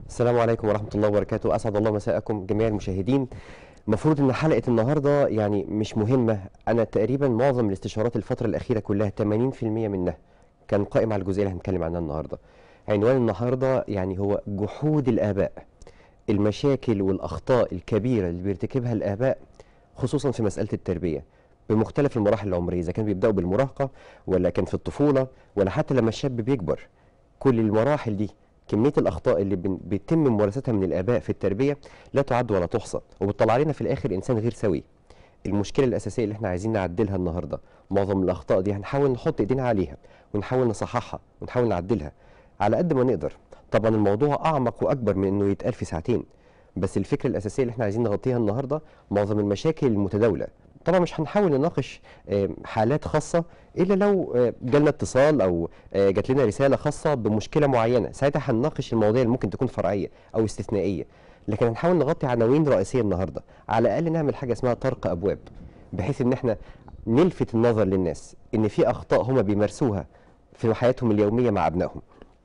السلام عليكم ورحمة الله وبركاته، أسعد الله مساءكم جميع المشاهدين. المفروض إن حلقة النهاردة يعني مش مهمة. أنا تقريبا معظم الاستشارات الفترة الأخيرة كلها 80% منها كان قائم على الجزئية اللي هنتكلم عنها النهاردة. عنوان النهاردة يعني هو جحود الآباء، المشاكل والأخطاء الكبيرة اللي بيرتكبها الآباء خصوصا في مسألة التربية بمختلف المراحل العمرية، إذا كان بيبدأوا بالمراهقة ولا كان في الطفولة ولا حتى لما الشاب بيكبر. كل المراحل دي كمية الأخطاء اللي بيتم ممارستها من الآباء في التربية لا تعد ولا تحصى، وبتطلع علينا في الآخر إنسان غير سوي. المشكلة الأساسية اللي احنا عايزين نعدلها النهاردة، معظم الأخطاء دي هنحاول نحط إيدينا عليها ونحاول نصححها ونحاول نعدلها على قد ما نقدر. طبعا الموضوع أعمق وأكبر من إنه يتقال في ساعتين، بس الفكرة الأساسية اللي احنا عايزين نغطيها النهاردة معظم المشاكل المتداولة. طبعا مش هنحاول نناقش حالات خاصة إلا لو جالنا اتصال أو جات لنا رسالة خاصة بمشكلة معينة، ساعتها هنناقش المواضيع اللي ممكن تكون فرعية أو استثنائية. لكن هنحاول نغطي عناوين رئيسية النهاردة، على الأقل نعمل حاجة اسمها طرق أبواب، بحيث إن احنا نلفت النظر للناس إن في أخطاء هم بيمارسوها في حياتهم اليومية مع أبنائهم.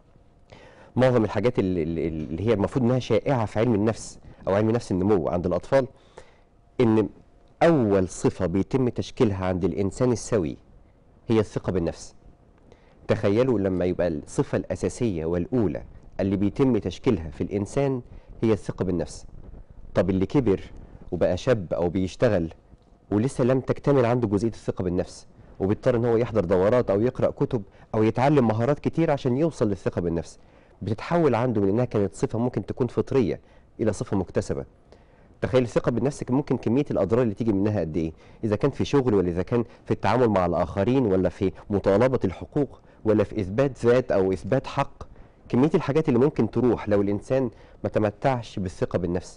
معظم الحاجات اللي هي المفروض إنها شائعة في علم النفس أو علم نفس النمو عند الأطفال، إن أول صفة بيتم تشكيلها عند الإنسان السوي هي الثقة بالنفس. تخيلوا لما يبقى الصفة الأساسية والأولى اللي بيتم تشكيلها في الإنسان هي الثقة بالنفس. طب اللي كبر وبقى شاب أو بيشتغل ولسه لم تكتمل عنده جزئية الثقة بالنفس، وبيضطر إن هو يحضر دورات أو يقرأ كتب أو يتعلم مهارات كتير عشان يوصل للثقة بالنفس، بتتحول عنده من إنها كانت صفة ممكن تكون فطرية إلى صفة مكتسبة. تخيل الثقة بالنفس ممكن كمية الأضرار اللي تيجي منها قد إيه، إذا كان في شغل ولا إذا كان في التعامل مع الآخرين ولا في مطالبة الحقوق ولا في إثبات ذات أو إثبات حق. كمية الحاجات اللي ممكن تروح لو الإنسان ما تمتعش بالثقة بالنفس.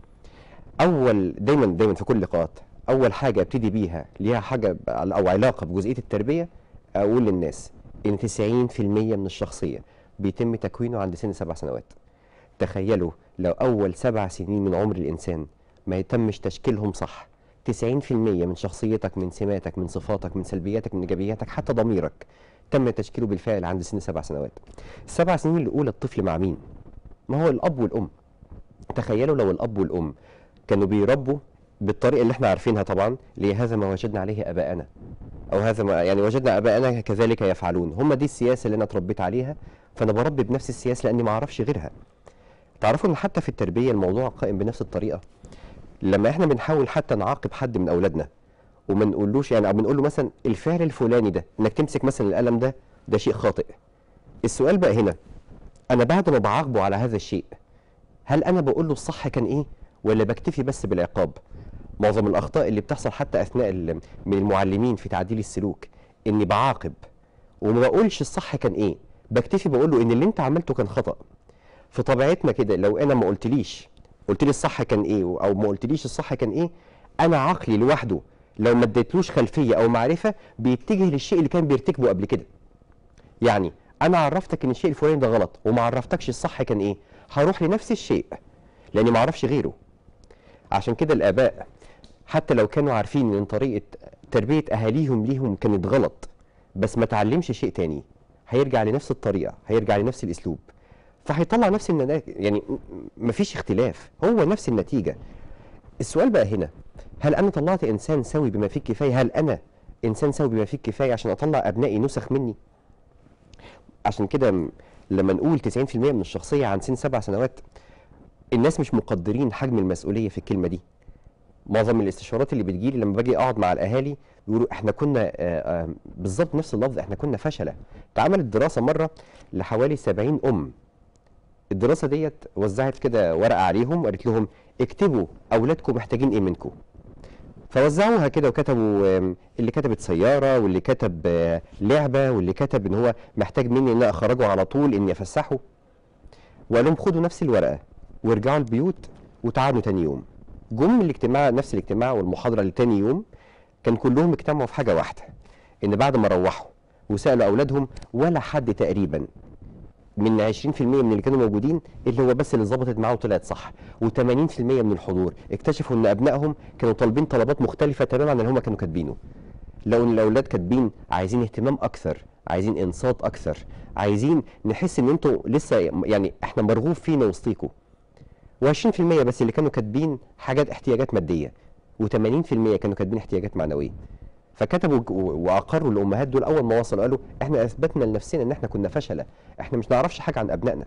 دايما في كل اللقاءات أول حاجة ابتدي بيها ليها حاجة أو علاقة بجزئية التربية، أقول للناس إن 90% من الشخصية بيتم تكوينه عند سن 7 سنوات. تخيلوا لو أول 7 سنين من عمر الإنسان ما يتمش تشكيلهم صح، 90% من شخصيتك، من سماتك، من صفاتك، من سلبياتك، من إيجابياتك، حتى ضميرك تم تشكيله بالفعل عند سن 7 سنوات. ال7 سنين الأولى الطفل مع مين؟ ما هو الأب والأم. تخيلوا لو الأب والأم كانوا بيربوا بالطريقة اللي احنا عارفينها طبعا، اللي هذا ما وجدنا عليه آباءنا، أو هذا ما يعني وجدنا آباءنا كذلك يفعلون، هم دي السياسة اللي أنا اتربيت عليها، فأنا بربي بنفس السياسة لأني ما أعرفش غيرها. تعرفوا ان حتى في التربيه الموضوع قائم بنفس الطريقه. لما احنا بنحاول حتى نعاقب حد من اولادنا وما نقولوش يعني، او بنقول له مثلا الفعل الفلاني ده انك تمسك مثلا القلم ده شيء خاطئ. السؤال بقى هنا، انا بعد ما بعاقبه على هذا الشيء هل انا بقول له الصح كان ايه ولا بكتفي بس بالعقاب؟ معظم الاخطاء اللي بتحصل حتى اثناء من المعلمين في تعديل السلوك اني بعاقب وما بقولش الصح كان ايه، بكتفي بقول له ان اللي انت عملته كان خطأ. في طبيعتنا كده، لو انا ما قلت لي الصح كان ايه او ما قلتليش الصح كان ايه، انا عقلي لوحده لو ما اديتلوش خلفيه او معرفه بيتجه للشيء اللي كان بيرتكبه قبل كده. يعني انا عرفتك ان الشيء الفلاني ده غلط وما عرفتكش الصح كان ايه، هروح لنفس الشيء لاني ما اعرفش غيره. عشان كده الاباء حتى لو كانوا عارفين ان طريقه تربيه اهاليهم ليهم كانت غلط، بس ما تعلمش شيء تاني، هيرجع لنفس الطريقه، هيرجع لنفس الاسلوب، فهيطلع نفس النتائج. يعني مفيش اختلاف، هو نفس النتيجة. السؤال بقى هنا، هل أنا طلعت إنسان سوي بما فيه الكفاية؟ هل أنا إنسان سوي بما فيه الكفاية عشان أطلع أبنائي نسخ مني؟ عشان كده لما نقول 90% من الشخصية عن سن 7 سنوات، الناس مش مقدرين حجم المسؤولية في الكلمة دي. معظم الاستشارات اللي بتجيلي لما باجي أقعد مع الأهالي بيقولوا إحنا كنا بالظبط نفس اللفظ، إحنا كنا فشلة. اتعملت دراسة مرة لحوالي 70 أم. الدراسة ديت وزعت كده ورقة عليهم وقالت لهم اكتبوا أولادكم محتاجين إيه منكم. فوزعوها كده وكتبوا اللي كتبت سيارة واللي كتب لعبة واللي كتب إن هو محتاج مني إن أنا أخرجه على طول إني أفسحه. وقال لهم خدوا نفس الورقة وارجعوا البيوت وتعالوا تاني يوم. جم الاجتماع، نفس الاجتماع والمحاضرة لتاني يوم، كان كلهم اجتمعوا في حاجة واحدة، إن بعد ما روحوا وسألوا أولادهم ولا حد تقريبا من 20% من اللي كانوا موجودين اللي هو بس اللي ظبطت معاه وطلعت صح، و80% من الحضور اكتشفوا ان ابنائهم كانوا طالبين طلبات مختلفه تماما عن اللي هم كانوا كاتبينه. لو ان الاولاد كاتبين عايزين اهتمام اكثر عايزين انصات اكثر، عايزين نحس ان انتوا لسه يعني احنا مرغوب فينا وسطيكوا. و20% بس اللي كانوا كاتبين حاجات احتياجات ماديه، و80% كانوا كاتبين احتياجات معنويه. فكتبوا واقروا الامهات دول اول ما وصلوا قالوا احنا اثبتنا لنفسنا ان احنا كنا فشله، احنا مش نعرفش حاجه عن ابنائنا.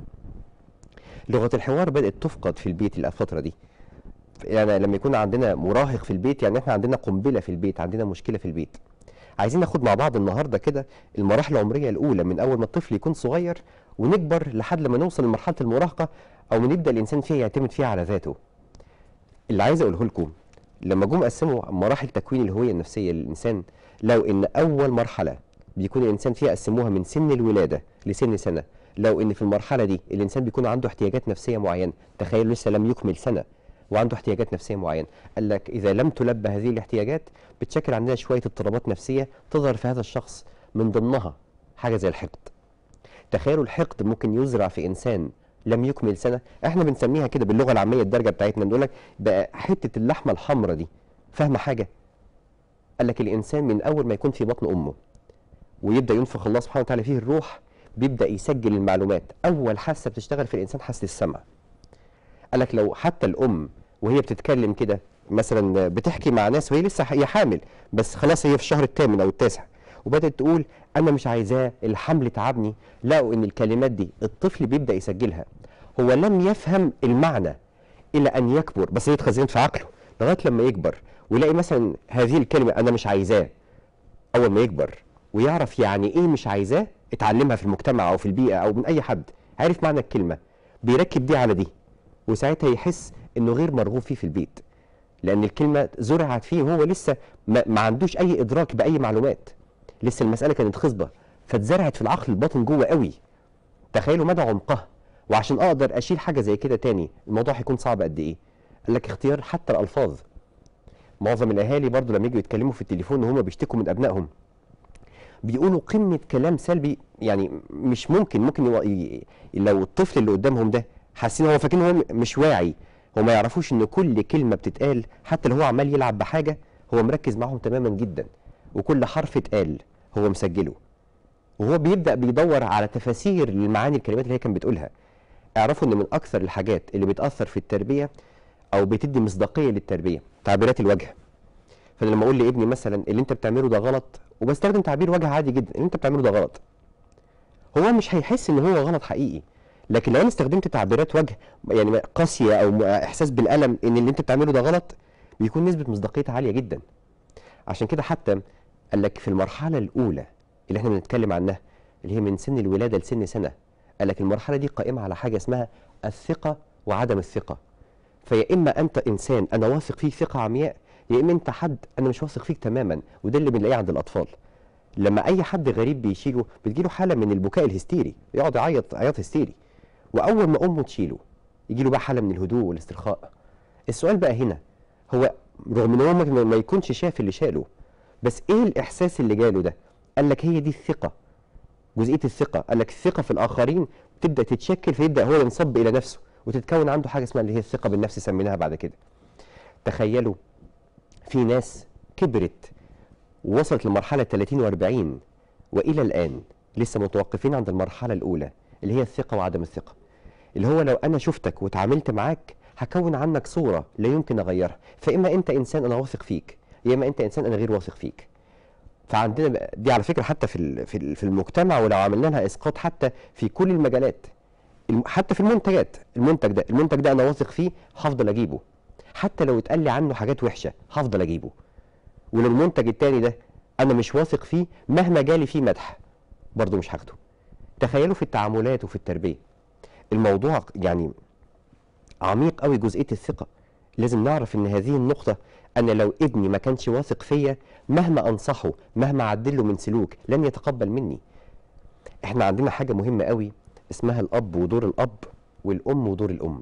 لغه الحوار بدات تفقد في البيت الفتره دي. يعني لما يكون عندنا مراهق في البيت، يعني احنا عندنا قنبله في البيت، عندنا مشكله في البيت. عايزين ناخد مع بعض النهارده كده المراحل العمريه الاولى، من اول ما الطفل يكون صغير ونكبر لحد لما نوصل لمرحله المراهقه، او من يبدا الانسان فيها يعتمد فيها على ذاته. اللي عايز اقوله لكم، لما جم قسموا مراحل تكوين الهويه النفسيه للانسان، لو ان اول مرحله بيكون الانسان فيها قسموها من سن الولاده لسن سنه، لو ان في المرحله دي الانسان بيكون عنده احتياجات نفسيه معينه، تخيل لسه لم يكمل سنه وعنده احتياجات نفسيه معينه، قال لك اذا لم تلبى هذه الاحتياجات بتشكل عندنا شويه اضطرابات نفسيه تظهر في هذا الشخص، من ضمنها حاجه زي الحقد. تخيلوا الحقد ممكن يزرع في انسان لم يكمل سنه، احنا بنسميها كده باللغه العاميه الدارجه بتاعتنا، نقول لك بقى حته اللحمه الحمراء دي فاهمه حاجه؟ قال لك الانسان من اول ما يكون في بطن امه ويبدا ينفخ الله سبحانه وتعالى فيه الروح، بيبدا يسجل المعلومات. اول حاسه بتشتغل في الانسان حاسه السمع. قال لك لو حتى الام وهي بتتكلم كده مثلا بتحكي مع ناس وهي لسه هي حامل، بس خلاص هي في الشهر الثامن او التاسع، وبدات تقول انا مش عايزاه، الحمل تعبني، لقوا ان الكلمات دي الطفل بيبدا يسجلها. هو لم يفهم المعنى الى ان يكبر، بس هي اتخزنت في عقله لغايه لما يكبر ويلاقي مثلا هذه الكلمه انا مش عايزاه. اول ما يكبر ويعرف يعني ايه مش عايزاه، اتعلمها في المجتمع او في البيئه او من اي حد، عارف معنى الكلمه، بيركب دي على دي، وساعتها يحس انه غير مرغوب فيه في البيت، لان الكلمه زرعت فيه وهو لسه ما عندوش اي ادراك باي معلومات، لسه المساله كانت خصبه فاتزرعت في العقل الباطن جوه قوي. تخيلوا مدى عمقها. وعشان اقدر اشيل حاجه زي كده تاني الموضوع هيكون صعب قد ايه؟ قال لك اختيار حتى الالفاظ. معظم الاهالي برضو لما يجوا يتكلموا في التليفون وهم بيشتكوا من ابنائهم بيقولوا قمه كلام سلبي، يعني مش ممكن لو الطفل اللي قدامهم ده حاسين هو فاكرين هو مش واعي، هو ما يعرفوش ان كل كلمه بتتقال حتى لو هو عمال يلعب بحاجه هو مركز معاهم تماما جدا، وكل حرف اتقال هو مسجله، وهو بيبدا بيدور على تفاسير للمعاني الكلمات اللي هي كانت بتقولها. اعرفوا ان من اكثر الحاجات اللي بتاثر في التربيه او بتدي مصداقيه للتربيه تعبيرات الوجه. فانا لما اقول لابني مثلا اللي انت بتعمله ده غلط، وبستخدم تعبير وجه عادي جدا، اللي انت بتعمله ده غلط، هو مش هيحس ان هو غلط حقيقي. لكن لو انا استخدمت تعبيرات وجه يعني قاسيه او احساس بالالم ان اللي انت بتعمله ده غلط، بيكون نسبه مصداقيتها عاليه جدا. عشان كده حتى قال لك في المرحله الاولى اللي احنا بنتكلم عنها، اللي هي من سن الولاده لسن سنه، قال لك المرحله دي قائمه على حاجه اسمها الثقه وعدم الثقه. فيا اما انت انسان انا واثق فيه ثقه عمياء، يا اما انت حد انا مش واثق فيك تماما. وده اللي بنلاقيه عند الاطفال، لما اي حد غريب بيشيله بتجيله حاله من البكاء الهستيري، يقعد يعيط عياط هستيري، واول ما امه تشيله يجيله بقى حاله من الهدوء والاسترخاء. السؤال بقى هنا هو رغم ان هو ما يكونش شاف اللي شاله، بس ايه الاحساس اللي جاله ده؟ قال لك هي دي الثقه، جزئيه الثقه. قال لك الثقه في الاخرين تبدا تتشكل، فيبدا هو ينصب الى نفسه وتتكون عنده حاجه اسمها اللي هي الثقه بالنفس، سميناها بعد كده. تخيلوا في ناس كبرت ووصلت لمرحله 30 و40 والى الان لسه متوقفين عند المرحله الاولى اللي هي الثقه وعدم الثقه، اللي هو لو انا شفتك وتعاملت معاك هكون عنك صوره لا يمكن اغيرها، فاما انت انسان انا واثق فيك، يا اما انت انسان انا غير واثق فيك. فعندنا دي على فكره حتى في المجتمع، ولو عملنا لها اسقاط حتى في كل المجالات، حتى في المنتجات، المنتج ده انا واثق فيه هفضل اجيبه، حتى لو اتقال لي عنه حاجات وحشه هفضل اجيبه. ولو المنتج التاني ده انا مش واثق فيه مهما جالي فيه مدح برضه مش هاخده. تخيلوا في التعاملات وفي التربيه الموضوع يعني عميق قوي. جزئيه الثقه لازم نعرف ان هذه النقطه، انا لو ابني ما كانش واثق فيا مهما انصحه مهما اعدله من سلوك لن يتقبل مني. احنا عندنا حاجه مهمه قوي اسمها الاب ودور الاب، والام ودور الام.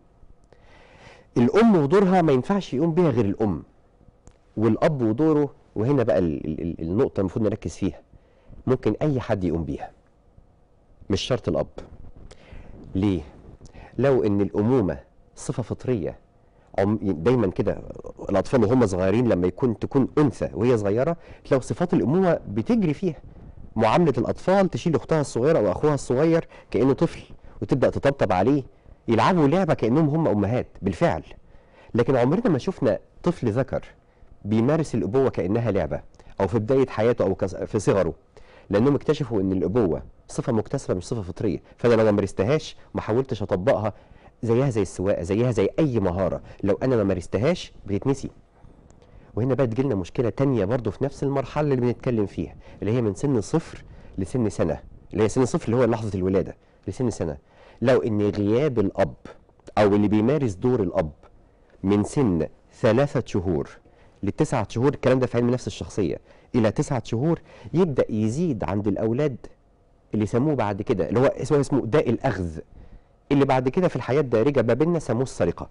الام ودورها ما ينفعش يقوم بيها غير الام، والاب ودوره، وهنا بقى النقطه المفروض نركز فيها، ممكن اي حد يقوم بيها مش شرط الاب. ليه؟ لو ان الامومه صفه فطريه دايما كده، الاطفال وهم صغيرين لما تكون انثى وهي صغيره تلاقوا صفات الامومه بتجري فيها، معامله الاطفال، تشيل اختها الصغيره او اخوها الصغير كانه طفل وتبدا تطبطب عليه، يلعبوا لعبه كانهم هم امهات بالفعل. لكن عمرنا ما شفنا طفل ذكر بيمارس الابوه كانها لعبه او في بدايه حياته او في صغره، لانهم اكتشفوا ان الابوه صفه مكتسبه مش صفه فطريه. فانا لو ما مارستهاش ما حاولتش اطبقها، زيها زي السواقه، زيها زي اي مهاره، لو انا ما مارستهاش بتتنسي. وهنا بقى تجيلنا مشكله تانية برضو في نفس المرحله اللي بنتكلم فيها، اللي هي من سن صفر لسن سنه، اللي هي سن صفر اللي هو لحظه الولاده لسن سنه. لو ان غياب الاب او اللي بيمارس دور الاب من سن 3 شهور ل9 شهور، الكلام ده في علم نفس الشخصيه، الى 9 شهور، يبدا يزيد عند الاولاد اللي سموه بعد كده، اللي هو اسمه داء الاخذ، اللي بعد كده في الحياه الدارجه ما بيننا سموه السرقه.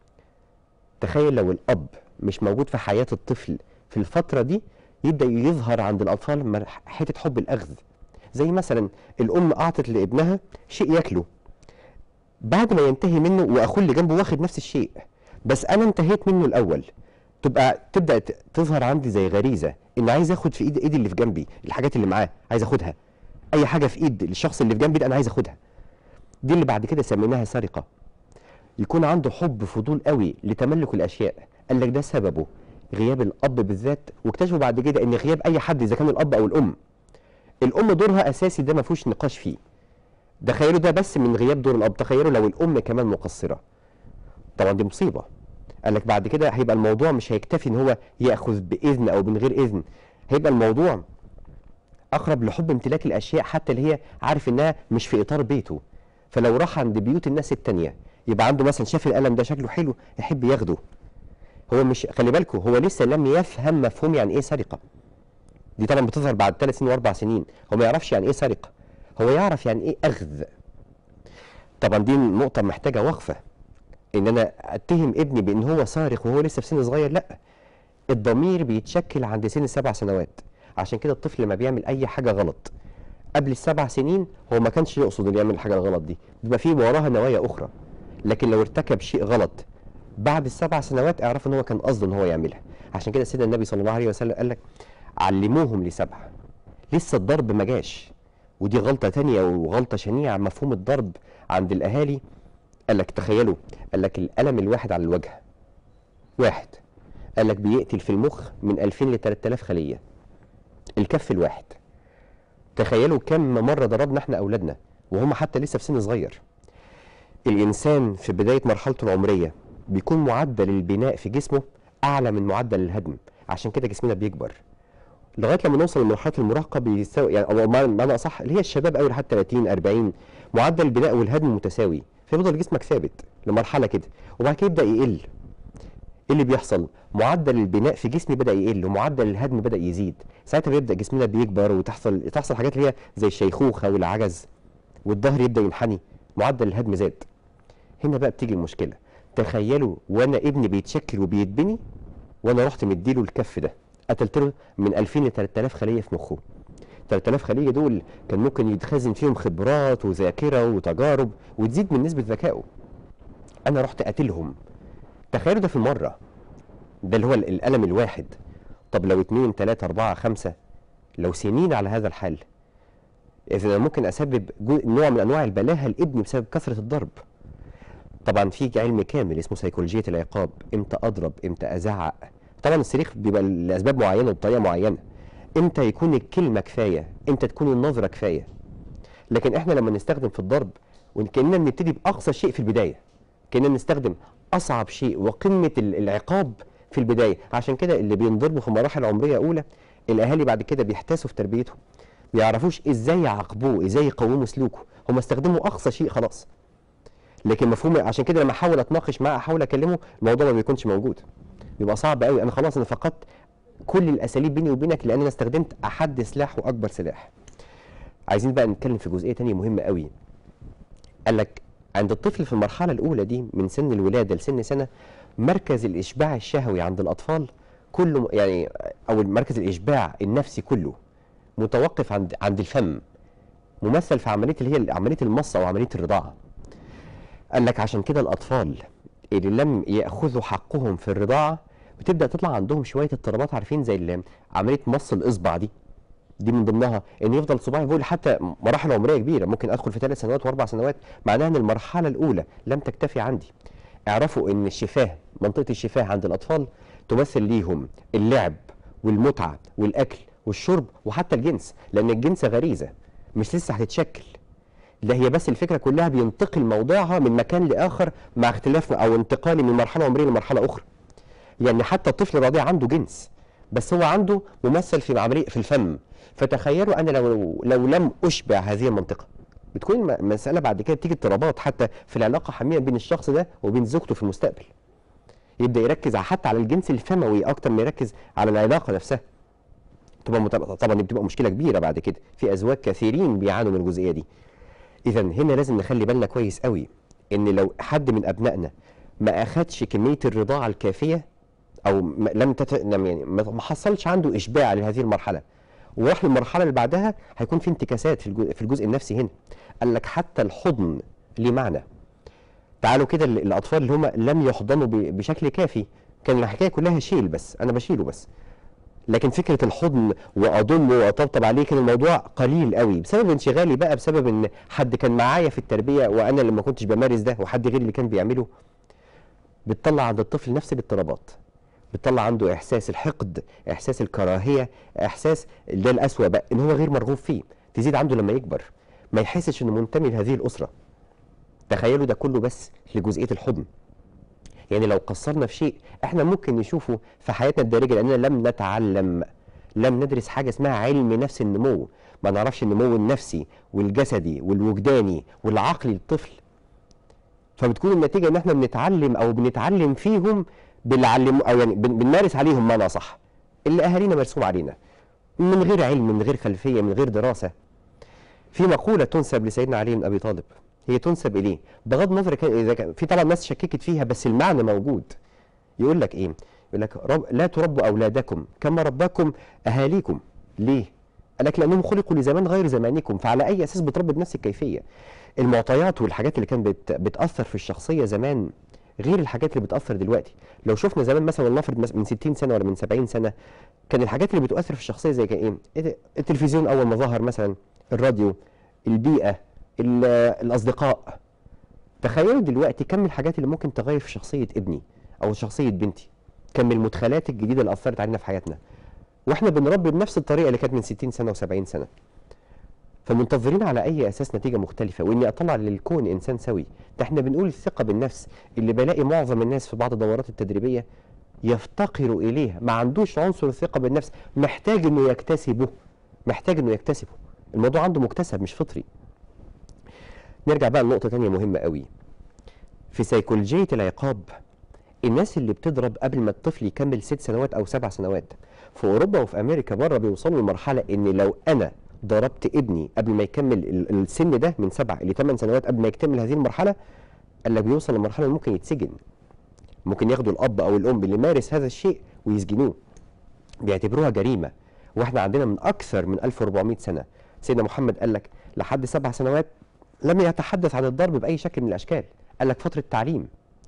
تخيل لو الاب مش موجود في حياه الطفل في الفتره دي، يبدا يظهر عند الاطفال حته حب الاخذ. زي مثلا الام اعطت لابنها شيء ياكله، بعد ما ينتهي منه واخوه اللي جنبه واخد نفس الشيء، بس انا انتهيت منه الاول، تبدا تظهر عندي زي غريزه ان عايز اخد في ايدي اللي في جنبي، الحاجات اللي معاه عايز اخدها، اي حاجه في ايد الشخص اللي في جنبي ده انا عايز اخدها. دي اللي بعد كده سميناها سرقه. يكون عنده حب فضول قوي لتملك الاشياء، قال لك ده سببه غياب الاب بالذات. واكتشفوا بعد كده ان غياب اي حد اذا كان الاب او الام، الام دورها اساسي، ده ما فيهوش نقاش فيه. تخيلوا ده بس من غياب دور الاب، تخيلوا لو الام كمان مقصره، طبعا دي مصيبه. قال لك بعد كده هيبقى الموضوع مش هيكتفي ان هو ياخذ باذن او من غير اذن، هيبقى الموضوع اقرب لحب امتلاك الاشياء حتى اللي هي عارف انها مش في اطار بيته. فلو راح عند بيوت الناس التانيه يبقى عنده مثلا شاف القلم ده شكله حلو يحب ياخده، هو مش، خلي بالكم، هو لسه لم يفهم مفهوم يعني ايه سرقه. دي طبعا بتظهر بعد 3 سنين و4 سنين، هو ما يعرفش يعني ايه سرقه، هو يعرف يعني ايه اخذ. طبعا دي نقطه محتاجه وقفه، ان انا اتهم ابني بان هو سارق وهو لسه في سن صغير، لا. الضمير بيتشكل عند سن 7 سنوات، عشان كده الطفل لما بيعمل اي حاجه غلط قبل ال7 سنين هو ما كانش يقصد انه يعمل الحاجه الغلط دي، بيبقى فيه وراها نوايا اخرى. لكن لو ارتكب شيء غلط بعد ال7 سنوات اعرف ان هو كان قصده ان هو يعملها. عشان كده سيدنا النبي صلى الله عليه وسلم قال لك علموهم ل7، لسه الضرب ما جاش. ودي غلطه تانية وغلطه شنيعه، مفهوم الضرب عند الاهالي. قال لك تخيلوا، قال لك القلم الواحد على الوجه واحد، قال لك بيقتل في المخ من 2000 ل 3000 خليه. الكف الواحد، تخيلوا كم مره ضربنا احنا اولادنا وهم حتى لسه في سن صغير. الانسان في بدايه مرحلته العمريه بيكون معدل البناء في جسمه اعلى من معدل الهدم، عشان كده جسمنا بيكبر لغايه لما نوصل لمرحله المراهقه بيساوي، يعني او معنى اصح اللي هي الشباب قوي لحد 30 40، معدل البناء والهدم متساوي، فيفضل جسمك ثابت لمرحله كده، وبعد كده يبدا يقل. ايه اللي بيحصل؟ معدل البناء في جسمي بدا يقل ومعدل الهدم بدا يزيد، ساعتها بيبدا جسمنا بيكبر وتحصل حاجات اللي هي زي الشيخوخه والعجز، والظهر يبدا ينحني، معدل الهدم زاد. هنا بقى بتيجي المشكله. تخيلوا وانا ابني بيتشكل وبيتبني وانا رحت مديله الكف ده، قتلت له من 2000 ل 3000 خليه في مخه. 3000 خليه دول كان ممكن يتخزن فيهم خبرات وذاكره وتجارب وتزيد من نسبه ذكائه، انا رحت قاتلهم. تخيلوا ده في المره، ده اللي هو القلم الواحد. طب لو 2 3 4 5، لو سنين على هذا الحال، اذا انا ممكن اسبب نوع من انواع البلاهه لابني بسبب كثره الضرب. طبعا في علم كامل اسمه سيكولوجيه العقاب، امتى اضرب، امتى ازعق. طبعا الصريخ بيبقى لاسباب معينه وبطريقه معينه، امتى يكون الكلمه كفايه، امتى تكون النظره كفايه. لكن احنا لما نستخدم في الضرب وكاننا بنبتدي باقصى شيء في البدايه، كاننا نستخدم اصعب شيء وقمه العقاب في البدايه. عشان كده اللي بينضربوا في مراحل عمريه اولى الاهالي بعد كده بيحتاسوا في تربيتهم، ما يعرفوش ازاي يعاقبوه، ازاي يقوموا سلوكه، هم استخدموا اقصى شيء خلاص. لكن مفهوم، عشان كده لما احاول اتناقش معاه احاول اكلمه الموضوع ما بيكونش موجود، بيبقى صعب قوي. انا خلاص انا فقدت كل الاساليب بيني وبينك لان انا استخدمت احد سلاح واكبر سلاح. عايزين بقى نتكلم في جزئيه ثانيه مهمه قوي. قال لك عند الطفل في المرحله الاولى دي من سن الولاده لسن سنه، مركز الاشباع الشهوي عند الاطفال كله، يعني او مركز الاشباع النفسي كله متوقف عند الفم، ممثل في عمليه اللي هي عمليه المص او عمليه الرضاعه. قال لك عشان كده الاطفال اللي لم ياخذوا حقهم في الرضاعه بتبدا تطلع عندهم شويه اضطرابات، عارفين زي عمليه مص الاصبع دي دي من ضمنها ان يفضل صباعي فوق حتى مراحل عمريه كبيره، ممكن ادخل في 3 سنوات و4 سنوات، معناها ان المرحله الاولى لم تكتفي عندي. اعرفوا ان الشفاه، منطقه الشفاه عند الاطفال تمثل ليهم اللعب والمتعه والاكل والشرب وحتى الجنس، لان الجنس غريزه مش لسه هتتشكل، ده هي بس الفكره كلها بينتقل موضعها من مكان لاخر مع اختلاف او انتقالي من مرحله عمريه لمرحله اخرى. يعني حتى الطفل الرضيع عنده جنس، بس هو عنده ممثل في عمليه في الفم. فتخيلوا انا لو لم اشبع هذه المنطقه، بتكون مساله بعد كده تيجي اضطرابات حتى في العلاقه حميمه بين الشخص ده وبين زوجته في المستقبل. يبدا يركز حتى على الجنس الفموي اكتر ما يركز على العلاقه نفسها. طبعا دي بتبقى مشكله كبيره بعد كده، في ازواج كثيرين بيعانوا من الجزئيه دي. اذا هنا لازم نخلي بالنا كويس قوي ان لو حد من ابنائنا ما اخدش كميه الرضاعه الكافيه، او يعني ما حصلش عنده اشباع لهذه المرحله وراح للمرحله اللي بعدها، هيكون في انتكاسات في الجزء النفسي هنا. قال لك حتى الحضن ليه معنى. تعالوا كده الاطفال اللي هم لم يحضنوا بشكل كافي، كان الحكايه كلها شيل بس، انا بشيله بس، لكن فكره الحضن واضمه واطبطب عليه كان الموضوع قليل قوي بسبب انشغالي بقى، بسبب ان حد كان معايا في التربيه وانا اللي ما كنتش بمارس ده وحد غيري اللي كان بيعمله. بتطلع عند الطفل نفس الاضطرابات، بتطلع عنده احساس الحقد، احساس الكراهيه، احساس ده الاسوأ بقى ان هو غير مرغوب فيه، تزيد عنده لما يكبر ما يحسش انه منتمي لهذه الاسره. تخيلوا ده كله بس لجزئيه الحضن. يعني لو قصرنا في شيء احنا ممكن نشوفه في حياتنا الدارجه، لاننا لم نتعلم، لم ندرس حاجه اسمها علم نفس النمو، ما نعرفش النمو النفسي والجسدي والوجداني والعقلي للطفل. فبتكون النتيجه ان احنا بنتعلم او بنتعلم فيهم بالعلم، او يعني بنمارس عليهم معنى صح اللي اهالينا مرسوم علينا من غير علم، من غير خلفيه، من غير دراسه. في مقوله تنسب لسيدنا علي بن ابي طالب، هي تنسب اليه بغض النظر اذا كان في طبعا ناس شككت فيها بس المعنى موجود. يقول لك ايه؟ يقول لك لا تربوا اولادكم كما رباكم اهاليكم. ليه؟ قال لك لانهم خلقوا لزمان غير زمانكم، فعلى اي اساس بتربي بنفس الكيفيه؟ المعطيات والحاجات اللي كانت بتاثر في الشخصيه زمان غير الحاجات اللي بتاثر دلوقتي. لو شفنا زمان مثلا ولنفرض من 60 سنه ولا من 70 سنه، كان الحاجات اللي بتؤثر في الشخصيه زي كان ايه؟ التلفزيون اول ما ظهر مثلا، الراديو، البيئه، الاصدقاء. تخيلوا دلوقتي كم الحاجات اللي ممكن تغير في شخصيه ابني او شخصيه بنتي، كم المدخلات الجديده اللي اثرت علينا في حياتنا واحنا بنربي بنفس الطريقه اللي كانت من 60 سنه و70 سنه. فمنتظرين على اي اساس نتيجه مختلفه واني اطلع للكون انسان سوي؟ ده احنا بنقول الثقه بالنفس اللي بلاقي معظم الناس في بعض الدورات التدريبيه يفتقروا اليها، ما عندوش عنصر الثقه بالنفس، محتاج انه يكتسبه، محتاج انه يكتسبه. الموضوع عنده مكتسب مش فطري. نرجع بقى لنقطه ثانيه مهمه قوي في سيكولوجيه العقاب. الناس اللي بتضرب قبل ما الطفل يكمل 6 سنوات او 7 سنوات في اوروبا وفي امريكا بره بيوصلوا لمرحله ان لو انا ضربت ابني قبل ما يكمل السن ده من 7 ل 8 سنوات قبل ما يكتمل هذه المرحله، قال لك بيوصل لمرحله ممكن يتسجن، ممكن ياخدوا الاب او الام اللي مارس هذا الشيء ويسجنوه، بيعتبروها جريمه. واحنا عندنا من اكثر من 1400 سنه سيدنا محمد قال لك لحد 7 سنوات لم يتحدث عن الضرب باي شكل من الاشكال، قال لك فتره تعليم.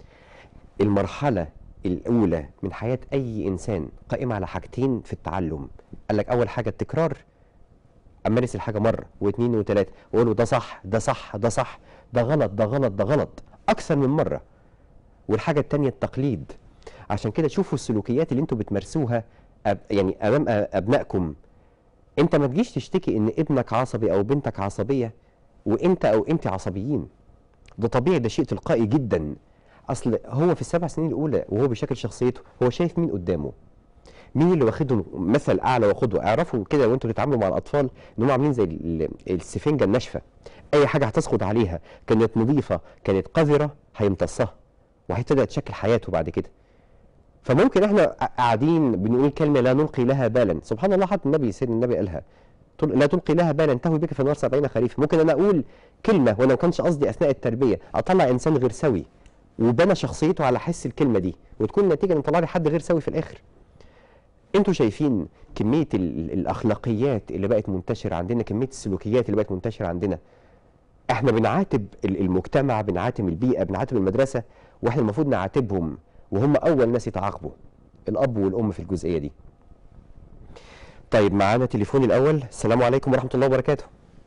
المرحله الاولى من حياه اي انسان قائمه على حاجتين في التعلم، قال لك اول حاجه التكرار، امارس الحاجه مره واثنين وثلاثه واقول له ده صح ده صح ده صح، ده غلط ده غلط ده غلط اكثر من مره. والحاجه الثانيه التقليد. عشان كده شوفوا السلوكيات اللي انتوا بتمارسوها يعني امام ابنائكم. انت ما تجيش تشتكي ان ابنك عصبي او بنتك عصبيه وانت او انت عصبيين، ده طبيعي، ده شيء تلقائي جدا. اصل هو في ال7 سنين الاولى وهو بيشكل شخصيته هو شايف مين قدامه، مين اللي واخدهم مثل اعلى وقدوه. اعرفوا كده وانتوا بتتعاملوا مع الاطفال ان هم عاملين زي السفنجه الناشفه، اي حاجه هتسقط عليها كانت نظيفه كانت قذره هيمتصها وهيبتدي تشكل حياته بعد كده. فممكن احنا قاعدين بنقول كلمه لا نلقي لها بالا، سبحان الله، حتى النبي سيدنا النبي قالها لا تلقي لها بالا تهوي بك في النار 70 خريفا. ممكن انا اقول كلمه وانا ما كانش قصدي اثناء التربيه اطلع انسان غير سوي وبنى شخصيته على حس الكلمه دي وتكون النتيجه ان طلع لي حد غير سوي في الاخر. انتوا شايفين كميه الاخلاقيات اللي بقت منتشره عندنا، كميه السلوكيات اللي بقت منتشره عندنا. احنا بنعاتب المجتمع، بنعاتب البيئه، بنعاتب المدرسه، واحنا المفروض نعاتبهم وهم اول ناس يتعاقبوا، الاب والام في الجزئيه دي. طيب معانا تليفون الاول. السلام عليكم ورحمه الله وبركاته.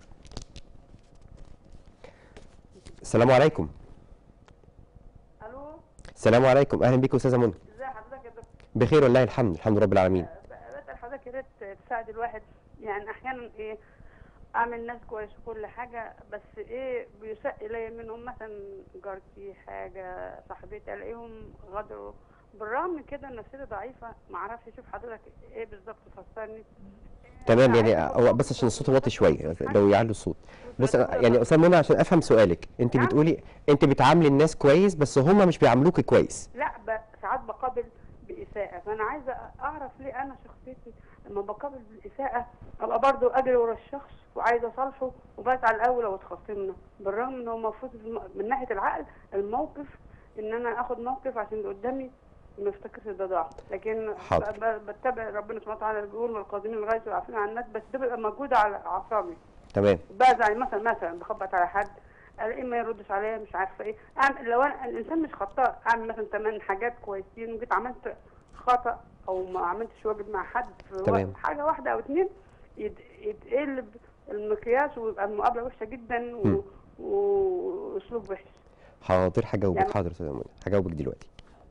السلام عليكم. الو. السلام عليكم، اهلا بيك استاذه منى. ازي حضرتك يا دكتور؟ بخير والله، الحمد رب العالمين. بسأل حضرتك يا ريت تساعد الواحد، يعني احيانا اعمل ناس كويس وكل حاجه، بس بيساء الي منهم، مثلا جارتي حاجه صاحبتي الاقيهم غدروا، بالرغم من كده نفسيتي ضعيفه، ما اعرفش. اشوف حضرتك بالظبط تفسرني. تمام، يعني هو بس عشان الصوت واطي شويه لو يعلوا الصوت. بص يعني استاذ منى، عشان افهم سؤالك، انت نعم؟ بتقولي انت بتعاملي الناس كويس بس هم مش بيعاملوكي كويس. لا، ساعات بقابل بإساءة، فأنا عايزة أعرف ليه أنا شخصيتي لما بقابل بالإساءة أبقى برضو أجري ورا الشخص وعايزة أصالحه، وبزعل الأول لو اتخاصمنا، بالرغم إنه المفروض من ناحية العقل الموقف إن أنا آخد موقف عشان اللي قدامي ما يفتكرش ده ضعف، لكن حاضر. بتبع ربنا سبحانه وتعالى اللي بيقول والقادمين الغيظ والعافين عن الناس، بس ده بيبقى موجود على أعصابي. تمام. بزعل مثلا بخبط على حد الاقيه ما يردش عليا، مش عارفه اعمل. لو انا الانسان مش خطاء، اعمل مثلا 8 حاجات كويسين وجيت عملت خطا او ما عملتش واجب مع حد في تمام. حاجه واحده او اتنين، يتقلب المقياس ويبقى المقابله وحشه جدا واسلوب وحش. حاضر هجاوبك. يعني حاضر يا استاذه منى، هجاوبك دلوقتي.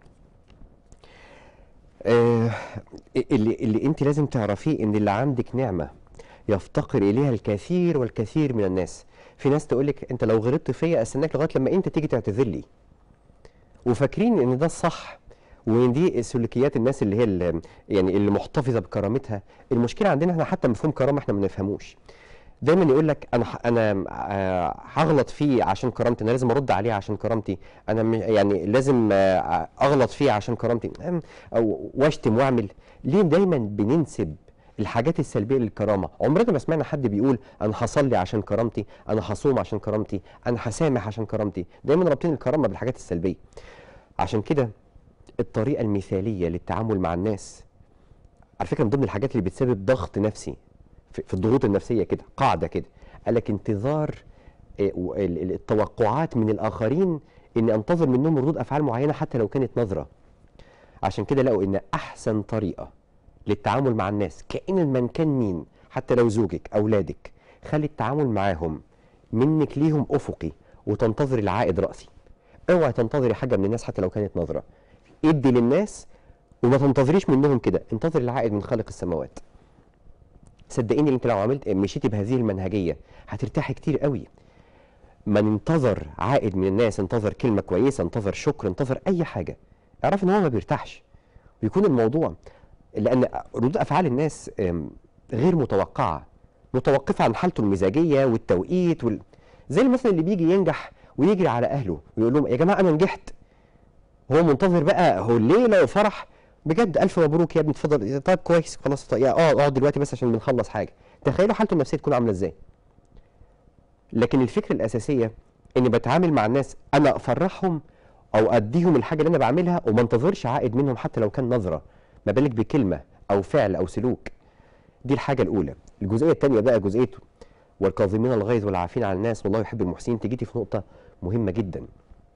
آه اللي انت لازم تعرفيه ان اللي عندك نعمه يفتقر اليها الكثير والكثير من الناس. في ناس تقول لك انت لو غلطت فيا استناك لغايه لما انت تيجي تعتذر لي، وفاكرين ان ده الصح، وان دي سلوكيات الناس اللي هي يعني اللي محتفظه بكرامتها. المشكله عندنا احنا حتى مفهوم كرامه احنا ما بنفهموش. دايما يقول لك انا هغلط فيه عشان كرامتي، انا لازم ارد عليه عشان كرامتي، انا يعني لازم اغلط فيه عشان كرامتي، او واشتم واعمل. ليه دايما بننسب الحاجات السلبيه للكرامه؟ عمرنا ما سمعنا حد بيقول انا هصلي عشان كرامتي، انا هصوم عشان كرامتي، انا هسامح عشان كرامتي. دايما رابطين الكرامه بالحاجات السلبيه. عشان كده الطريقه المثاليه للتعامل مع الناس، على فكره من ضمن الحاجات اللي بتسبب ضغط نفسي في الضغوط النفسيه كده، قاعده كده قال لك انتظار التوقعات من الاخرين، اني انتظر منهم ردود افعال معينه حتى لو كانت نظره. عشان كده لقوا ان احسن طريقه للتعامل مع الناس كائنا من كان مين، حتى لو زوجك اولادك، خلي التعامل معاهم منك ليهم افقي وتنتظر العائد راسي. اوعي تنتظري حاجه من الناس حتى لو كانت نظره. ادي للناس وما تنتظريش منهم كده، انتظر العائد من خالق السماوات. صدقيني انت لو مشيتي بهذه المنهجيه هترتاحي كتير قوي. من انتظر عائد من الناس، انتظر كلمه كويسه، انتظر شكر، انتظر اي حاجه، اعرف ان هو ما بيرتاحش، ويكون الموضوع لان ردود افعال الناس غير متوقعه، متوقفه عن حالته المزاجيه والتوقيت زي مثلا اللي بيجي ينجح ويجري على اهله ويقول لهم يا جماعه انا نجحت، هو منتظر بقى هو الليله وفرح بجد، الف مبروك يا ابني اتفضل، طيب كويس خلاص، طيب اقعد دلوقتي بس عشان بنخلص حاجه. تخيلوا حالته النفسيه تكون عامله ازاي. لكن الفكره الاساسيه اني بتعامل مع الناس انا افرحهم او اديهم الحاجه اللي انا بعملها وما انتظرش عائد منهم حتى لو كان نظره، ما بالك بكلمه او فعل او سلوك. دي الحاجه الاولى. الجزئيه الثانيه بقى جزئيته والكاظمين الغيظ والعافين عن الناس والله يحب المحسنين، تجيتي في نقطه مهمه جدا.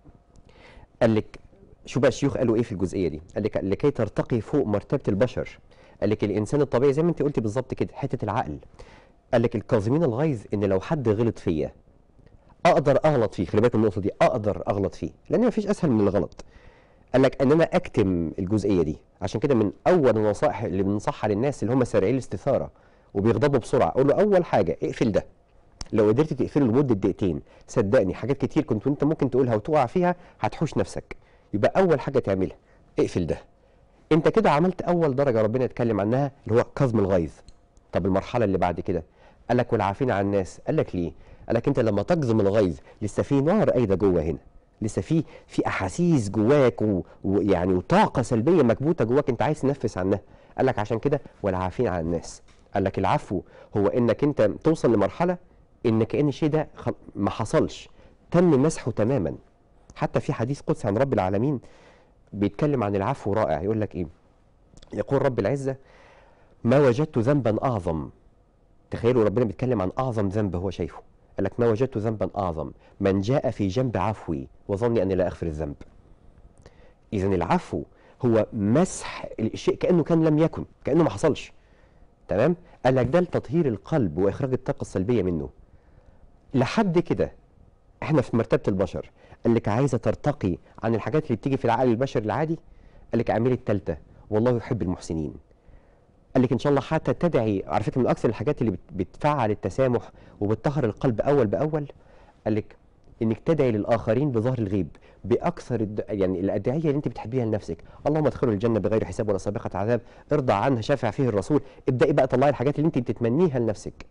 قال لك شو بقى الشيوخ قالوا ايه في الجزئيه دي؟ قال لك لكي ترتقي فوق مرتبه البشر. قال لك الانسان الطبيعي زي ما انت قلتي بالظبط كده، حته العقل. قال لك الكاظمين الغيظ ان لو حد غلط فيا اقدر اغلط فيه، خلي بالك من النقطه دي، اقدر اغلط فيه لان مفيش اسهل من الغلط. قال لك ان انا اكتم الجزئيه دي. عشان كده من اول النصائح اللي بننصحها للناس اللي هم سارعين الاستثاره وبيغضبوا بسرعه، اقول له اول حاجه اقفل ده. لو قدرت تقفله لمده دقيقتين صدقني حاجات كتير كنت انت ممكن تقولها وتقع فيها هتحوش نفسك. يبقى اول حاجه تعملها اقفل ده. انت كده عملت اول درجه ربنا يتكلم عنها اللي هو كظم الغيظ. طب المرحله اللي بعد كده قال لك والعافين عن الناس. قال لك ليه؟ قال لك انت لما تكظم الغيظ لسه في نار قايده جوه هنا، لسه في احاسيس جواك ويعني وطاقه سلبيه مكبوته جواك انت عايز تنفس عنها. قال لك عشان كده والعافين عن الناس. قال لك العفو هو انك انت توصل لمرحله ان كأن الشيء ده ما حصلش، تم مسحه تماما. حتى في حديث قدسي عن رب العالمين بيتكلم عن العفو رائع. يقول لك ايه؟ يقول رب العزه ما وجدت ذنبا اعظم. تخيلوا ربنا بيتكلم عن اعظم ذنب هو شايفه. قال لك ما وجدت ذنبا اعظم من جاء في جنب عفوي وظني اني لا اغفر الذنب. اذا العفو هو مسح الشيء كانه كان لم يكن، كانه ما حصلش. تمام؟ قال لك ده لتطهير القلب واخراج الطاقه السلبيه منه. لحد كده احنا في مرتبه البشر. قال لك عايزه ترتقي عن الحاجات اللي بتيجي في العقل البشري العادي، قال لك اعملي الثالثه، والله يحب المحسنين. قال لك ان شاء الله حتى تدعي، على فكره من اكثر الحاجات اللي بتفعل التسامح وبتطهر القلب اول باول، قال لك انك تدعي للاخرين بظهر الغيب باكثر يعني الادعيه اللي انت بتحبيها لنفسك. اللهم ادخلوا الجنه بغير حساب ولا سابقه عذاب، ارضى عنها شافع فيه الرسول. ابداي بقى طلعي الحاجات اللي انت بتتمنيها لنفسك.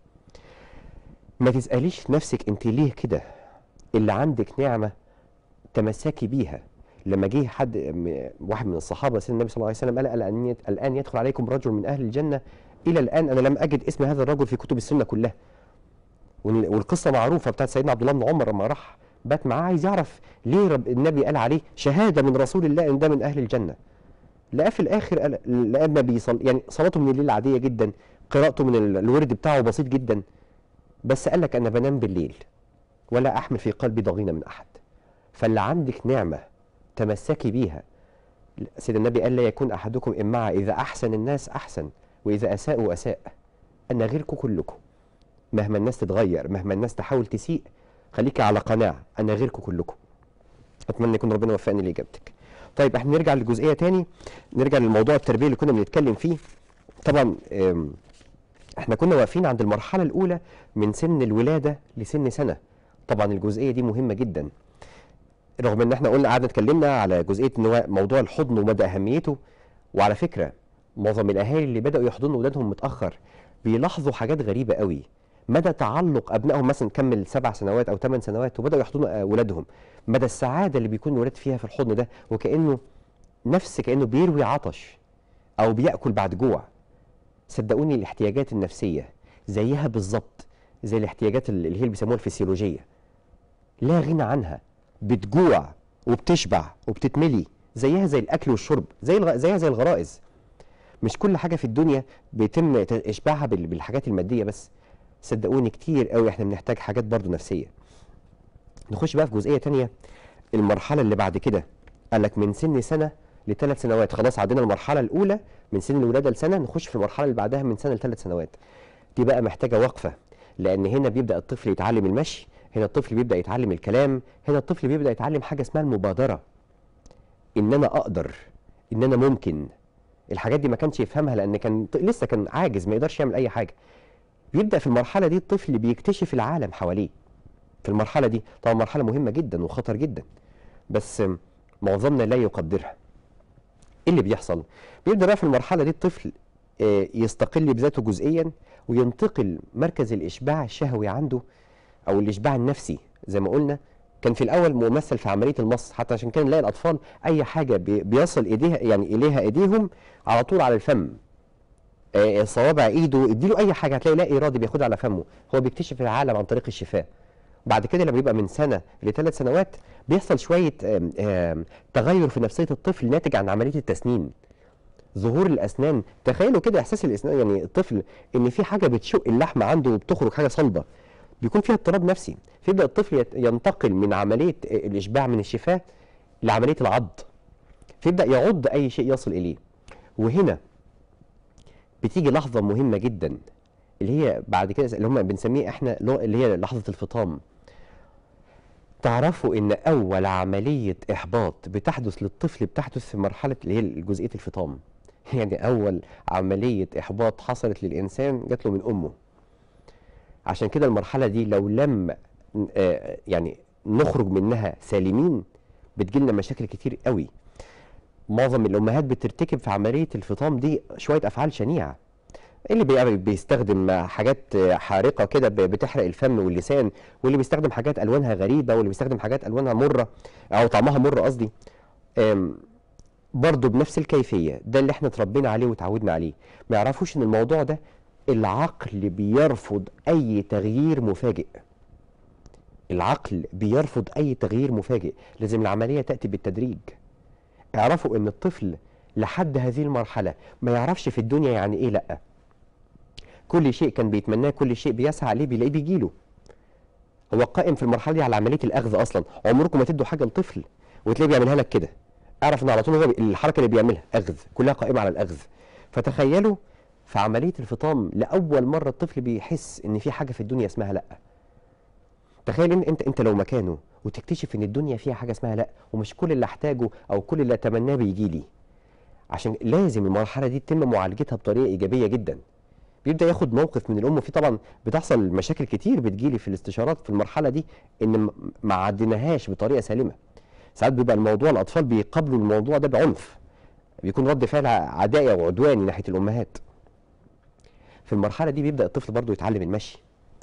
ما تساليش نفسك انت ليه كده، اللي عندك نعمه تمسكي بيها. لما جه واحد من الصحابه سيدنا النبي صلى الله عليه وسلم قال الان يدخل عليكم رجل من اهل الجنه، الى الان انا لم اجد اسم هذا الرجل في كتب السنه كلها. والقصه معروفه بتاعت سيدنا عبد الله بن عمر لما راح بات معاه عايز يعرف ليه النبي قال عليه شهاده من رسول الله ان ده من اهل الجنه. لقى في الاخر قال لقى النبي يعني صلاته من الليل عاديه جدا، قراءته من الورد بتاعه بسيط جدا، بس قال لك انا بنام بالليل ولا احمل في قلبي ضغينه من احد. فاللي عندك نعمه تمسكي بيها. سيدنا النبي قال لا يكون احدكم امعا اذا احسن الناس احسن واذا اساءوا اساء. انا غيركم كلكم، مهما الناس تتغير، مهما الناس تحاول تسيء، خليكي على قناعه انا غيركم كلكم. اتمنى يكون ربنا وفقني لاجابتك. طيب احنا نرجع للجزئيه تاني، نرجع للموضوع التربيه اللي كنا بنتكلم فيه. طبعا احنا كنا واقفين عند المرحله الاولى من سن الولاده لسن سنه. طبعا الجزئيه دي مهمه جدا، رغم ان احنا قعدنا اتكلمنا على جزئيه ان هو موضوع الحضن ومدى اهميته. وعلى فكره معظم الاهالي اللي بداوا يحضنوا اولادهم متاخر بيلاحظوا حاجات غريبه قوي. مدى تعلق ابنائهم، مثلا كمل 7 سنوات او 8 سنوات وبداوا يحضنوا اولادهم، مدى السعاده اللي بيكون الولاد فيها في الحضن ده، وكانه كانه بيروي عطش او بياكل بعد جوع. صدقوني الاحتياجات النفسيه زيها بالظبط زي الاحتياجات اللي هي اللي بيسموها الفسيولوجيه، لا غنى عنها. بتجوع وبتشبع وبتتملي، زيها زي الاكل والشرب، زيها زي الغرائز. مش كل حاجه في الدنيا بيتم اشباعها بالحاجات الماديه بس. صدقوني كتير قوي احنا بنحتاج حاجات برضو نفسيه. نخش بقى في جزئيه تانية، المرحله اللي بعد كده. قال لك من سن سنه ل3 سنوات، خلاص عدينا المرحله الاولى من سن الولاده لسنه، نخش في المرحله اللي بعدها من سنه ل3 سنوات. دي بقى محتاجه وقفه، لان هنا بيبدا الطفل يتعلم المشي، هنا الطفل بيبدا يتعلم الكلام، هنا الطفل بيبدا يتعلم حاجه اسمها المبادره. ان انا اقدر، ان انا ممكن. الحاجات دي ما كانش يفهمها لان لسه كان عاجز، ما يقدرش يعمل اي حاجه. بيبدا في المرحله دي الطفل بيكتشف العالم حواليه. في المرحله دي طبعا مرحله مهمه جدا وخطر جدا، بس معظمنا لا يقدرها. ايه اللي بيحصل؟ بيبدا بقى في المرحله دي الطفل يستقل بذاته جزئيا، وينتقل مركز الاشباع الشهوي عنده او الاشباع النفسي زي ما قلنا. كان في الاول ممثل في عمليه المص، حتى عشان كده نلاقي الاطفال اي حاجه بيصل ايديها يعني اليها ايديهم على طول على الفم. صوابع ايده اديله اي حاجه هتلاقي لا ارادي بياخدها على فمه. هو بيكتشف العالم عن طريق الشفاه. بعد كده لما بيبقى من سنه ل3 سنوات بيحصل شويه تغير في نفسيه الطفل ناتج عن عمليه التسنين. ظهور الاسنان، تخيلوا كده احساس الاسنان، يعني الطفل ان في حاجه بتشق اللحم عنده وبتخرج حاجه صلبه، بيكون فيها اضطراب نفسي. فيبدا الطفل ينتقل من عمليه الاشباع من الشفاه لعمليه العض، فيبدا يعض اي شيء يصل اليه. وهنا بتيجي لحظه مهمه جدا اللي هي بعد كده اللي هم بنسميه احنا اللي هي لحظه الفطام. تعرفوا ان اول عمليه احباط بتحدث للطفل بتحدث في مرحله اللي هي جزئيه الفطام. يعني اول عمليه احباط حصلت للانسان جات له من امه. عشان كده المرحله دي لو لم يعني نخرج منها سالمين بتجيلنا مشاكل كتير قوي. معظم الامهات بترتكب في عمليه الفطام دي شويه افعال شنيعه. اللي بيستخدم حاجات حارقه كده بتحرق الفم واللسان، واللي بيستخدم حاجات الوانها غريبه، واللي بيستخدم حاجات الوانها مره او طعمها مر قصدي. برضه بنفس الكيفيه. ده اللي احنا اتربينا عليه وتعودنا عليه. ما يعرفوش ان الموضوع ده العقل بيرفض اي تغيير مفاجئ. العقل بيرفض اي تغيير مفاجئ، لازم العمليه تاتي بالتدريج. اعرفوا ان الطفل لحد هذه المرحله ما يعرفش في الدنيا يعني ايه لا. كل شيء كان بيتمناه، كل شيء بيسعى عليه بيلاقيه بيجيله. هو قائم في المرحله دي على عمليه الاخذ اصلا. عمركم ما تدوا حاجه لطفل وتلاقيه بيعملها لك كده. اعرف ان على طول هو الحركه اللي بيعملها اخذ، كلها قائمه على الاخذ. فتخيلوا في عمليه الفطام لاول مره الطفل بيحس ان في حاجه في الدنيا اسمها لا. تخيل ان انت لو مكانه وتكتشف ان الدنيا فيها حاجه اسمها لا، ومش كل اللي احتاجه او كل اللي اتمناه بيجي لي. عشان لازم المرحله دي تتم معالجتها بطريقه ايجابيه جدا. بيبدا ياخد موقف من الام، وفي طبعا بتحصل مشاكل كتير بتجيلي في الاستشارات في المرحله دي ان ما عديناهاش بطريقه سليمه. ساعات بيبقى الموضوع الاطفال بيقابلوا الموضوع ده بعنف، بيكون رد فعل عدائي او عدواني ناحيه الامهات. في المرحله دي بيبدا الطفل برضه يتعلم المشي.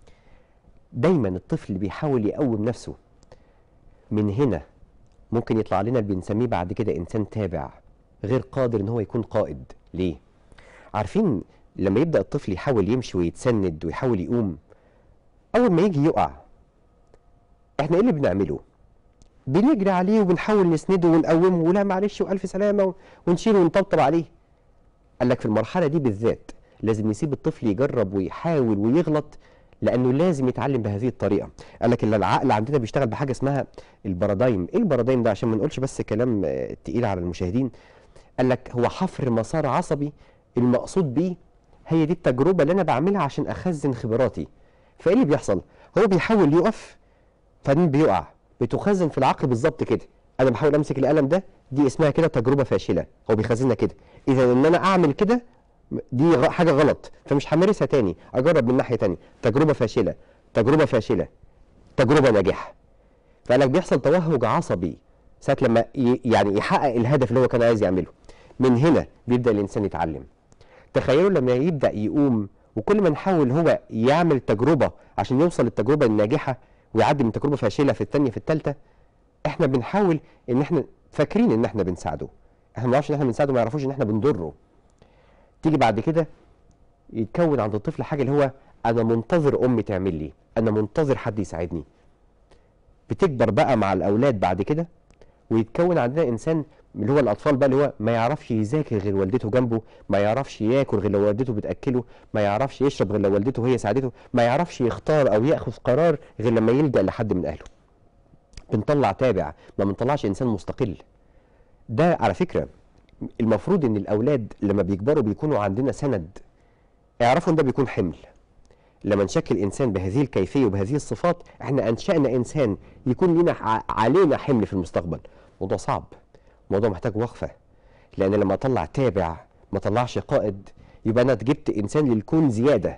دايما الطفل بيحاول يقوم نفسه. من هنا ممكن يطلع لنا اللي بنسميه بعد كده انسان تابع، غير قادر ان هو يكون قائد. ليه؟ عارفين لما يبدا الطفل يحاول يمشي ويتسند ويحاول يقوم، اول ما يجي يقع احنا ايه اللي بنعمله؟ بنجري عليه وبنحاول نسنده ونقومه، ولا معلش والف سلامه، ونشيله ونطبطب عليه. قال لك في المرحله دي بالذات لازم نسيب الطفل يجرب ويحاول ويغلط، لانه لازم يتعلم بهذه الطريقه. قال لك العقل عندنا بيشتغل بحاجه اسمها البارادايم. ايه البارادايم ده؟ عشان ما نقولش بس كلام تقيل على المشاهدين. قال لك هو حفر مسار عصبي، المقصود بيه هي دي التجربه اللي انا بعملها عشان اخزن خبراتي. فايه اللي بيحصل؟ هو بيحاول يقف فبعدين بيقع. بتخزن في العقل بالظبط كده. انا بحاول امسك القلم ده، دي اسمها كده تجربه فاشله، هو بيخزنها كده. اذا ان انا اعمل كده دي حاجه غلط، فمش همارسها تاني، اجرب من ناحيه تانيه. تجربه فاشله، تجربه فاشله، تجربه ناجحه. فقال لك بيحصل توهج عصبي ساعه لما يعني يحقق الهدف اللي هو كان عايز يعمله. من هنا بيبدا الانسان يتعلم. تخيلوا لما يبدا يقوم، وكل ما نحاول هو يعمل تجربه عشان يوصل للتجربه الناجحه ويعدي من تجربه فاشله في الثانيه في الثالثه، احنا بنحاول ان احنا فاكرين ان احنا بنساعده. احنا ما نعرفش ان احنا بنساعده، ما يعرفوش ان احنا بنضره. تيجي بعد كده يتكون عند الطفل حاجه اللي هو انا منتظر امي تعمل لي، انا منتظر حد يساعدني. بتكبر بقى مع الاولاد بعد كده، ويتكون عندنا انسان اللي هو الاطفال بقى، اللي هو ما يعرفش يذاكر غير والدته جنبه، ما يعرفش ياكل غير لو والدته بتاكله، ما يعرفش يشرب غير لو والدته هي ساعدته، ما يعرفش يختار او ياخذ قرار غير لما يلجأ لحد من اهله. بنطلع تابع، ما بنطلعش انسان مستقل. ده على فكره المفروض ان الاولاد لما بيكبروا بيكونوا عندنا سند. اعرفوا ان ده بيكون حمل. لما نشكل انسان بهذه الكيفيه وبهذه الصفات، احنا انشأنا انسان يكون لنا علينا حمل في المستقبل. موضوع صعب، موضوع محتاج وقفه. لان لما اطلع تابع ما اطلعش قائد، يبقى انا جبت انسان للكون زياده.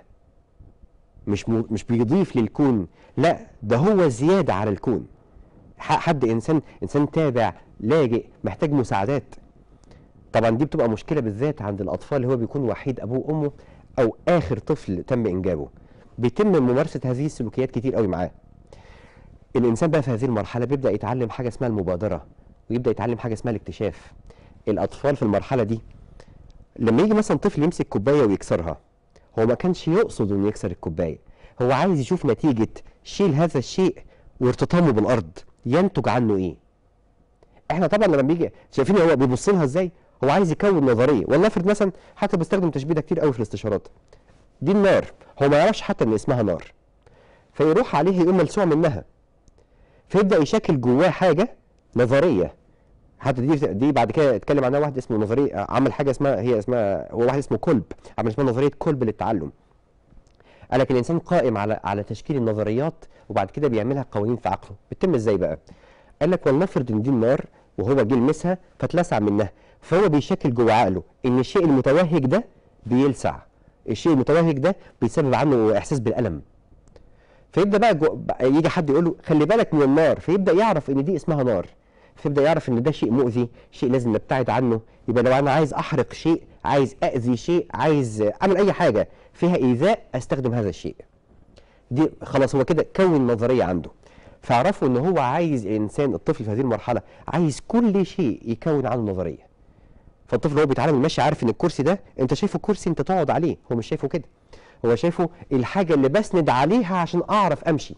مش بيضيف للكون، لا ده هو زياده على الكون. حد انسان تابع لاجئ محتاج مساعدات. طبعا دي بتبقى مشكله بالذات عند الاطفال اللي هو بيكون وحيد ابوه وامه، او اخر طفل تم انجابه. بيتم ممارسه هذه السلوكيات كتير قوي معاه. الانسان بقى في هذه المرحله بيبدا يتعلم حاجه اسمها المبادره، ويبدا يتعلم حاجه اسمها الاكتشاف. الاطفال في المرحله دي لما يجي مثلا طفل يمسك كوبايه ويكسرها، هو ما كانش يقصد انه يكسر الكوبايه، هو عايز يشوف نتيجه شيل هذا الشيء وارتطامه بالارض ينتج عنه ايه. احنا طبعا لما بيجي شايفين هو بيبص لها ازاي، هو عايز يكون نظريه. والله افرض مثلا، حتى بستخدم تشبيه ده كتير قوي في الاستشارات، دي النار، هو ما يعرفش حتى ان اسمها نار، فيروح عليه يقوم ملسوع منها، فيبدا يشكل جواه حاجه نظريه. حتى دي بعد كده اتكلم عنها واحد اسمه نظريه، عمل حاجه اسمها هو واحد اسمه كولب، عمل اسمها نظريه كولب للتعلم. قال لك الانسان قائم على تشكيل النظريات، وبعد كده بيعملها قوانين في عقله. بتتم ازاي بقى؟ قال لك ولنفرض ان دي النار، وهو جه لمسها فاتلسع منها، فهو بيشكل جوه عقله ان الشيء المتوهج ده بيلسع، الشيء المتوهج ده بيسبب عنه احساس بالالم. فيبدا بقى يجي حد يقول له خلي بالك من النار، فيبدا يعرف ان دي اسمها نار، فيبدا يعرف ان ده شيء مؤذي، شيء لازم نبتعد عنه. يبقى لو انا عايز احرق شيء، عايز اذي شيء، عايز اعمل اي حاجه فيها ايذاء، استخدم هذا الشيء. دي خلاص هو كده كون نظريه عنده. فاعرفوا ان هو عايز الانسان الطفل في هذه المرحله عايز كل شيء يكون عنه نظريه. فالطفل هو بيتعلم المشي عارف ان الكرسي ده انت شايفه كرسي انت تقعد عليه، هو مش شايفه كده، هو شايفه الحاجه اللي بسند عليها عشان اعرف امشي.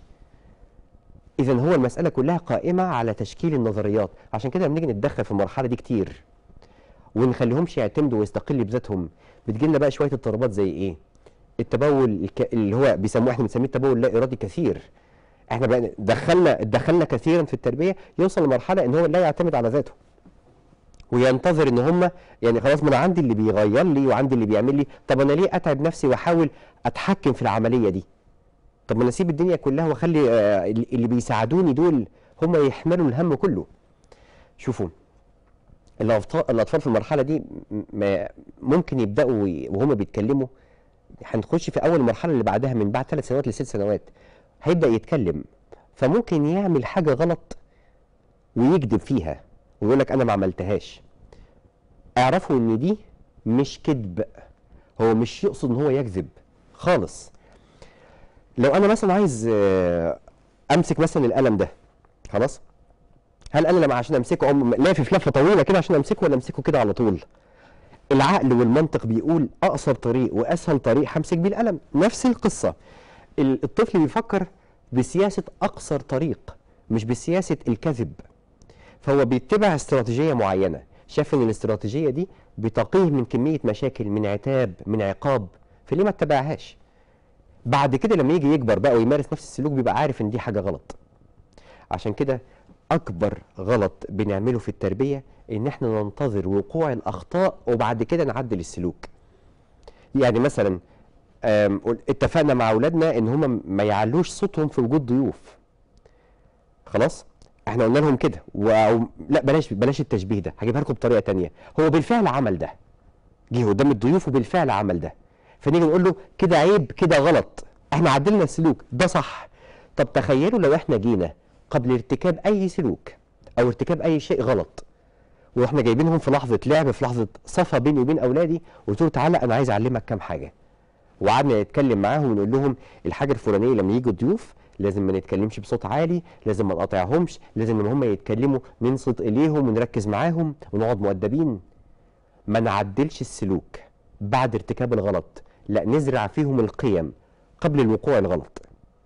اذا هو المساله كلها قائمه على تشكيل النظريات. عشان كده لما نيجي نتدخل في المرحله دي كتير ونخليهمش يعتمدوا ويستقلوا بذاتهم، بتجيلنا بقى شويه اضطرابات زي ايه؟ التبول اللي هو احنا بنسميه التبول لا ارادي كثير. احنا بقى دخلنا كثيرا في التربيه، يوصل لمرحله ان هو لا يعتمد على ذاته وينتظر ان هم يعني خلاص، ما انا عندي اللي بيغير لي وعندي اللي بيعمل لي، طب انا ليه اتعب نفسي واحاول اتحكم في العمليه دي؟ طب ما انا اسيب الدنيا كلها واخلي اللي بيساعدوني دول هم يحملوا الهم كله. شوفوا الاطفال في المرحله دي ممكن يبداوا وهم بيتكلموا، هنخش في اول المرحله اللي بعدها من بعد 3 سنوات ل6 سنوات هيبدا يتكلم، فممكن يعمل حاجه غلط ويكذب فيها ويقول لك انا ما عملتهاش. اعرفوا ان دي مش كذب، هو مش يقصد ان هو يكذب خالص. لو انا مثلا عايز امسك مثلا القلم ده، خلاص، هل انا لما عشان امسكه اقوم لافف لفه طويله كده عشان امسكه، ولا امسكه كده على طول؟ العقل والمنطق بيقول اقصر طريق واسهل طريق همسك بيه القلم. نفس القصه، الطفل بيفكر بسياسه اقصر طريق مش بسياسه الكذب، فهو بيتبع استراتيجيه معينه، شاف ان الاستراتيجيه دي بتقيه من كميه مشاكل، من عتاب، من عقاب، فليه ما اتبعهاش؟ بعد كده لما يجي يكبر بقى ويمارس نفس السلوك بيبقى عارف ان دي حاجه غلط. عشان كده اكبر غلط بنعمله في التربيه ان احنا ننتظر وقوع الاخطاء وبعد كده نعدل السلوك. يعني مثلا اتفقنا مع اولادنا ان هم ما يعلوش صوتهم في وجود ضيوف، خلاص، احنا قلنا لهم كده لا بلاش التشبيه ده، هجيبها لكم بطريقه تانية. هو بالفعل عمل ده، جه قدام الضيوف وبالفعل عمل ده، فنيجي نقول له كده عيب، كده غلط، احنا عدلنا السلوك ده صح. طب تخيلوا لو احنا جينا قبل ارتكاب اي سلوك او ارتكاب اي شيء غلط واحنا جايبينهم في لحظه لعب، في لحظه صفا بيني وبين اولادي، وقلت له تعالى انا عايز اعلمك كام حاجه، وقعدنا نتكلم معاهم ونقول لهم الحاجه الفلانيه لما يجوا الضيوف لازم ما نتكلمش بصوت عالي، لازم ما نقاطعهمش، لازم لما هم يتكلموا ننصت اليهم ونركز معاهم ونقعد مؤدبين. ما نعدلش السلوك بعد ارتكاب الغلط، لا نزرع فيهم القيم قبل الوقوع الغلط.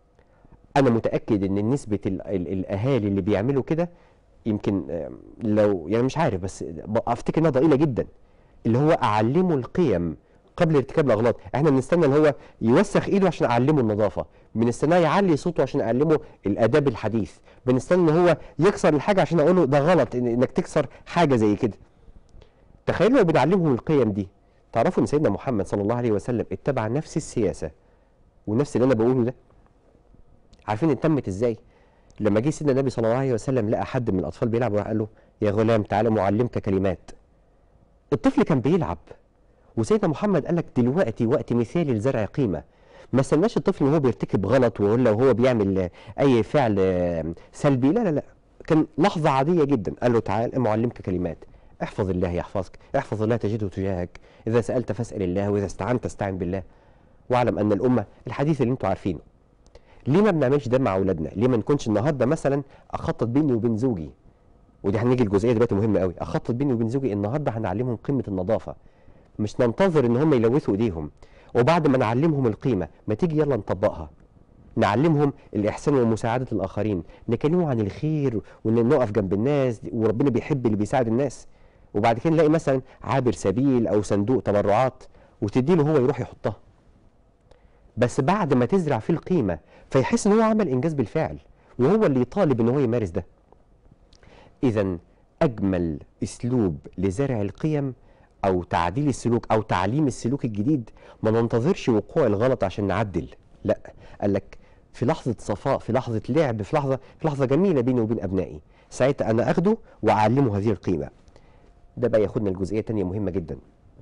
انا متاكد ان نسبه الاهالي اللي بيعملوا كده يمكن لو يعني مش عارف، بس افتكر انها ضئيله جدا، اللي هو اعلمه القيم قبل ارتكاب الاغلاط. احنا بنستنى ان هو يوسخ ايده عشان اعلمه النظافه، بنستناه يعلي صوته عشان اعلمه الاداب الحديث، بنستنى ان هو يكسر الحاجه عشان اقول له ده غلط انك تكسر حاجه زي كده. تخيلوا لو بنعلمهم القيم دي. تعرفوا ان سيدنا محمد صلى الله عليه وسلم اتبع نفس السياسه ونفس اللي انا بقوله ده. عارفين اتمت ازاي؟ لما جه سيدنا النبي صلى الله عليه وسلم لقى حد من الاطفال بيلعب وراح قال له يا غلام تعالى معلمك كلمات. الطفل كان بيلعب، وسيدنا محمد قال لك دلوقتي وقت مثالي لزرع قيمه. ما استناش الطفل وهو بيرتكب غلط ولا وهو بيعمل اي فعل سلبي، لا لا لا، كان لحظه عاديه جدا قال له تعالى معلمك كلمات، احفظ الله يحفظك، احفظ الله تجده تجاهك، اذا سالت فاسال الله، واذا استعنت استعن بالله، واعلم ان الامه، الحديث اللي انتوا عارفينه. ليه ما بنعملش ده مع اولادنا؟ ليه ما نكونش النهارده مثلا اخطط بيني وبين زوجي، ودي هنيجي الجزئيه دلوقتي مهمه قوي، اخطط بيني وبين زوجي النهارده هنعلمهم قيمه النظافه، مش ننتظر ان هم يلوثوا ايديهم، وبعد ما نعلمهم القيمه ما تيجي يلا نطبقها. نعلمهم الاحسان ومساعده الاخرين، نكلمهم عن الخير وان نقف جنب الناس وربنا بيحب اللي بيساعد الناس، وبعد كده نلاقي مثلا عابر سبيل او صندوق تبرعات وتدي له هو يروح يحطها، بس بعد ما تزرع فيه القيمه فيحس ان هو عمل انجاز بالفعل وهو اللي يطالب ان هو يمارس ده. اذا اجمل اسلوب لزرع القيم او تعديل السلوك او تعليم السلوك الجديد ما ننتظرش وقوع الغلط عشان نعدل، لا، قال لك في لحظه صفاء، في لحظه لعب، في لحظه جميله بيني وبين ابنائي، ساعتها انا اخده واعلمه هذه القيمه. ده بقى ياخدنا لجزئيه ثانيه مهمه جدا،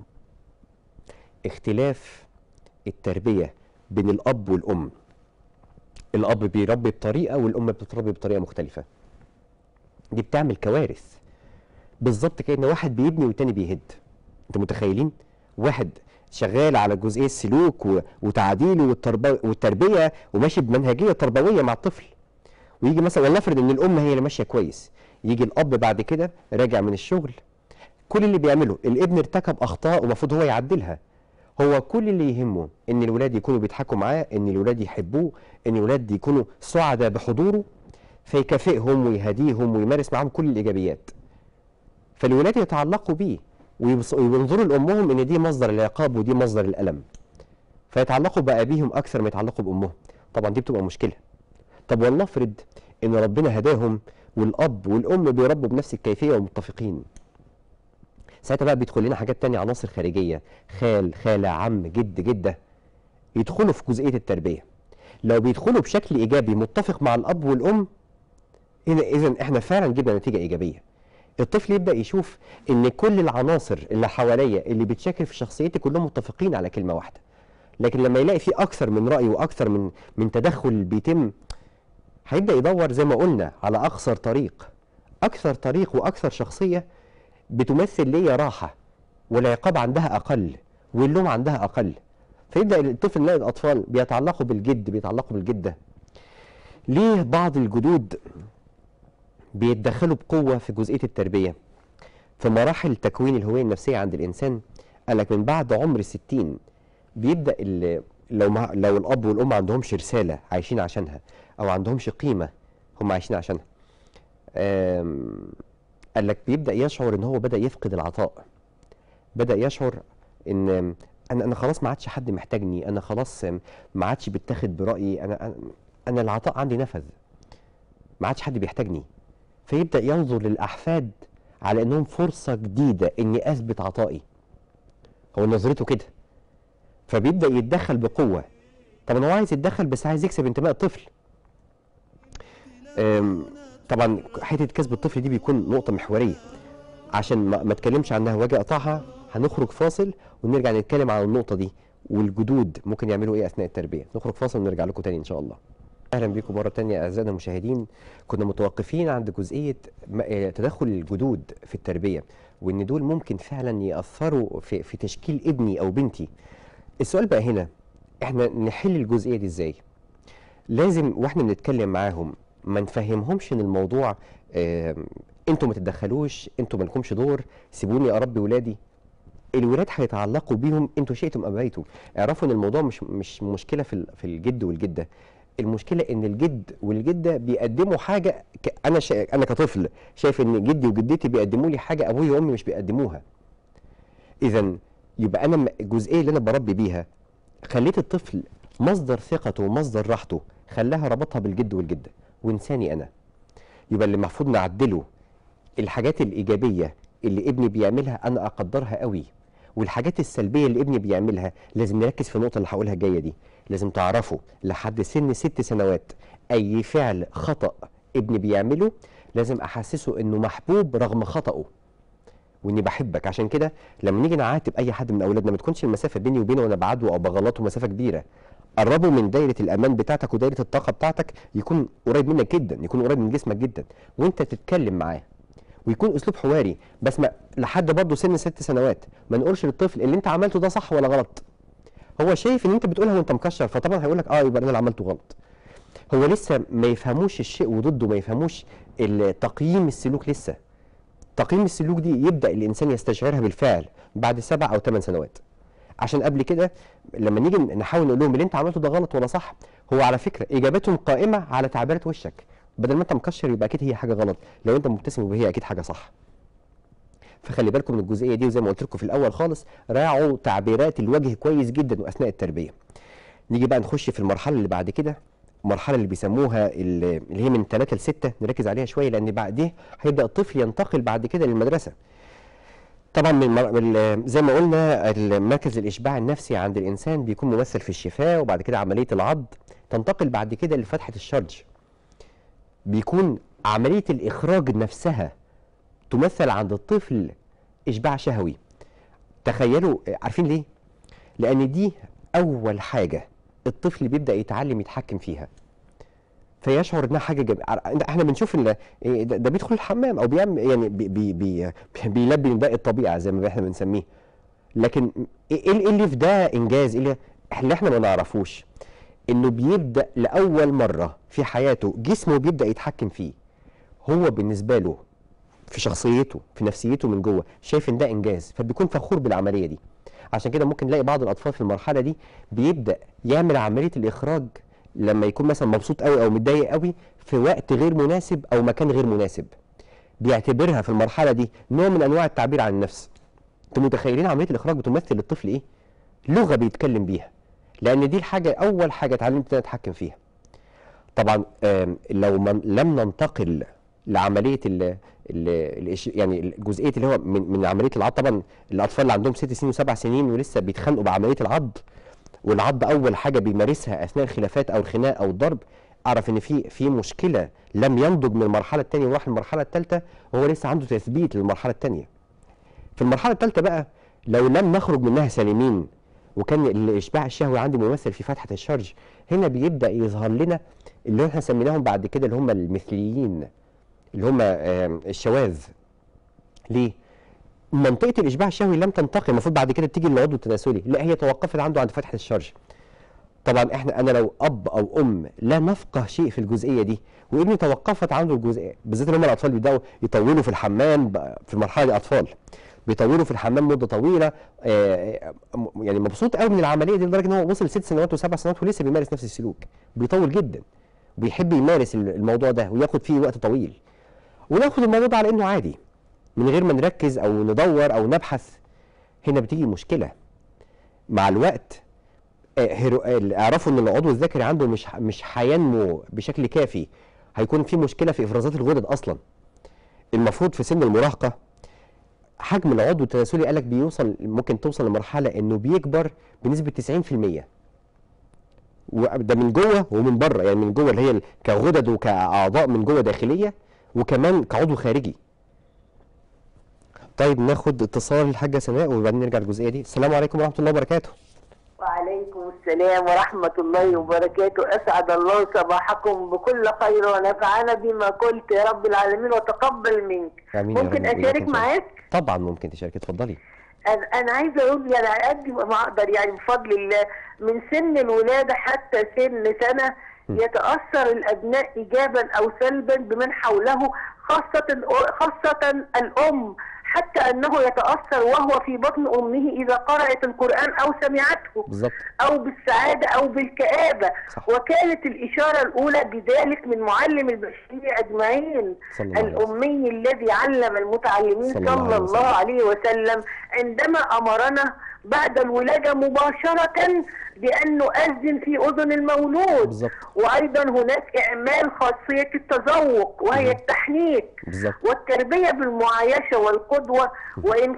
اختلاف التربيه بين الاب والام. الاب بيربي بطريقه والام بتربي بطريقه مختلفه، دي بتعمل كوارث. بالظبط كأن واحد بيبني والتاني بيهد. انتوا متخيلين؟ واحد شغال على جزئيه السلوك وتعديله والتربيه وماشي بمنهجيه تربويه مع الطفل، ويجي مثلا ولنفرض ان الام هي اللي ماشيه كويس، يجي الاب بعد كده راجع من الشغل، كل اللي بيعمله الابن ارتكب اخطاء ومفروض هو يعدلها، هو كل اللي يهمه ان الولاد يكونوا بيضحكوا معاه، ان الولاد يحبوه، ان الولاد يكونوا سعداء بحضوره، فيكافئهم ويهديهم ويمارس معاهم كل الايجابيات، فالولاد يتعلقوا بيه وينظروا لامهم ان دي مصدر العقاب ودي مصدر الالم، فيتعلقوا بابيهم اكثر ما يتعلقوا بامهم. طبعا دي بتبقى مشكله. طب ولنفرض ان ربنا هداهم والاب والام بيربوا بنفس الكيفيه ومتفقين، ساعتها بقى بيدخل لنا حاجات تانية، عناصر خارجيه، خال، خاله، عم، جد، جده، يدخلوا في جزئيه التربيه. لو بيدخلوا بشكل ايجابي متفق مع الاب والام، اذا احنا فعلا جبنا نتيجه ايجابيه. الطفل يبدا يشوف ان كل العناصر اللي حواليا اللي بتشكل في شخصيتي كلهم متفقين على كلمه واحده. لكن لما يلاقي في اكثر من راي واكثر من تدخل بيتم، هيبدا يدور زي ما قلنا على اقصر طريق، اكثر طريق واكثر شخصيه بتمثل ليا راحه، والعقاب عندها اقل، واللوم عندها اقل. فيبدا الطفل يلاقي الاطفال بيتعلقوا بالجد، بيتعلقوا بالجده. ليه بعض الجدود بيتدخلوا بقوه في جزئيه التربيه؟ في مراحل تكوين الهويه النفسيه عند الانسان، قال لك من بعد عمر 60 بيبدا لو الاب والام ما عندهمش رساله عايشين عشانها، او عندهمش قيمه هم عايشين عشانها، قال لك بيبدا يشعر ان هو بدا يفقد العطاء، بدا يشعر ان انا خلاص ما عادش حد محتاجني، انا خلاص ما عادش بتاخد برايي، انا العطاء عندي نفذ، ما عادش حد بيحتاجني. فيبدا ينظر للاحفاد على انهم فرصه جديده اني اثبت عطائي، هو نظرته كده. فبيبدا يتدخل بقوه. طبعا هو عايز يتدخل بس عايز يكسب انتماء الطفل. طبعا حته كسب الطفل دي بيكون نقطه محوريه، عشان ما اتكلمش عنها واجي اقطعها. هنخرج فاصل ونرجع نتكلم عن النقطه دي، والجدود ممكن يعملوا ايه اثناء التربيه. نخرج فاصل ونرجع لكم تاني ان شاء الله. اهلا بكم مره تانية اعزائنا المشاهدين. كنا متوقفين عند جزئيه تدخل الجدود في التربيه، وان دول ممكن فعلا ياثروا في تشكيل ابني او بنتي. السؤال بقى هنا، احنا نحل الجزئيه دي ازاي؟ لازم واحنا بنتكلم معاهم ما نفهمهمش ان الموضوع انتوا ما تتدخلوش، انتوا ما لكمش دور، سيبوني اربي ولادي. الولاد هيتعلقوا بيهم انتوا شئتم ام ابيتم. اعرفوا ان الموضوع مش مشكله في الجد والجده، المشكله ان الجد والجده بيقدموا حاجه. انا كطفل شايف ان جدي وجدتي بيقدموا لي حاجه ابويا وامي مش بيقدموها. اذا يبقى انا الجزئيه اللي انا بربي بيها خليت الطفل مصدر ثقته ومصدر راحته، خلاها ربطها بالجد والجده وانساني انا. يبقى اللي المفروض نعدله الحاجات الايجابيه اللي ابني بيعملها انا اقدرها قوي، والحاجات السلبيه اللي ابني بيعملها لازم نركز في النقطه اللي هقولها الجايه دي. لازم تعرفوا لحد سن 6 سنوات اي فعل خطا ابني بيعمله لازم احسسه انه محبوب رغم خطأه، واني بحبك. عشان كده لما نيجي نعاتب اي حد من اولادنا ما تكونش المسافه بيني وبينه وانا بعدوه او بغلطه مسافه كبيره. قربوا من دايره الامان بتاعتك ودايره الطاقه بتاعتك، يكون قريب منك جدا، يكون قريب من جسمك جدا، وانت تتكلم معاه ويكون اسلوب حواري. بس ما لحد برضه سن 6 سنوات ما نقولش للطفل اللي انت عملته ده صح ولا غلط. هو شايف ان انت بتقولها وانت مكشر، فطبعا هيقول لك يبقى انا اللي عملته غلط. هو لسه ما يفهموش الشيء وضده، ما يفهموش تقييم السلوك. لسه تقييم السلوك دي يبدا الانسان يستشعرها بالفعل بعد 7 أو 8 سنوات. عشان قبل كده لما نيجي نحاول نقول لهم اللي انت عملته ده غلط ولا صح، هو على فكره اجابتهم قائمه على تعبيرات وشك. بدل ما انت مكشر يبقى اكيد هي حاجه غلط، لو انت مبتسم يبقى هي اكيد حاجه صح. فخلي بالكم من الجزئيه دي، وزي ما قلت لكم في الاول خالص راعوا تعبيرات الوجه كويس جدا واثناء التربيه. نيجي بقى نخش في المرحله اللي بعد كده، المرحله اللي بيسموها اللي هي من 3 ل 6، نركز عليها شويه لان بعديه هيبدا الطفل ينتقل بعد كده للمدرسه. طبعا زي ما قلنا المركز الاشباع النفسي عند الانسان بيكون ممثل في الشفاه، وبعد كده عمليه العض، تنتقل بعد كده لفتحه الشرج. بيكون عمليه الاخراج نفسها تمثل عند الطفل اشباع شهوي. تخيلوا، عارفين ليه؟ لان دي اول حاجه الطفل بيبدا يتعلم يتحكم فيها، فيشعر انها حاجه جميله. احنا بنشوف ان ده بيدخل الحمام او بيعمل يعني بيلبي نداء الطبيعه زي ما احنا بنسميه. لكن ايه اللي في ده انجاز؟ اللي احنا ما نعرفوش انه بيبدا لاول مره في حياته جسمه بيبدا يتحكم فيه. هو بالنسبه له في شخصيته في نفسيته من جوه شايف ان ده انجاز، فبيكون فخور بالعمليه دي. عشان كده ممكن نلاقي بعض الاطفال في المرحله دي بيبدا يعمل عمليه الاخراج لما يكون مثلا مبسوط قوي او متضايق قوي في وقت غير مناسب او مكان غير مناسب. بيعتبرها في المرحله دي نوع من انواع التعبير عن النفس. انتوا متخيلين عمليه الاخراج بتمثل للطفل ايه؟ لغه بيتكلم بيها، لان دي الحاجه اول حاجه اتعلمت ان اتحكم فيها. طبعا لو لم ننتقل لعمليه يعني جزئيه اللي هو من عمليه العض. طبعا الاطفال اللي عندهم 6 سنين و7 سنين ولسه بيتخانقوا بعمليه العض، والعض اول حاجه بيمارسها اثناء الخلافات او الخناق او الضرب، اعرف ان في مشكله لم ينضج من المرحله الثانيه وراح للمرحله الثالثه، وهو لسه عنده تثبيت للمرحله الثانيه. في المرحله الثالثه بقى لو لم نخرج منها سالمين، وكان الاشباع الشهوي عندي ممثل في فتحه الشرج، هنا بيبدا يظهر لنا اللي احنا سميناهم بعد كده اللي هم المثليين، اللي هم الشواذ. ليه؟ منطقه الاشباع الشهوي لم تنتقل، المفروض بعد كده تيجي للعضو التناسلي، لا هي توقفت عنده عند فتحه الشرج. طبعا انا لو اب او ام لا نفقه شيء في الجزئيه دي، وابني توقفت عنده الجزئيه، بالذات اللي هم الاطفال بيبداوا يطولوا في الحمام في المرحله دي، اطفال بيطولوا في الحمام مده طويله، يعني مبسوط قوي من العمليه دي لدرجه ان هو وصل 6 سنوات و7 سنوات ولسه بيمارس نفس السلوك، بيطول جدا وبيحب يمارس الموضوع ده وياخد فيه وقت طويل، وناخد الموضوع ده على انه عادي من غير ما نركز او ندور او نبحث. هنا بتيجي مشكله مع الوقت. اعرفوا ان العضو الذكري عنده مش هينمو بشكل كافي، هيكون في مشكله في افرازات الغدد اصلا. المفروض في سن المراهقه حجم العضو التناسلي قالك ممكن توصل لمرحله انه بيكبر بنسبه 90%، وده من جوه ومن بره، يعني من جوه اللي هي كغدد وكاعضاء من جوه داخليه، وكمان كعضو خارجي. طيب ناخد اتصال الحاجه سناء وبعدين نرجع للجزئيه دي. السلام عليكم ورحمه الله وبركاته. وعليكم السلام ورحمة الله وبركاته. أسعد الله صباحكم بكل خير ونفعنا بما قلت يا رب العالمين وتقبل منك. ممكن أشارك معاك؟ طبعا ممكن تشارك، اتفضلي. أنا عايزة أقول يعني على قد ما أقدر يعني بفضل الله من سن الولادة حتى سن سنة يتأثر الأبناء إيجابا أو سلبا بمن حوله، خاصة الأم، حتى أنه يتأثر وهو في بطن أمه إذا قرأت القرآن أو سمعته بالزبط. أو بالسعادة أو بالكآبة. صح. وكانت الإشارة الأولى بذلك من معلم البشرية أجمعين الأمي الذي علم المتعلمين صلى الله عليه وسلم، عندما أمرنا بعد الولادة مباشرة بأن نؤذن في أذن المولود. بالزبط. وأيضا هناك إعمال خاصية التذوق وهي التحنيك والتربية بالمعايشة والقدوة، وإن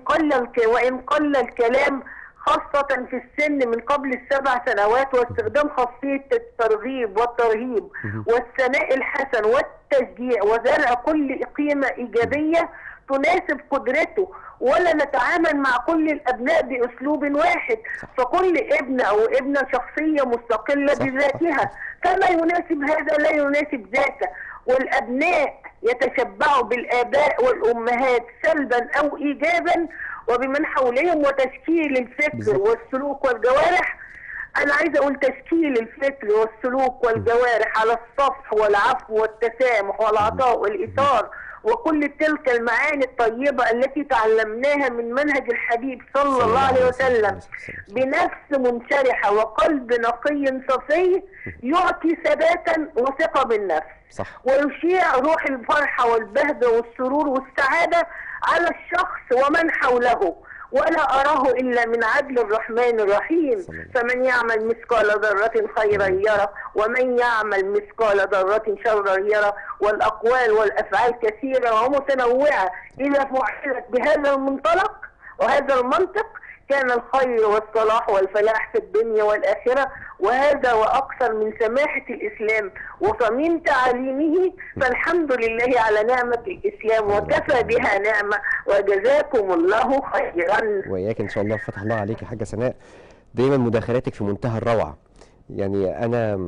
قل الكلام خاصة في السن من قبل ال7 سنوات، واستخدام خاصية الترغيب والترهيب والثناء الحسن والتشجيع وزرع كل قيمة إيجابية تناسب قدرته، ولا نتعامل مع كل الأبناء بأسلوب واحد. فكل ابن أو ابنة شخصية مستقلة بذاتها، فما يناسب هذا لا يناسب ذاك. والأبناء يتشبعوا بالآباء والأمهات سلبا أو إيجابا وبمن حولهم، وتشكيل الفكر والسلوك والجوارح. أنا عايزة أقول تشكيل الفكر والسلوك والجوارح على الصفح والعفو والتسامح والعطاء والإيثار وكل تلك المعاني الطيبة التي تعلمناها من منهج الحبيب صلى الله عليه وسلم بنفس منشرحة وقلب نقي صفي يعطي ثباتا وثقة بالنفس. صح. ويشيع روح الفرحة والبهجة والسرور والسعادة على الشخص ومن حوله، ولا أراه إلا من عدل الرحمن الرحيم. فمن يعمل مثقال ذرة خيرا يره ومن يعمل مثقال ذرة شرا يره. والأقوال والأفعال كثيرة ومتنوعة إذا فعلت بهذا المنطلق وهذا المنطق كان الخير والصلاح والفلاح في الدنيا والآخرة. وهذا وأكثر من سماحة الإسلام وصميم تعاليمه، فالحمد لله على نعمة الإسلام وكفى بها نعمة، وجزاكم الله خيرا. وإياك إن شاء الله. فتح الله عليك يا حاجة سناء، دايما مداخلاتك في منتهى الروعة. يعني أنا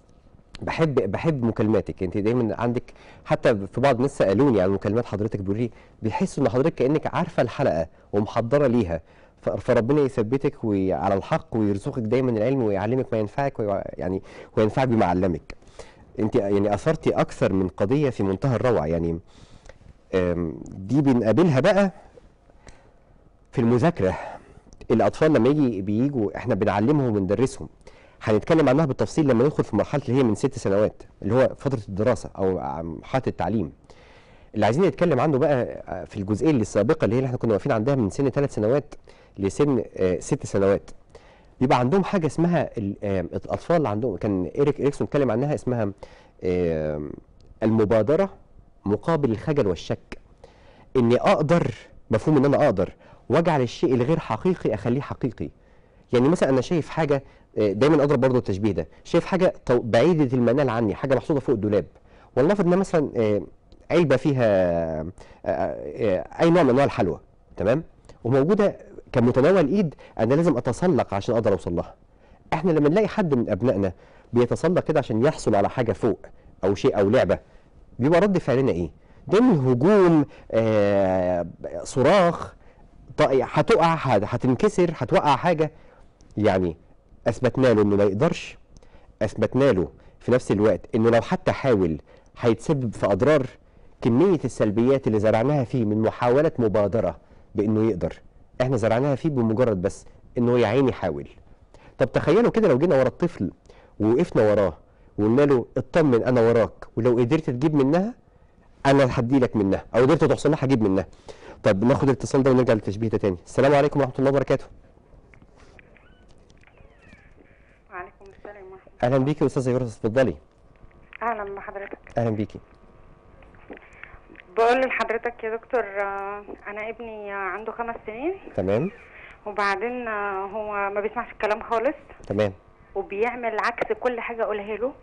بحب مكالماتك، انت دايما عندك، حتى في بعض الناس سالوني عن مكالمات حضرتك بيقولوا لي بيحسوا ان حضرتك كانك عارفه الحلقه ومحضره ليها، فربنا يثبتك على الحق ويرزقك دايما العلم ويعلمك ما ينفعك يعني وينفعك بما علمك. انت يعني اثرتي اكثر من قضيه في منتهى الروعه. يعني دي بنقابلها بقى في المذاكره. الاطفال لما بييجوا احنا بنعلمهم وبندرسهم، هنتكلم عنها بالتفصيل لما ندخل في مرحله اللي هي من 6 سنوات اللي هو فتره الدراسه او مرحله التعليم. اللي عايزين نتكلم عنه بقى في الجزئيه اللي السابقه اللي هي اللي احنا كنا واقفين عندها من سن 3 سنوات لسن 6 سنوات، بيبقى عندهم حاجه اسمها الاطفال اللي عندهم، كان اريكسون اتكلم عنها، اسمها المبادره مقابل الخجل والشك. اني اقدر، مفهوم ان انا اقدر واجعل الشيء الغير حقيقي اخليه حقيقي. يعني مثلا انا شايف حاجه، دايما اضرب برضه التشبيه ده، شايف حاجه بعيده المنال عني، حاجه محطوطه فوق الدولاب، ولنفرض انها مثلا علبه فيها اي نوع من انواع الحلوى، تمام، وموجوده كمتناول الايد، انا لازم اتسلق عشان اقدر اوصل لها. احنا لما نلاقي حد من ابنائنا بيتسلق كده عشان يحصل على حاجه فوق او شيء او لعبه، بيبقى رد فعلنا ايه؟ دايما هجوم، صراخ، هتقع، هتنكسر، هتوقع حاجه. يعني اثبتنا له انه ما يقدرش، اثبتنا له في نفس الوقت انه لو حتى حاول هيتسبب في اضرار. كميه السلبيات اللي زرعناها فيه من محاوله مبادره بانه يقدر، احنا زرعناها فيه بمجرد بس انه يا عيني حاول. طب تخيلوا كده لو جينا ورا الطفل ووقفنا وراه وقلنا له اطمن انا وراك، ولو قدرت تجيب منها انا هدي لك منها، او قدرت توصل لها هجيب منها. طب ناخد الاتصال ده ونرجع للتشبيه ده تاني. السلام عليكم ورحمه الله وبركاته. وعليكم السلام ورحمة الله. اهلا بيكي يا استاذه يورس، اتفضلي. اهلا بحضرتك. اهلا بيكي. بقول لحضرتك يا دكتور، انا ابني عنده 5 سنين. تمام. وبعدين هو ما بيسمعش الكلام خالص. تمام. وبيعمل عكس كل حاجه اقولها له.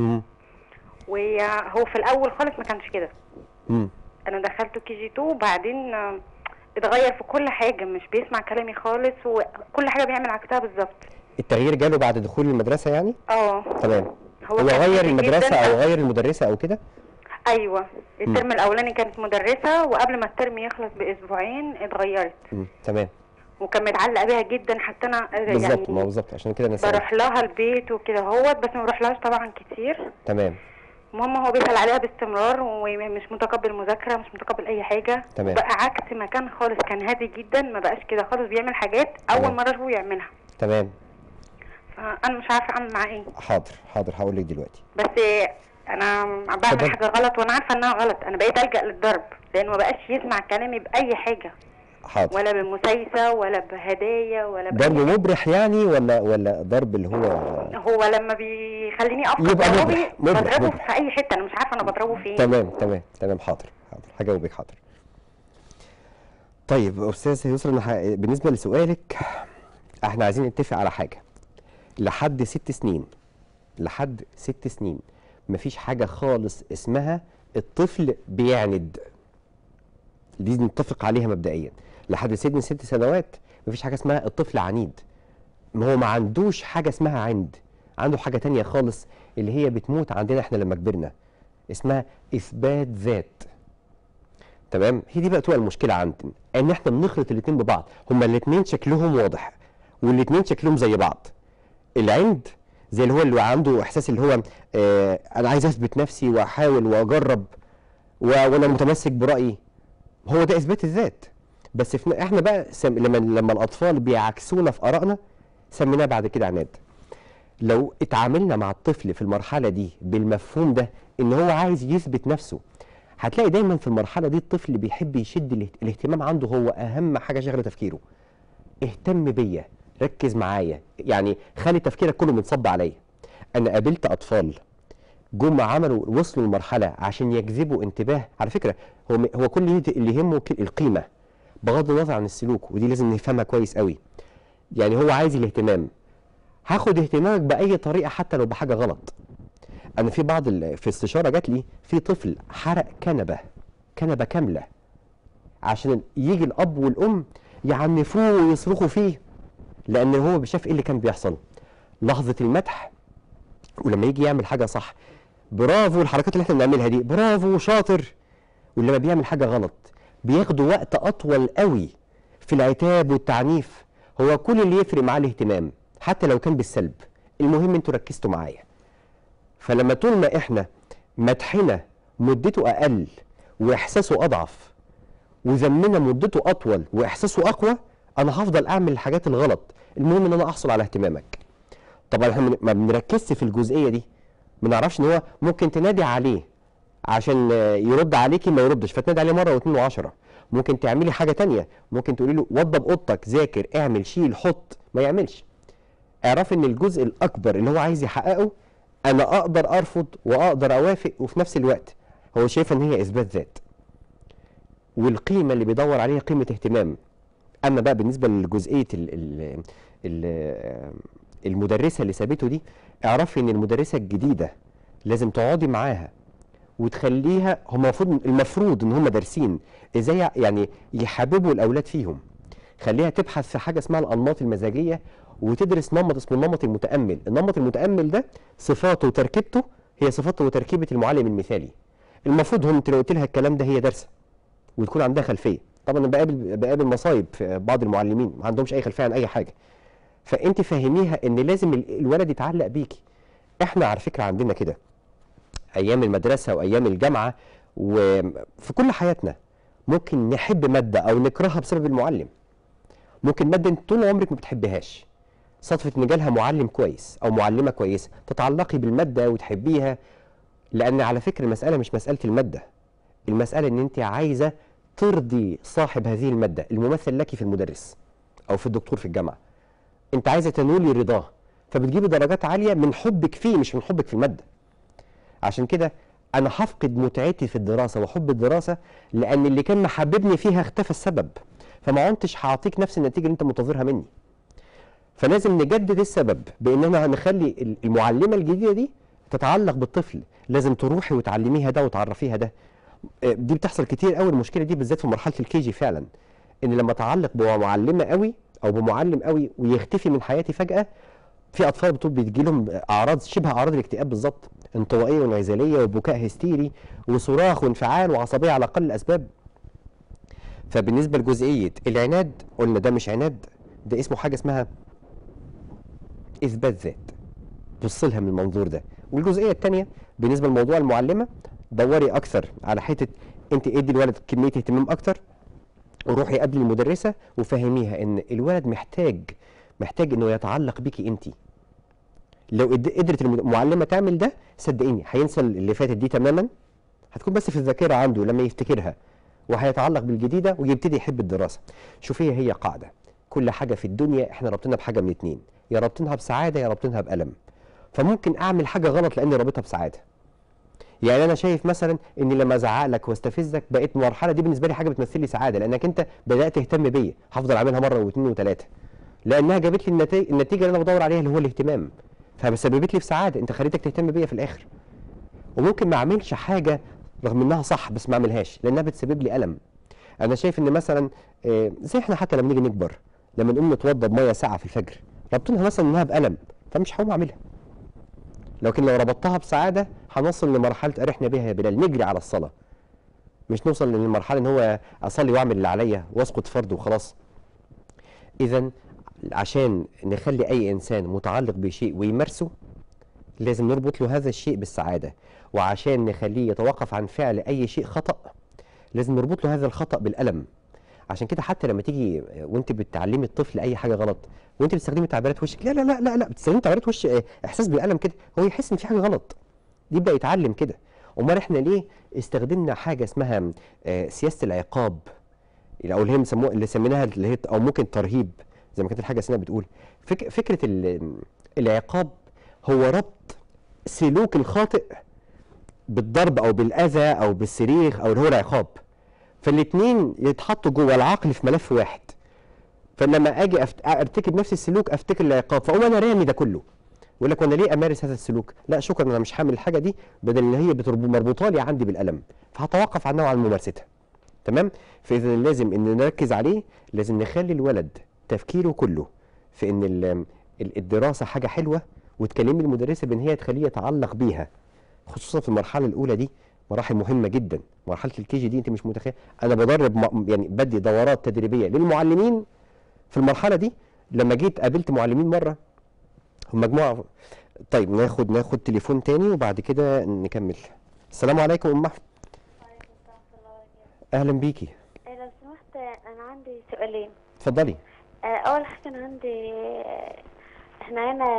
وهو في الاول خالص ما كانش كده. انا دخلته KG2 وبعدين اتغير في كل حاجه، مش بيسمع كلامي خالص وكل حاجه بيعمل عكسها بالظبط. التغيير جاله بعد دخول المدرسه يعني؟ تمام. هو غير المدرسه او غير المدرسه او كده؟ ايوه، الترم الاولاني كانت مدرسه، وقبل ما الترم يخلص باسبوعين اتغيرت. تمام. وكان متعلق بيها جدا، حتى انا بالظبط، يعني ما بالظبط عشان كده انا بروح لها البيت وكده اهوت، بس ما بروحلهاش طبعا كتير. تمام. المهم هو بيسأل عليها باستمرار ومش متقبل مذاكره، مش متقبل اي حاجه. تمام. بقى عكس ما كان خالص، كان هادي جدا، ما بقاش كده خالص، بيعمل حاجات اول مره اشوفه يعملها. تمام. فانا مش عارفه اعمل معاه ايه. حاضر هقول لك دلوقتي. بس انا بعمل حاجه غلط وانا عارفه انها غلط، انا بقيت الجا للضرب لانه ما بقاش يسمع كلامي باي حاجه. حاضر. ولا بالمسايسه ولا بهدايا ولا ضرب مبرح يعني ولا ضرب اللي هو لما بيخليني افضل يبقى بضربه في اي حته، انا مش عارفه انا بضربه فين. تمام. حاضر هجاوبك. حاضر. طيب استاذ يسرا، بالنسبه لسؤالك، احنا عايزين نتفق على حاجه. لحد 6 سنين مفيش حاجه خالص اسمها الطفل بيعند، دي نتفق عليها مبدئيا. لحد سن 6 سنوات مفيش حاجه اسمها الطفل عنيد. ما هو ما عندوش حاجه اسمها عند، عنده حاجه تانية خالص اللي هي بتموت عندنا احنا لما كبرنا، اسمها اثبات ذات. تمام. هي دي بقى تبقى المشكله عندنا، ان احنا بنخلط الاثنين ببعض. هما الاثنين شكلهم واضح والاثنين شكلهم زي بعض. العند زي اللي عنده احساس اللي هو انا عايز اثبت نفسي واحاول واجرب وانا متمسك برايي، هو ده اثبات الذات. بس احنا بقى لما الاطفال بيعكسونا في ارائنا سميناه بعد كده عناد. لو اتعاملنا مع الطفل في المرحله دي بالمفهوم ده ان هو عايز يثبت نفسه، هتلاقي دايما في المرحله دي الطفل بيحب يشد الاهتمام عنده، هو اهم حاجه شغله تفكيره. اهتم بيا، ركز معايا، يعني خلي تفكيرك كله منصب عليا. انا قابلت اطفال وصلوا لمرحله عشان يجذبوا انتباه. على فكره هو كل اللي يهمه القيمه بغض النظر عن السلوك، ودي لازم نفهمها كويس قوي. يعني هو عايز الاهتمام، هاخد اهتمامك باي طريقه حتى لو بحاجه غلط. انا في استشاره جات لي في طفل حرق كنبه كامله عشان يجي الاب والام يعنفوه ويصرخوا فيه، لان هو شاف ايه اللي كان بيحصل. لحظه المدح، ولما يجي يعمل حاجه صح، برافو، الحركات اللي احنا بنعملها دي برافو شاطر. ولما بيعمل حاجه غلط بياخدوا وقت اطول قوي في العتاب والتعنيف. هو كل اللي يفرق معاه الاهتمام حتى لو كان بالسلب، المهم انتوا ركزتوا معايا. فلما طول ما احنا مدحنا مدته اقل واحساسه اضعف، وذمنا مدته اطول واحساسه اقوى، انا هفضل اعمل الحاجات الغلط، المهم ان انا احصل على اهتمامك. طبعا احنا ما بنركزش في الجزئيه دي، ما نعرفش ان هو ممكن تنادي عليه عشان يرد عليكي ما يردش، فتنادي عليه مره واثنين وعشرة. ممكن تعملي حاجه تانية، ممكن تقولي له وضب اوضتك، ذاكر، اعمل، شيل، حط، ما يعملش. اعرف ان الجزء الاكبر اللي هو عايز يحققه انا اقدر ارفض واقدر اوافق، وفي نفس الوقت هو شايف ان هي اثبات ذات، والقيمه اللي بيدور عليها قيمه اهتمام. اما بقى بالنسبه لجزئيه المدرسه اللي سابته دي، اعرفي ان المدرسه الجديده لازم تقعدي معاها وتخليها، هم المفروض ان هم دارسين ازاي يعني يحببوا الاولاد فيهم. خليها تبحث في حاجه اسمها الانماط المزاجيه، وتدرس نمط اسمه النمط المتامل. النمط المتامل ده صفاته وتركيبته هي صفاته وتركيبه المعلم المثالي. المفروض انت لو قلت لها الكلام ده هي دارسه وتكون عندها خلفيه. طبعا انا بقابل مصايب في بعض المعلمين ما عندهمش اي خلفيه عن اي حاجه، فانت فهميها ان لازم الولد يتعلق بيكي. احنا على فكره عندنا كده ايام المدرسه وايام الجامعه وفي كل حياتنا، ممكن نحب ماده او نكرهها بسبب المعلم. ممكن ماده انت طول عمرك ما بتحبهاش، صدفه ان جالها معلم كويس او معلمه كويسه تتعلقي بالماده وتحبيها. لان على فكره المساله مش مساله الماده، المساله ان انت عايزه ترضي صاحب هذه الماده، الممثل لك في المدرس او في الدكتور في الجامعه. انت عايزه تنولي رضاه، فبتجيبي درجات عاليه من حبك فيه مش من حبك في الماده. عشان كده انا هفقد متعتي في الدراسه وحب الدراسه، لان اللي كان محببني فيها اختفى السبب، فما عدتش هعطيك نفس النتيجه اللي انت منتظرها مني. فلازم نجدد السبب باننا نخلي المعلمه الجديده دي تتعلق بالطفل. لازم تروحي وتعلميها ده وتعرفيها ده. دي بتحصل كتير قوي المشكله دي، بالذات في مرحله الكيجي فعلا، ان لما اتعلق بمعلمه قوي او بمعلم قوي ويختفي من حياتي فجاه. في اطفال بتجي لهم اعراض شبه اعراض الاكتئاب بالظبط، انطوائيه وانعزاليه وبكاء هستيري وصراخ وانفعال وعصبيه على اقل الاسباب. فبالنسبه لجزئيه العناد، قلنا ده مش عناد، ده اسمه حاجه اسمها اثبات ذات. بص لها من المنظور ده. والجزئيه الثانيه بالنسبه لموضوع المعلمه، دوري اكثر على حته انت ادي الولد كميه اهتمام اكتر، وروحي قبل المدرسه وفهميها ان الولد محتاج انه يتعلق بيكي انت. لو قدرت المعلمه تعمل ده صدقيني هينسى اللي فاتت دي تماما، هتكون بس في الذاكره عنده لما يفتكرها، وهيتعلق بالجديده ويبتدي يحب الدراسه. شوفي هي قاعده، كل حاجه في الدنيا احنا رابطينها بحاجه من اتنين، يا رابطينها بسعاده يا رابطينها بالم. فممكن اعمل حاجه غلط لاني رابطها بسعاده. يعني انا شايف مثلا ان لما ازعق لك واستفزك بقيت المرحله دي بالنسبه لي حاجه بتمثل لي سعاده، لانك انت بدات تهتم بيا، هفضل اعملها مره واثنين وثلاثه، لانها جابت لي النتيجه اللي انا بدور عليها اللي هو الاهتمام، فسببت لي في سعاده، انت خليتك تهتم بيا في الاخر. وممكن ما اعملش حاجه رغم انها صح بس ما اعملهاش لانها بتسبب لي الم. انا شايف ان مثلا زي احنا حتى لما نيجي نكبر، لما نقوم نتوضى بميه ساقعه في الفجر، ربطناها مثلا انها بالم، فمش هقوم اعملها. لكن لو ربطتها بسعاده هنوصل لمرحله ارحنا بها يا بلال، نجري على الصلاه، مش نوصل للمرحله ان هو اصلي واعمل اللي عليا واسقط فرض وخلاص. اذا عشان نخلي اي انسان متعلق بشيء ويمارسه، لازم نربط له هذا الشيء بالسعاده. وعشان نخليه يتوقف عن فعل اي شيء خطا، لازم نربط له هذا الخطا بالالم. عشان كده حتى لما تيجي وانت بتعلمي الطفل اي حاجه غلط وانت بتستخدمي تعبيرات وشك، لا لا لا لا لا، بتستخدمي تعبيرات وش احساس بالالم كده، هو يحس ان في حاجه غلط، يبدا يتعلم كده. امال احنا ليه استخدمنا حاجه اسمها سياسه العقاب، او اللي هي بيسموها اللي سميناها اللي هي او ممكن ترهيب زي ما كانت الحاجه سنه بتقول. فكره العقاب هو ربط سلوك الخاطئ بالضرب او بالاذى او بالصريخ او اللي هو العقاب، فالاثنين يتحطوا جوه العقل في ملف واحد. فلما اجي ارتكب نفس السلوك افتكر العقاب، فاقوم انا رامي ده كله، يقول لك وانا ليه امارس هذا السلوك؟ لا شكرا، انا مش هعمل الحاجه دي بدل ان هي مربوطه لي عندي بالالم، فهتوقف عنها وعن ممارستها. تمام؟ فاذا لازم ان نركز عليه، لازم نخلي الولد تفكيره كله في ان الدراسه حاجه حلوه، وتكلمي المدرسه بان هي تخليه يتعلق بيها، خصوصا في المرحله الاولى دي، مراحل مهمه جدا. مرحله الكيجي دي انت مش متخيل، انا بدرب يعني بدي دورات تدريبيه للمعلمين في المرحله دي. لما جيت قابلت معلمين مره هم مجموعه. طيب ناخد تليفون تاني وبعد كده نكمل. السلام عليكم ام احمد. وعليكم السلام ورحمة الله وبركاته. اهلا بيكي. لو سمحت انا عندي سؤالين. اتفضلي. اول حاجه انا عندي، احنا هنا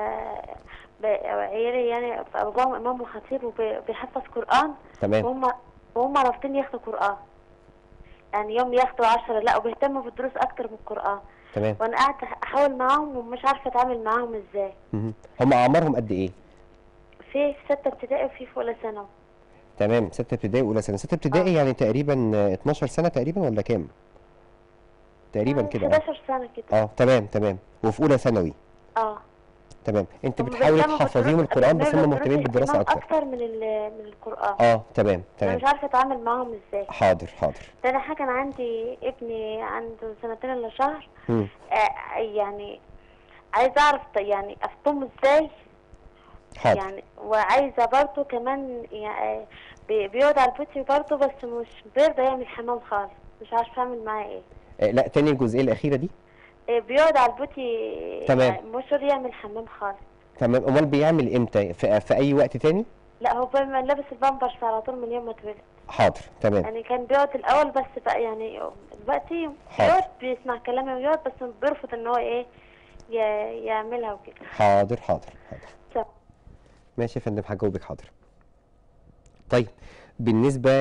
عيالي يعني باباهم امام وخطيب وبيحفظ قران. تمام. وهم رافضين ياخدوا قران، يعني يوم ياخدوا 10 لا، وبيهتموا بالدروس اكتر من القران. تمام. وانا قاعده احاول معاهم ومش عارفه اتعامل معاهم ازاي. هم اعمارهم قد ايه؟ في 6 ابتدائي وفي اولى ثانوي. تمام، 6 ابتدائي واولى ثانوي. 6 ابتدائي يعني تقريبا 12 سنه تقريبا ولا كام؟ تقريبا كده 11 سنه كده. تمام. وفي اولى ثانوي. تمام. انت بتحاولي تحفظيهم القران بس هم مهتمين بالدراسه اكتر من القران. تمام. انا مش عارفه اتعامل معاهم ازاي. حاضر. تاني حاجه، انا عندي ابني عنده 2 الا شهر. يعني عايزه اعرف يعني افطمه ازاي. حاضر. يعني وعايزه برضه كمان يعني بيقعد على البوتي برضه، بس مش بيرضى يعمل حمام خالص، مش عارفه اعمل معاه ايه. لا، تاني الجزئيه الاخيره دي. بيقعد على البوتي. تمام. يعني مش راضي يعمل حمام خالص. تمام. امال بيعمل امتى؟ في اي وقت تاني؟ لا، هو لابس البامبرز على طول من يوم ما اتولد. حاضر. تمام. يعني كان بيقعد الاول، بس بقى يعني دلوقتي بيقعد بيسمع كلامي ويقعد، بس بيرفض ان هو ايه يعملها وكده. حاضر. ماشي يا فندم، هجاوبك. حاضر. طيب، بالنسبه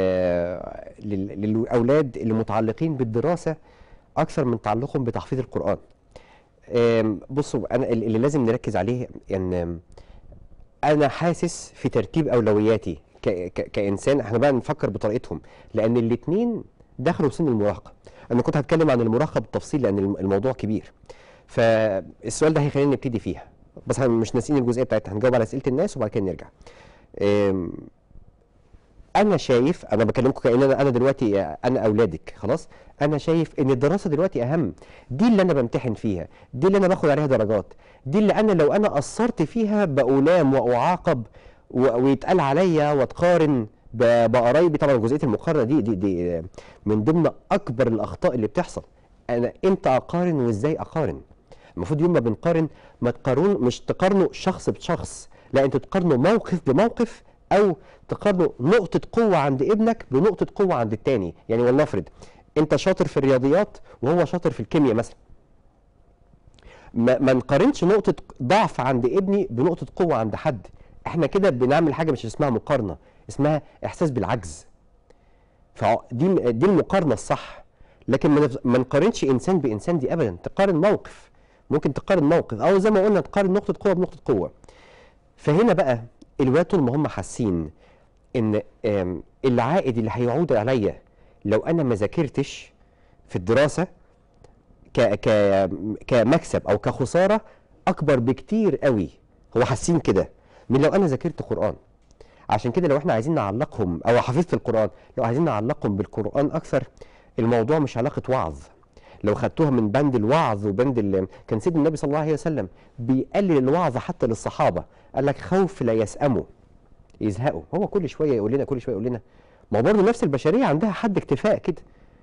للاولاد اللي متعلقين بالدراسه اكثر من تعلقهم بتحفيظ القران، بصوا، انا اللي لازم نركز عليه ان انا حاسس في ترتيب اولوياتي كانسان. احنا بقى نفكر بطريقتهم، لان الاثنين دخلوا سن المراهقه. انا كنت هتكلم عن المراهقه بالتفصيل لان الموضوع كبير، فالسؤال ده هيخلينا نبتدي فيها، بس مش ناسيين الجزئيه بتاعتنا. هنجاوب على اسئله الناس وبعد كده نرجع. انا شايف، انا بكلمكم كأن انا دلوقتي انا اولادك، خلاص. انا شايف ان الدراسه دلوقتي اهم. دي اللي انا بمتحن فيها، دي اللي انا باخد عليها درجات، دي اللي انا لو انا قصرت فيها بألام واعاقب ويتقال عليا واتقارن بقرايبي. طبعا جزئيه المقارنه دي من ضمن اكبر الاخطاء اللي بتحصل. انا امتى اقارن وازاي اقارن؟ المفروض يوم ما بنقارن مش تقارنوا شخص بشخص، لا، انتوا تقارنوا موقف بموقف، او تقارنوا نقطة قوة عند ابنك بنقطة قوة عند التاني. يعني ولنفرض انت شاطر في الرياضيات وهو شاطر في الكيمياء مثلا، ما نقارنش نقطة ضعف عند ابني بنقطة قوة عند حد. احنا كده بنعمل حاجة مش اسمها مقارنة، اسمها احساس بالعجز. دي المقارنة الصح، لكن ما نقارنش انسان بانسان دي ابدا. تقارن موقف، ممكن تقارن موقف، او زي ما قلنا تقارن نقطة قوة بنقطة قوة. فهنا بقى الولاد طول ما هم حاسين ان العائد اللي هيعود عليا لو انا ما ذاكرتش في الدراسه كمكسب او كخساره اكبر بكتير قوي، هو حاسين كده من لو انا ذاكرت قران. عشان كده لو احنا عايزين نعلقهم، او حفظت القران، لو عايزين نعلقهم بالقران اكثر، الموضوع مش علاقه وعظ. لو خدتوها من بند الوعظ وبند كان سيدنا النبي صلى الله عليه وسلم بيقلل الوعظ حتى للصحابه، قال لك خوف لا يسأموا يزهقوا. هو كل شويه يقول لنا ما هو برضه نفس البشريه عندها حد اكتفاء كده.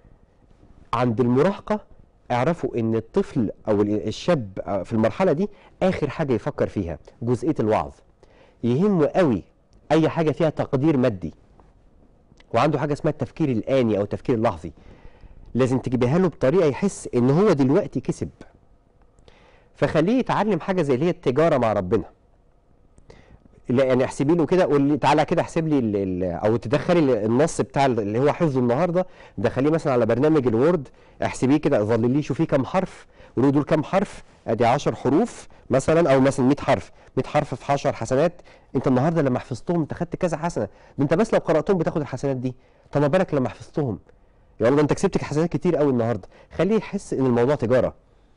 عند المراهقه اعرفوا ان الطفل او الشاب في المرحله دي اخر حاجه يفكر فيها جزئيه الوعظ. يهمه قوي اي حاجه فيها تقدير مادي، وعنده حاجه اسمها التفكير الآني او التفكير اللحظي. لازم تجيبها له بطريقه يحس ان هو دلوقتي كسب. فخليه يتعلم حاجه زي اللي هي التجاره مع ربنا. يعني احسبي له كده، قول لي تعالى كده احسب لي او تدخلي النص بتاع اللي هو حفظه النهارده، دخليه مثلا على برنامج الوورد، احسبيه كده، ظلليه شوفيه كام حرف، قولي دول كام حرف، ادي 10 حروف مثلا، او مثلا 100 حرف، 100 حرف في 10 حسنات. انت النهارده لما حفظتهم انت خدت كذا حسنه، ده انت بس لو قراتهم بتاخد الحسنات دي، طب ما بالك لما حفظتهم؟ يا الله، انت كسبت حسنات كتير قوي النهارده. خليه يحس ان الموضوع تجاره.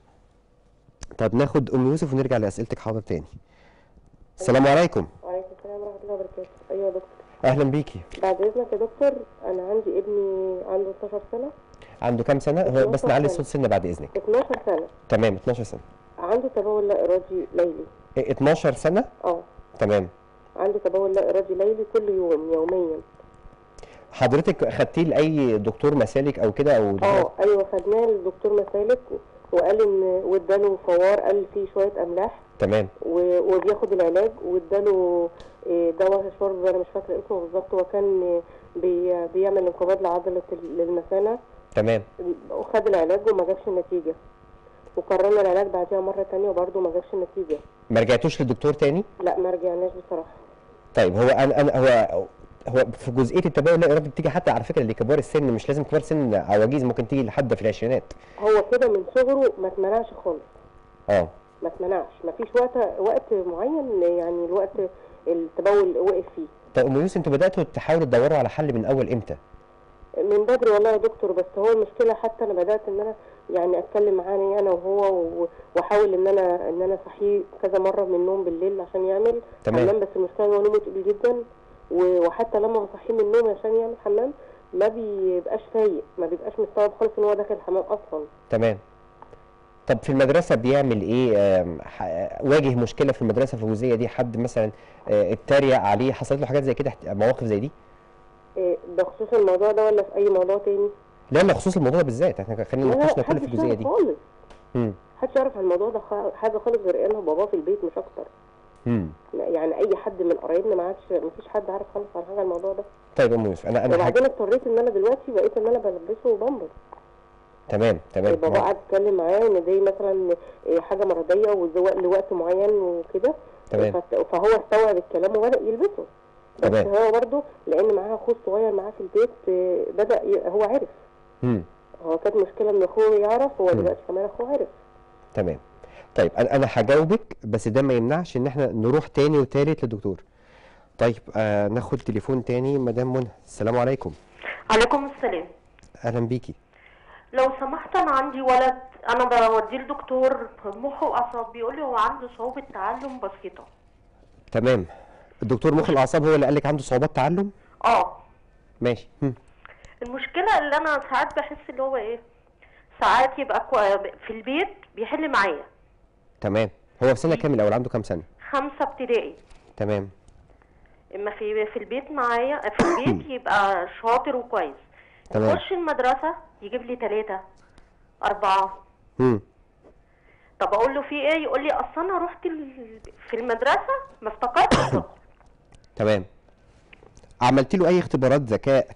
طب ناخد ام يوسف ونرجع لاسئلتك. حاضر تاني. السلام عليكم. وعليكم السلام ورحمة الله وبركاته. أيوة يا دكتور. أهلا بيكي. بعد إذنك يا دكتور، أنا عندي ابني عنده 12 سنة. عنده كام سنة؟ هو بس نعلي الصوت سنة بعد إذنك. 12 سنة. تمام، 12 سنة. عنده تبول لا إرادي ليلي. 12 سنة؟ تمام. عنده تبول لا إرادي ليلي كل يوم يوميا. حضرتك خدتيه لأي دكتور مسالك أو كده أو أيوة، خدناه للدكتور مسالك وقال إن واداله فوار، قال فيه شوية أملاح. تمام. وبياخد العلاج، واداله دواء شرب، انا مش فاكره اسمه بالظبط، وكان بيعمل انقباض لعضله المثانه. تمام. وخد العلاج وما جابش النتيجه، وكررنا العلاج بعدها مره ثانيه وبرده ما جابش النتيجه. ما رجعتوش للدكتور تاني؟ لا، ما رجعناش بصراحه. طيب، هو في جزئيه التبول لا ارادي بتيجي حتى على فكره لكبار السن، مش لازم كبار سن عواجيز، ممكن تيجي لحد في العشرينات. هو كده من صغره ما اتمنعش خالص. ما اتمنعش، ما فيش وقت معين يعني الوقت التبول وقف فيه. طيب ام يوسف، انتوا بداتوا تحاولوا تدوروا على حل من اول امتى؟ من بدري والله يا دكتور، بس هو المشكله حتى انا بدات ان انا يعني اتكلم معاه انا وهو واحاول ان انا اصحيه كذا مره من النوم بالليل عشان يعمل حمام، بس المشكله هو نومه تقيل جدا، وحتى لما بصحيه من النوم عشان يعمل حمام ما بيبقاش فايق، ما بيبقاش مستوعب خالص ان هو داخل الحمام اصلا. تمام. طب في المدرسه بيعمل ايه؟ واجه مشكله في المدرسه في الجزئيه دي؟ حد مثلا اتريق عليه؟ حصلت له حاجات زي كده، مواقف زي دي؟ بخصوص الموضوع ده ولا في اي موضوع تاني؟ لا بخصوص الموضوع ده بالذات، احنا خلينا نناقشنا كل في الجزئيه دي. خالص. محدش يعرف عن الموضوع ده حاجه خالص غير انا وباباه في البيت مش اكتر. يعني اي حد من قرايبنا ما فيش حد عارف خالص عن حاجه الموضوع ده. طيب يا ام يوسف، انا وبعدين اضطريت ان انا دلوقتي بقيت ان انا بلبسه بامبر. تمام. بابا قعد يتكلم معاه ان دي مثلا حاجه مرضيه لوقت معين وكده. تمام. فهو استوعب الكلام وبدا يلبسه. تمام. بس هو برضه لان معاه اخوه صغير معاه في البيت بدا هو عرف. هو كانت مشكله ان اخوه يعرف، هو دلوقتي كمان اخوه عرف. تمام. طيب انا هجاوبك، بس ده ما يمنعش ان احنا نروح تاني وتالت للدكتور. طيب ناخد تليفون تاني. مدام منى، السلام عليكم. عليكم السلام. اهلا بيكي. لو سمحت، انا عندي ولد انا بوديه لدكتور مخ واعصاب، بيقول لي هو عنده صعوبه تعلم بسيطه. تمام. الدكتور مخ الاعصاب هو اللي قال لك عنده صعوبات تعلم؟ ماشي. المشكله اللي انا ساعات بحس اللي هو ايه، ساعات يبقى في البيت بيحل معايا. تمام. هو في سنه كام الاول؟ عنده كام سنه؟ 5 ابتدائي. تمام. اما في البيت معايا في البيت يبقى شاطر وكويس. تمام. يخش المدرسه يجيب لي 3 4. طب اقول له في ايه؟ يقول لي اصل انا رحت في المدرسه ما افتكرتش. تمام. عملت له اي اختبارات ذكاء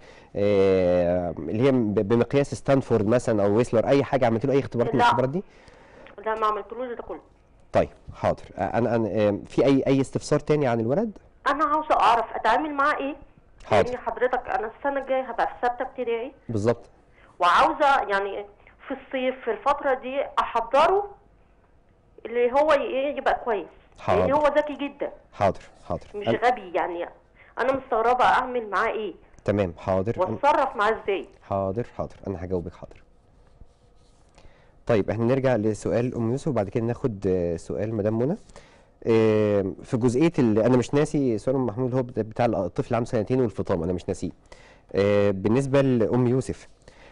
اللي هي بمقياس ستانفورد مثلا او ويسلر، اي حاجه؟ عملت له اي اختبارات من الاختبارات دي؟ لا ما عملتلوش ده كله. طيب حاضر. انا في اي استفسار تاني عن الولد؟ انا عاوزه اعرف اتعامل معاه ايه. حاضر. يعني حضرتك انا السنه الجايه هبقى في 6 ابتدائي بالظبط، وعاوزه يعني في الصيف في الفتره دي احضره اللي هو يبقى كويس. حاضر. لان هو ذكي جدا. حاضر. مش غبي يعني. انا مستغربه اعمل معاه ايه. تمام. حاضر. واتصرف معاه ازاي. حاضر. انا هجاوبك. حاضر. طيب احنا نرجع لسؤال ام يوسف وبعد كده ناخد سؤال مدام منى. في جزئيه اللي انا مش ناسي سؤال ام محمود، هو بتاع الطفل اللي عنده 2 سنين والفطام، انا مش ناسيه. بالنسبه لام يوسف،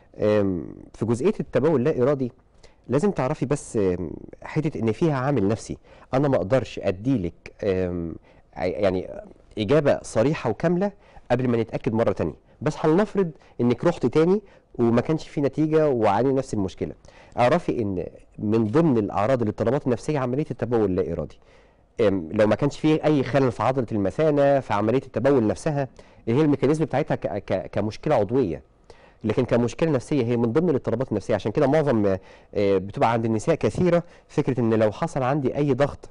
في جزئيه التبول اللا ارادي لازم تعرفي بس حته ان فيها عامل نفسي. انا ما اقدرش اديلك يعني اجابه صريحه وكامله قبل ما نتاكد مره ثانيه، بس هنفرض انك رحت تاني وما كانش في نتيجه وعاني نفس المشكله. اعرفي ان من ضمن الاعراض الاضطرابات النفسيه عمليه التبول اللا ارادي. لو ما كانش فيه اي خلل في عضله المثانه في عمليه التبول نفسها، اللي هي الميكانيزم بتاعتها كمشكله عضويه، لكن كمشكله نفسيه هي من ضمن الاضطرابات النفسيه. عشان كده معظم بتبقى عند النساء كثيره فكره ان لو حصل عندي اي ضغط،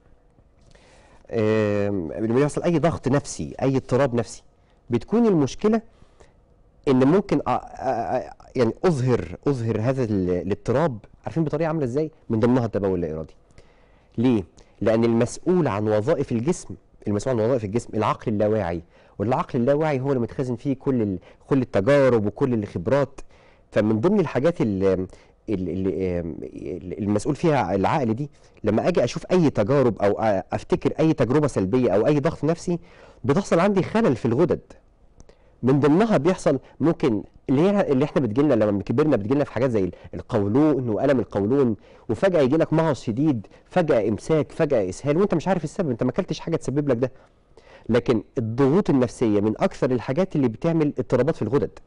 لما يحصل اي ضغط نفسي، اي اضطراب نفسي، بتكون المشكله ان ممكن يعني اظهر هذا الاضطراب. عارفين بطريقه عامله ازاي؟ من ضمنها التبول اللا ارادي. ليه؟ لان المسؤول عن وظائف الجسم، العقل اللاواعي، والعقل اللاواعي هو اللي متخزن فيه كل التجارب وكل الخبرات. فمن ضمن الحاجات اللي المسؤول فيها العقل دي، لما اجي اشوف اي تجارب او افتكر اي تجربه سلبيه او اي ضغط نفسي، بتحصل عندي خلل في الغدد. من ضمنها بيحصل ممكن اللي احنا بتجيلنا لما كبرنا، بتجيلنا في حاجات زي القولون والم القولون، وفجاه يجي لك مغص شديد، فجاه امساك، فجاه اسهال، وانت مش عارف السبب، انت ما اكلتش حاجه تسبب لك ده. لكن الضغوط النفسيه من اكثر الحاجات اللي بتعمل اضطرابات في الغدد.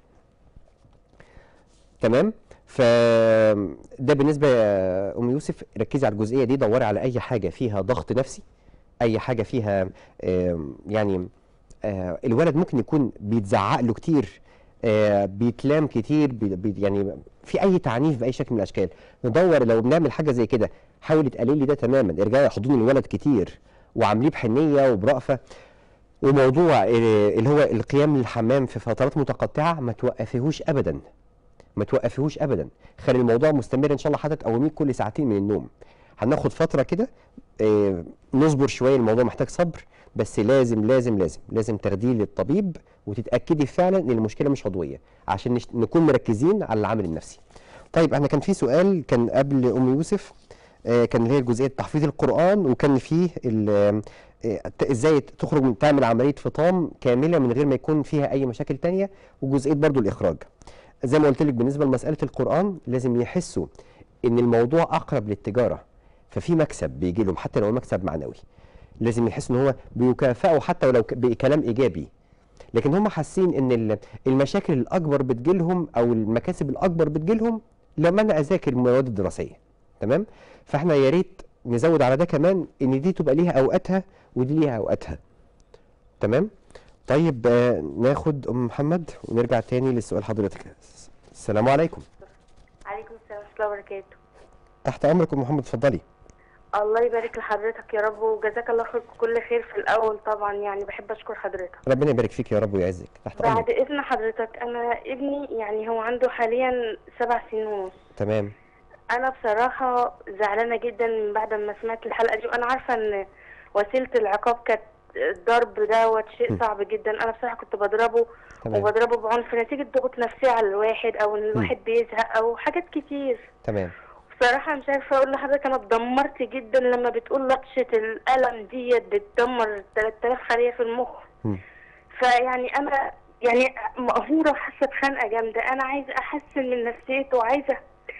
تمام؟ فده بالنسبه يا ام يوسف. ركزي على الجزئيه دي، دوري على اي حاجه فيها ضغط نفسي، اي حاجه فيها يعني الولد ممكن يكون بيتزعق له كتير، بيتلام كتير، يعني في اي تعنيف باي شكل من الاشكال. ندور لو بنعمل حاجه زي كده، حاولي تقللي ده تماما. ارجعي احضني الولد كتير وعامليه بحنيه وبرأفه. وموضوع اللي هو القيام للحمام في فترات متقطعه، ما توقفيهوش ابدا، خلي الموضوع مستمر ان شاء الله. حتى تقوميه كل 2 ساعتين من النوم. هناخد فتره كده، نصبر شويه، الموضوع محتاج صبر، بس لازم لازم لازم لازم تاخديه للطبيب وتتاكدي فعلا ان المشكله مش عضويه عشان نكون مركزين على العامل النفسي. طيب احنا كان في سؤال كان قبل ام يوسف، كان اللي هي جزئيه تحفيظ القران، وكان فيه ازاي تخرج تعمل عمليه فطام كامله من غير ما يكون فيها اي مشاكل ثانيه، وجزئيه برضو الاخراج. زي ما قلت لك بالنسبه لمساله القران لازم يحسوا ان الموضوع اقرب للتجاره، ففي مكسب بيجي لهم حتى لو مكسب معنوي، لازم يحسوا ان هو بيكافئوا حتى ولو بكلام ايجابي، لكن هم حاسين ان المشاكل الاكبر بتجيلهم او المكاسب الاكبر بتجيلهم لما انا اذاكر المواد الدراسيه. تمام؟ فاحنا يا ريت نزود على ده كمان ان دي تبقى ليها اوقاتها ودي ليها اوقاتها. تمام؟ طيب ناخد ام محمد ونرجع تاني للسؤال حضرتك. السلام عليكم. عليكم السلام ورحمه الله وبركاته. تحت امرك ام محمد، اتفضلي. الله يبارك لحضرتك يا رب، وجزاك الله كل خير. في الاول طبعا يعني بحب اشكر حضرتك. ربنا يبارك فيك يا رب ويعزك. تحت امرك. بعد اذن حضرتك، انا ابني يعني هو عنده حاليا 7 سنين ونص. تمام. انا بصراحه زعلانه جدا من بعد ما سمعت الحلقه دي، وانا عارفه ان وسيله العقاب كانت الضرب دوت شيء صعب جدا. انا بصراحه كنت بضربه وبضربه بعنف نتيجه ضغوط نفسيه على الواحد، او ان الواحد بيزهق او حاجات كتير. تمام. بصراحه مش عارفه اقول لحضرتك، انا اتدمرت جدا لما بتقول لطشه القلم ديت بتدمر 3000 خليه في المخ. فيعني انا يعني مقهوره وحاسه بخنقه جامده. انا عايزه احسن من نفسيته وعايزه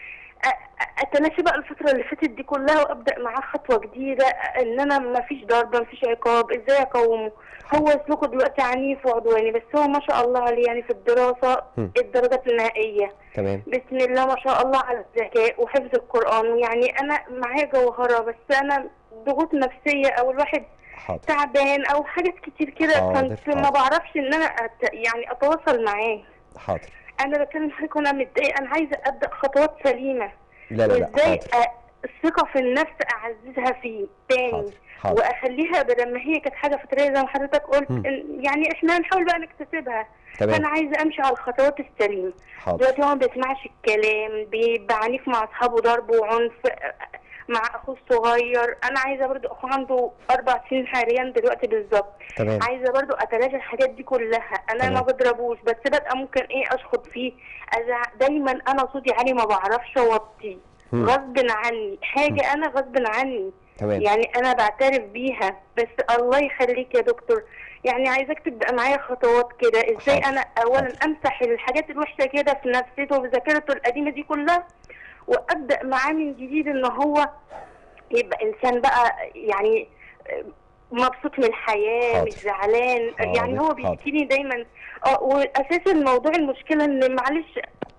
اتلاشى بقى الفتره اللي فاتت دي كلها وابدا معاه خطوه جديده، ان انا ما فيش ضرب ما فيش عقاب، ازاي اقومه. هو سلوكه دلوقتي عنيف وعدواني، بس هو ما شاء الله عليه يعني في الدراسه الدرجات النهائيه. تمام. بسم الله ما شاء الله على الذكاء وحفظ القران. يعني انا معايا جوهره، بس انا ضغوط نفسيه او الواحد تعبان او حاجات كتير كده، كنت ما بعرفش ان انا يعني اتواصل معاه. حاضر. انا بكلم حضرتك وانا متضايقه، انا عايزه ابدا خطوات سليمه. لا ازاي الثقه في النفس اعززها فيه تاني. حاضر. واخليها بدل ما هي كانت حاجه فطريه زي ما حضرتك قلت، يعني احنا هنحاول بقى نكتسبها. فانا عايزه امشي على الخطوات السليمه. دلوقتي هو ما بيسمعش الكلام، بيبقى عنيف مع اصحابه، ضرب وعنف مع اخوه الصغير. انا عايزه برضو اخوه عنده 4 سنين حاليا دلوقتي بالظبط. عايزه برضو اتلاشى الحاجات دي كلها. انا ما بضربوش، بس ببقى ممكن اشخط فيه دايما. انا صوتي عالي ما بعرفش اوطيه غصب عني، حاجه انا غصب عني. يعني انا بعترف بيها. بس الله يخليك يا دكتور، يعني عايزاك تبقى معايا خطوات كده ازاي انا اولا امسح الحاجات الوحشه كده في نفسيته وذاكرته القديمه دي كلها، وابدا معاه من جديد ان هو يبقى انسان بقى يعني مبسوط من الحياه. مش زعلان. يعني هو بيحكيني دايما واساس الموضوع المشكله ان معلش.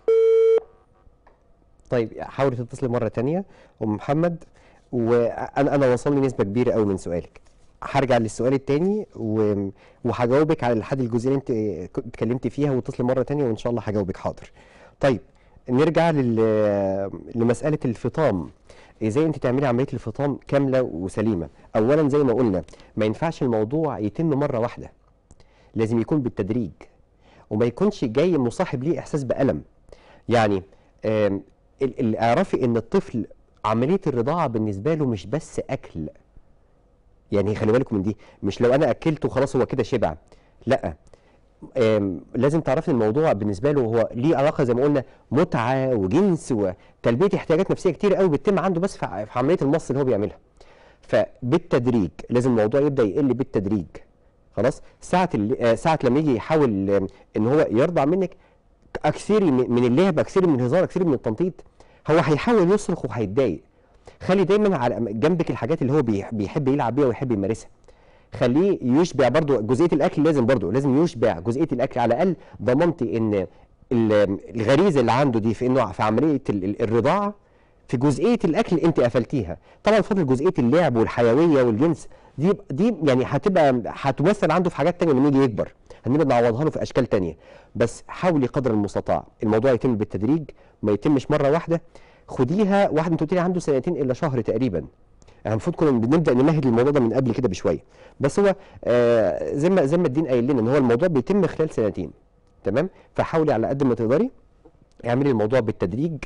طيب حاولي تتصلي مره ثانيه ام محمد، وانا وصلني نسبه كبيره قوي من سؤالك. هرجع للسؤال الثاني وهجاوبك على لحد الجزئيه اللي انت اتكلمتي فيها، واتصلي مره ثانيه وان شاء الله هجاوبك. حاضر. طيب نرجع لمساله الفطام. ازاي انت تعملي عمليه الفطام كامله وسليمه؟ اولا زي ما قلنا ما ينفعش الموضوع يتم مره واحده، لازم يكون بالتدريج وما يكونش جاي مصاحب ليه احساس بالم. يعني اعرفي ان الطفل عمليه الرضاعه بالنسبه له مش بس اكل، يعني خلي بالكم من دي، مش لو انا اكلته خلاص هو كده شبع، لا. لازم تعرفي الموضوع بالنسبه له هو ليه علاقه زي ما قلنا متعه وجنس وتلبيه احتياجات نفسيه كتير قوي بتتم عنده بس في عمليه المص اللي هو بيعملها. فبالتدريج لازم الموضوع يبدا يقل بالتدريج. خلاص ساعه لما يجي يحاول ان هو يرضع منك، اكثري من اللعب، اكثري من الهزار، اكثري من التنطيط. هو هيحاول يصرخ وهيتضايق. خلي دايما على جنبك الحاجات اللي هو بيحب يلعب بيها ويحب يمارسها. خليه يشبع برضو جزئيه الاكل، لازم يشبع جزئيه الاكل. على الاقل ضمنتي ان الغريزه اللي عنده دي في انه في عمليه الرضاعه في جزئيه الاكل انت قفلتيها. طبعا فضل جزئيه اللعب والحيويه والجنس دي يعني هتمثل عنده في حاجات ثانيه لما يجي يكبر، هنبقى نعوضها له في اشكال ثانيه. بس حاولي قدر المستطاع الموضوع يتم بالتدريج، ما يتمش مره واحده. خديها واحد، انت قلت لي عنده 2 الا شهر تقريبا، يعني المفروض كنا بنبدا نمهد الموضوع ده من قبل كده بشويه. بس هو زي ما الدين قايل لنا ان هو الموضوع بيتم خلال 2 سنين. تمام؟ فحاولي على قد ما تقدري اعملي الموضوع بالتدريج،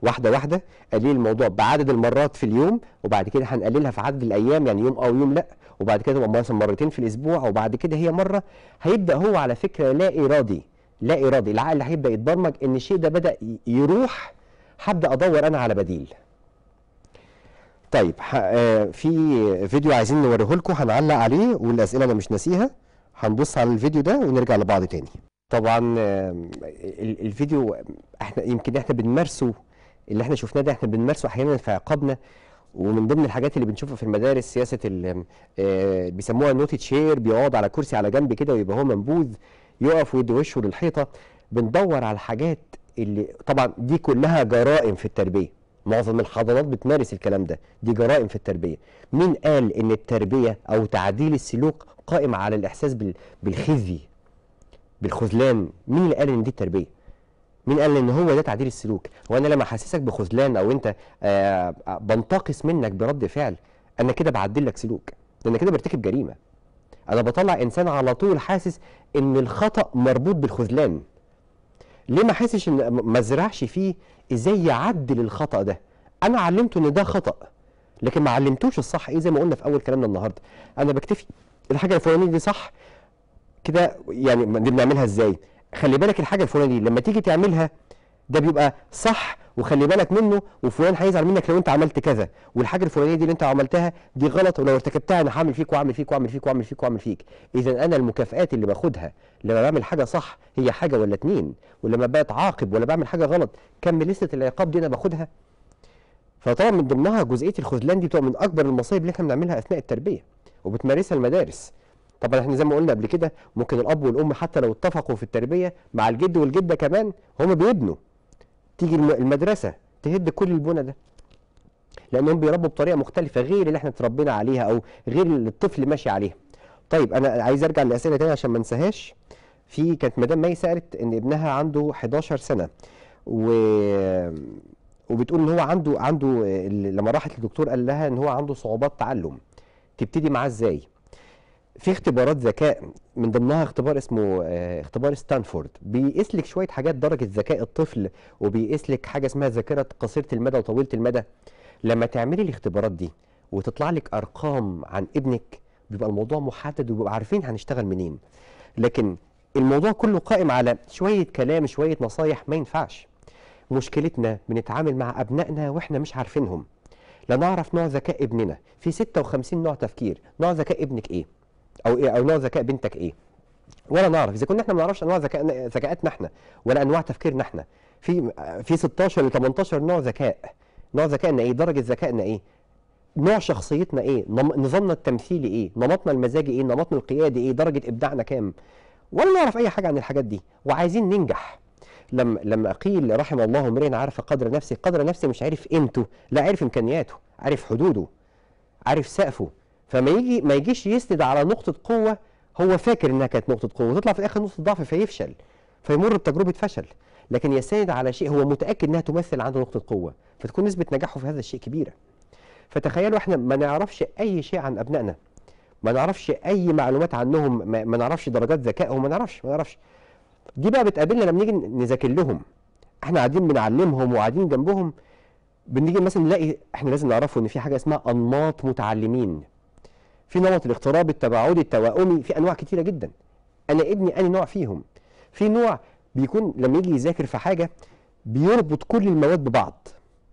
واحده واحده. قللي الموضوع بعدد المرات في اليوم، وبعد كده هنقللها في عدد الايام، يعني يوم او يوم لا، وبعد كده تبقى مثلا مرتين في الاسبوع، وبعد كده هي مره. هيبدا هو على فكره لا ارادي العقل هيبدا يتبرمج ان الشيء ده بدا يروح، هبدا ادور انا على بديل. طيب في فيديو عايزين نوريه لكم هنعلق عليه، والاسئله انا مش ناسيها، هنبص على الفيديو ده ونرجع لبعض تاني. طبعا الفيديو يمكن احنا بنمارسه، اللي احنا شفناه ده احنا بنمارسه احيانا في عقابنا، ومن ضمن الحاجات اللي بنشوفها في المدارس سياسه بيسموها النوتي تشير، بيقعد على كرسي على جنب كده ويبقى هو منبوذ، يقف ويدي وشه للحيطه. بندور على الحاجات اللي طبعا دي كلها جرائم في التربيه، معظم الحضانات بتمارس الكلام ده، دي جرائم في التربيه. مين قال ان التربيه او تعديل السلوك قائم على الاحساس بالخزي بالخذلان؟ مين اللي قال ان دي التربيه؟ مين قال ان هو ده تعديل السلوك؟ هو انا لما احسسك بخذلان او انت بنتقص منك برد فعل، انا كده بعدل لك سلوك، انا كده برتكب جريمه. انا بطلع انسان على طول حاسس ان الخطا مربوط بالخذلان. ليه ما احسش ان ما ازرعش فيه ازاي يعدل الخطا ده؟ انا علمته ان ده خطا، لكن ما علمتوش الصح ايه، زي ما قلنا في اول كلامنا النهارده. انا بكتفي الحاجه الفلانيه دي صح كده، يعني دي بنعملها ازاي؟ خلي بالك الحاجه الفلانيه دي لما تيجي تعملها ده بيبقى صح، وخلي بالك منه، وفلان هيزعل منك لو انت عملت كذا، والحاجه الفلانيه دي اللي انت عملتها دي غلط، ولو ارتكبتها انا هعمل فيك واعمل فيك واعمل فيك واعمل فيك واعمل فيك. اذا انا المكافآت اللي باخدها لما بعمل حاجه صح هي حاجه ولا اتنين، ولما بتعاقب ولا بعمل حاجه غلط كم لسته العقاب دي انا باخدها. فطبعا من ضمنها جزئيه الخذلان دي بتبقى من اكبر المصايب اللي احنا بنعملها اثناء التربيه وبتمارسها المدارس. طبعا احنا زي ما قلنا قبل كده ممكن الاب والام حتى لو اتفقوا في التربيه مع الجد والجده كمان هم بيبنوا، تيجي المدرسه تهد كل البنى ده، لانهم بيربوا بطريقه مختلفه غير اللي احنا اتربينا عليها او غير اللي الطفل ماشي عليها. طيب انا عايز ارجع للاسئله تاني عشان ما انساهاش. كانت مدام مي سالت ان ابنها عنده 11 سنه وبتقول ان هو عنده لما راحت للدكتور قال لها ان هو عنده صعوبات تعلم، تبتدي معاه ازاي؟ في اختبارات ذكاء من ضمنها اختبار اسمه اختبار ستانفورد، بيقيس لك شويه حاجات درجه ذكاء الطفل، وبيقيس لك حاجه اسمها ذاكره قصيره المدى وطويله المدى. لما تعملي الاختبارات دي وتطلع لك ارقام عن ابنك بيبقى الموضوع محدد وبيبقى عارفين هنشتغل منين. لكن الموضوع كله قائم على شويه كلام شويه نصايح، ما ينفعش. مشكلتنا بنتعامل مع ابنائنا واحنا مش عارفينهم، لا نعرف نوع ذكاء ابننا. في 56 نوع تفكير، نوع ذكاء ابنك ايه؟ او نوع ذكاء بنتك ايه؟ ولا نعرف. اذا كنا احنا ما نعرفش انواع ذكاءاتنا احنا ولا انواع تفكيرنا احنا، في 16 ل 18 نوع ذكاء. نوع ذكائنا ايه؟ درجه ذكائنا ايه؟ نوع شخصيتنا ايه؟ نظامنا التمثيلي ايه؟ نمطنا المزاجي ايه؟ نمطنا القيادي ايه؟ درجه ابداعنا كام؟ ولا نعرف اي حاجه عن الحاجات دي، وعايزين ننجح. لما قيل رحم الله امرئ عرف قدر نفسه، قدر نفسه مش عارف قيمته، لا عارف امكانياته، عارف حدوده، عارف سقفه. فما ما يجيش يسند على نقطه قوه هو فاكر انها كانت نقطه قوه، وتطلع في الاخر نقطه ضعف فيفشل، فيمر بتجربه فشل. لكن يسند على شيء هو متاكد انها تمثل عنده نقطه قوه، فتكون نسبه نجاحه في هذا الشيء كبيره. فتخيلوا احنا ما نعرفش اي شيء عن ابنائنا، ما نعرفش اي معلومات عنهم، ما نعرفش درجات ذكائهم، ما نعرفش. دي بقى بتقابلنا لما نيجي نذاكر لهم. احنا قاعدين بنعلمهم وقاعدين جنبهم، بنيجي مثلا نلاقي احنا لازم نعرفه ان في حاجه اسمها انماط متعلمين. في نمط الاغترابي، التباعدي، التوائمي، في انواع كتيره جدا. انا ابني انهي نوع فيهم؟ في نوع بيكون لما يجي يذاكر في حاجه بيربط كل المواد ببعض،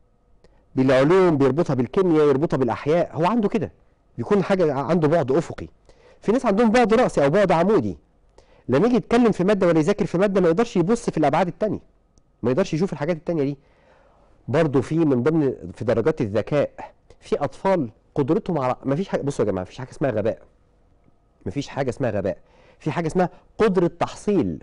بالعلوم بيربطها بالكيمياء، يربطها بالاحياء، هو عنده كده، بيكون حاجه عنده بعد افقي. في ناس عندهم بعد راسي او بعد عمودي، لما يجي يتكلم في ماده ولا يذاكر في ماده ما يقدرش يبص في الابعاد الثانيه، ما يقدرش يشوف الحاجات الثانيه دي. برضه في من ضمن في درجات الذكاء في اطفال قدرتهم على، ما فيش حاجه، بصوا يا جماعه، ما فيش حاجه اسمها غباء، ما فيش حاجه اسمها غباء، في حاجه اسمها قدره تحصيل.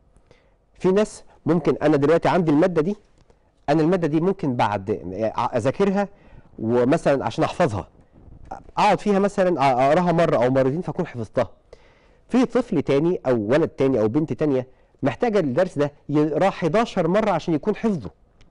في ناس ممكن انا دلوقتي عندي الماده دي، انا الماده دي ممكن بعد اذاكرها ومثلا عشان احفظها اقعد فيها مثلا اقراها مره او مرتين فاكون حفظتها. في طفل تاني او ولد تاني او بنت تانيه محتاجه الدرس ده يقراه 11 مره عشان يكون حفظه.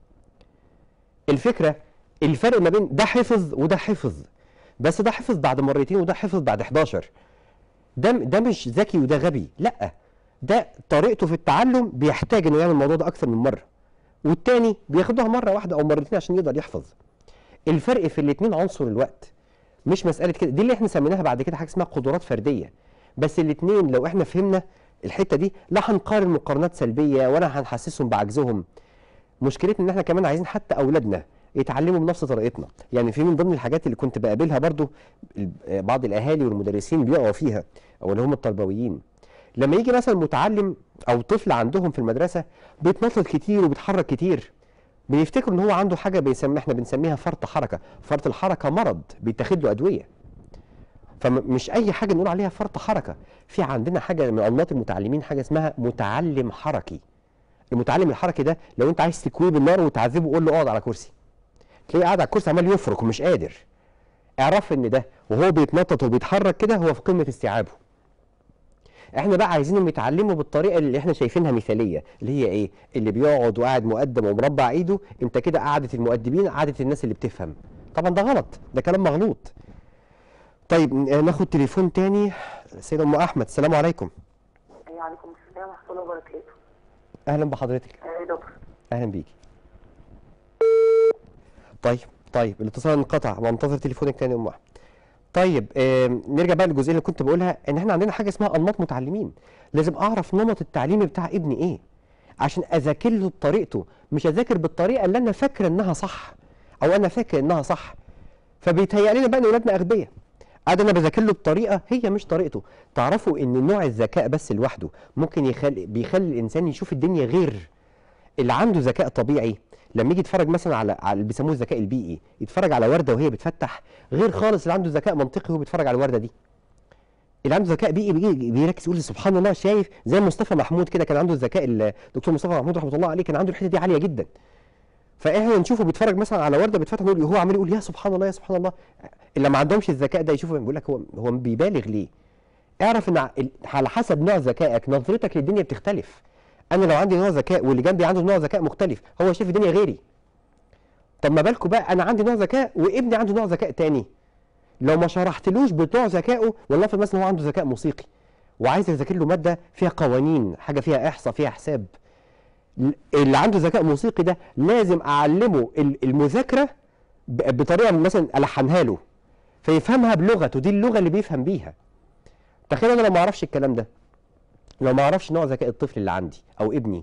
الفكره الفرق ما بين ده حفظ وده حفظ، بس ده حفظ بعد مرتين وده حفظ بعد 11. ده مش ذكي وده غبي، لا، ده طريقته في التعلم بيحتاج انه يعمل الموضوع ده اكثر من مره، والتاني بياخدوها مره واحده او مرتين عشان يقدر يحفظ. الفرق في الاثنين عنصر الوقت، مش مساله كده. دي اللي احنا سميناها بعد كده حاجه اسمها قدرات فرديه. بس الاثنين لو احنا فهمنا الحته دي لا هنقارن مقارنات سلبيه ولا هنحسسهم بعجزهم. مشكلتنا ان احنا كمان عايزين حتى اولادنا يتعلموا بنفس طريقتنا. يعني في من ضمن الحاجات اللي كنت بقابلها برضو بعض الاهالي والمدرسين بيقعوا فيها او اللي هم التربويين، لما يجي مثلا متعلم او طفل عندهم في المدرسه بيتنطط كتير وبيتحرك كتير، بيفتكروا ان هو عنده حاجه احنا بنسميها فرط حركه. فرط الحركه مرض بيتاخد له ادويه، فمش اي حاجه نقول عليها فرط حركه. في عندنا حاجه من انماط المتعلمين حاجه اسمها متعلم حركي. المتعلم الحركي ده لو انت عايز تكويه بالنار وتعذبه قول له اقعد على كرسي، تلاقيه قاعد على الكرسي عمال يفرك ومش قادر. اعرف ان ده وهو بيتنطط وبيتحرك كده هو في قمه استيعابه. احنا بقى عايزينهم يتعلموا بالطريقه اللي احنا شايفينها مثاليه، اللي هي ايه؟ اللي بيقعد وقاعد مؤدب ومربع ايده، انت كده قعده المؤدبين، قعده الناس اللي بتفهم. طبعا ده غلط، ده كلام مغلوط. طيب ناخد تليفون تاني. سيدة ام احمد، السلام عليكم. وعليكم السلام ورحمه الله وبركاته. اهلا بحضرتك. يا دكتور. اهلا بيكي. طيب الاتصال انقطع، بنتظر تليفونك تاني يا ام احمد. طيب نرجع بقى للجزئيه اللي كنت بقولها، ان احنا عندنا حاجه اسمها انماط متعلمين. لازم اعرف نمط التعليمي بتاع ابني ايه عشان اذاكر له بطريقته، مش اذاكر بالطريقه اللي انا فاكر انها صح او انا فاكر انها صح. فبيتهيأ لنا بقى ان اولادنا اغبياء. انا بذاكر له بطريقه هي مش طريقته. تعرفوا ان نوع الذكاء بس لوحده ممكن بيخلي الانسان يشوف الدنيا غير اللي عنده ذكاء طبيعي. لما يجي يتفرج مثلا على اللي بيسموه الذكاء البيئي، يتفرج على ورده وهي بتفتح، غير خالص اللي عنده ذكاء منطقي وهو بيتفرج على الورده دي. اللي عنده ذكاء بيئي بيجي بيركز يقول سبحان الله، شايف زي مصطفى محمود كده كان عنده الذكاء. الدكتور مصطفى محمود رحمه الله عليه كان عنده الحته دي عاليه جدا. فاحنا نشوفه بيتفرج مثلا على ورده بتفتح نقول هو عمال يقول يا سبحان الله يا سبحان الله. اللي ما عندهمش الذكاء ده يشوفه بيقول لك هو بيبالغ ليه؟ اعرف ان على حسب نوع ذكائك نظرتك للدنيا بتختلف. انا لو عندي نوع ذكاء واللي جنبي عنده نوع ذكاء مختلف، هو شايف الدنيا غيري. طب ما بالكم بقى انا عندي نوع ذكاء وابني عنده نوع ذكاء تاني. لو ما شرحتلوش بنوع ذكائه، ولنفرض مثلا هو عنده ذكاء موسيقي وعايز اذاكر له ماده فيها قوانين، حاجه فيها احصاء فيها حساب، اللي عنده ذكاء موسيقي ده لازم اعلمه المذاكره بطريقه مثلا الحنها له فيفهمها بلغته، دي اللغه اللي بيفهم بيها. تخيل انا لو ما اعرفش الكلام ده، لو ما اعرفش نوع ذكاء الطفل اللي عندي او ابني،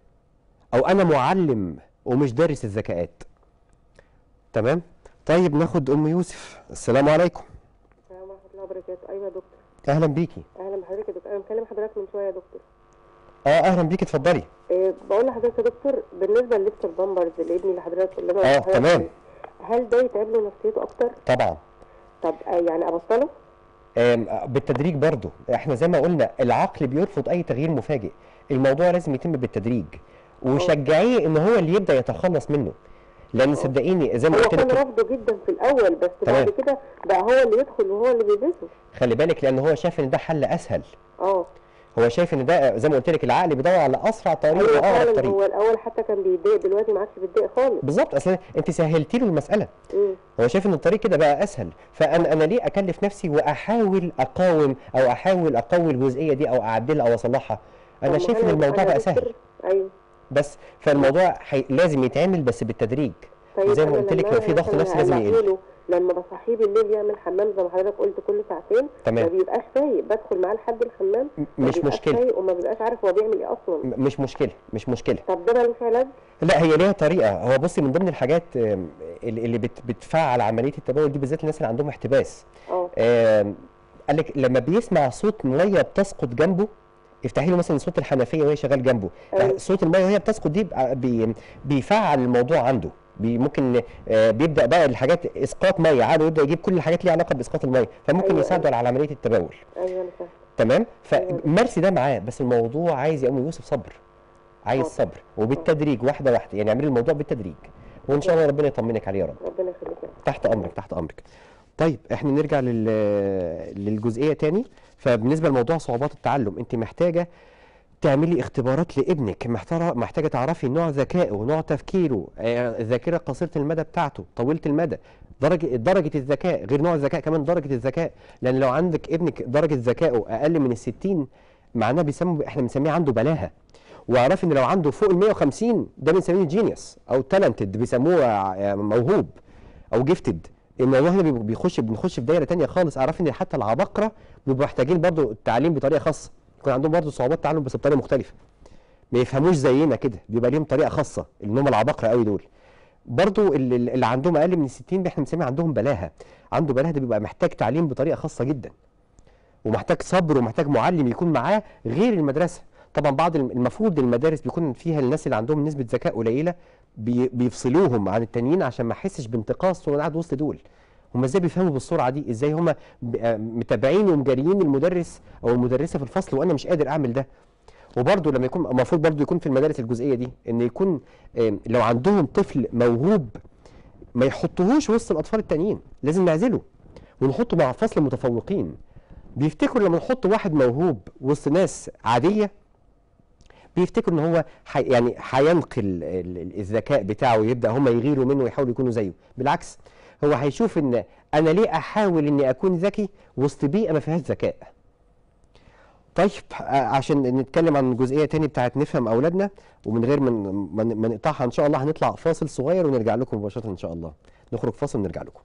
او انا معلم ومش دارس الذكاءات. تمام؟ طيب ناخد ام يوسف. السلام عليكم. السلام ورحمه الله وبركاته. ايوه يا دكتور. اهلا بيكي. اهلا بحضرتك يا دكتور. انا مكلم حضرتك من شويه يا دكتور. اهلا بيكي، اتفضلي. بقول لحضرتك يا دكتور، بالنسبه للبس البامبرز لابني اللي حضرتك تمام، هل ده يتعب له نفسيته اكتر؟ طبعا. طب يعني ابطله؟ بالتدريج برضو. احنا زي ما قلنا العقل بيرفض اي تغيير مفاجئ، الموضوع لازم يتم بالتدريج، وشجعيه ان هو اللي يبدا يتخلص منه. لان صدقيني زي ما قلت لك هو كان رافضه جدا في الاول، بس بعد كده بقى هو اللي يدخل وهو اللي بيلبسه. خلي بالك لان هو شايف ان ده حل اسهل. هو شايف ان ده زي ما قلت لك العقل بيدور على اسرع طريق واقرب طريق. هو الاول حتى كان بيتضايق، دلوقتي ما عادش بيتضايق خالص. بالظبط، اصل انت سهلتي له المساله. هو شايف ان الطريق كده بقى اسهل، فانا ليه اكلف نفسي واحاول اقاوم او احاول اقوي الجزئيه دي او اعدلها او اصلحها؟ انا شايف ان الموضوع بقى سهل. ايوه بس فالموضوع لازم يتعمل بس بالتدريج. طيب زي ما قلت لك لو في ضغط نفسي لازم يقل. لما بصحيه بالليل يعمل حمام زي ما حضرتك قلت كل ساعتين، ما بيبقاش فايق، بدخل معاه لحد الحمام مش مشكله، فايق وما بيبقاش عارف هو بيعمل ايه اصلا. مش مشكله. طب ده ملوش علاج؟ لا، هي ليها طريقه. هو بصي من ضمن الحاجات اللي بتفعل عمليه التبول دي بالذات الناس اللي عندهم احتباس. قال لك لما بيسمع صوت ميه بتسقط جنبه، افتحي له مثلا صوت الحنفيه وهي شغال جنبه، صوت الميه وهي بتسقط دي بيفعل الموضوع عنده. ممكن بيبدا بقى الحاجات اسقاط ميه عاده، يبدا يجيب كل الحاجات ليها علاقه باسقاط الميه، فممكن يساعده على عمليه التبول. ايوه انا تمام. فمارسي ده معاه، بس الموضوع عايز يا ام يوسف صبر، عايز صبر وبالتدريج، واحده واحده، يعني اعملي الموضوع بالتدريج وان شاء الله ربنا يطمنك عليه يا رب. ربنا يخليك. تحت امرك تحت امرك. طيب احنا نرجع للجزئيه تاني. فبالنسبه لموضوع صعوبات التعلم، انت محتاجه تعملي اختبارات لابنك، محتاجه تعرفي نوع ذكائه ونوع تفكيره، الذاكره قصيره المدى بتاعته، طويله المدى، درجه الذكاء، غير نوع الذكاء كمان درجه الذكاء. لان لو عندك ابنك درجه ذكائه اقل من ال60 معناه احنا بنسميه عنده بلاهه. واعرفي ان لو عنده فوق ال 150 ده بنسميه جينيوس او تالنتد، بيسموه موهوب او جيفتد. الموضوع هنا بنخش في دايره ثانيه خالص. اعرفي ان حتى العباقره بيبقوا محتاجين برضه التعليم بطريقه خاصه، يكون عندهم برضه صعوبات تعلم بس بطريقه مختلفه، ما يفهموش زينا كده، بيبقى ليهم طريقه خاصه، اللي هم العباقره قوي دول. برضو اللي عندهم اقل من 60 احنا بنسميها عندهم بلاهه. عنده بلاهه، ده بيبقى محتاج تعليم بطريقه خاصه جدا، ومحتاج صبر، ومحتاج معلم يكون معاه غير المدرسه. طبعا بعض المفروض المدارس بيكون فيها الناس اللي عندهم نسبه ذكاء قليله بيفصلوهم عن التانيين عشان ما يحسش بانتقاص وانا قاعد وسط دول. هم ازاي بيفهموا بالسرعه دي؟ ازاي هم متابعين ومجاريين المدرس او المدرسه في الفصل وانا مش قادر اعمل ده؟ وبرضه لما يكون المفروض برضه يكون في المدارس الجزئيه دي ان يكون لو عندهم طفل موهوب ما يحطوهوش وسط الاطفال التانيين، لازم نعزله ونحطه مع فصل متفوقين. بيفتكروا لما نحط واحد موهوب وسط ناس عاديه بيفتكروا ان هو يعني هينقل الذكاء بتاعه ويبدا هم يغيروا منه ويحاولوا يكونوا زيه. بالعكس، هو هيشوف ان انا ليه احاول اني اكون ذكي وسط بيئه ما فيهاش ذكاء. طيب عشان نتكلم عن جزئيه تاني بتاعت نفهم اولادنا ومن غير ما نقطعها ان شاء الله، هنطلع فاصل صغير ونرجع لكم مباشره ان شاء الله. نخرج فاصل ونرجع لكم.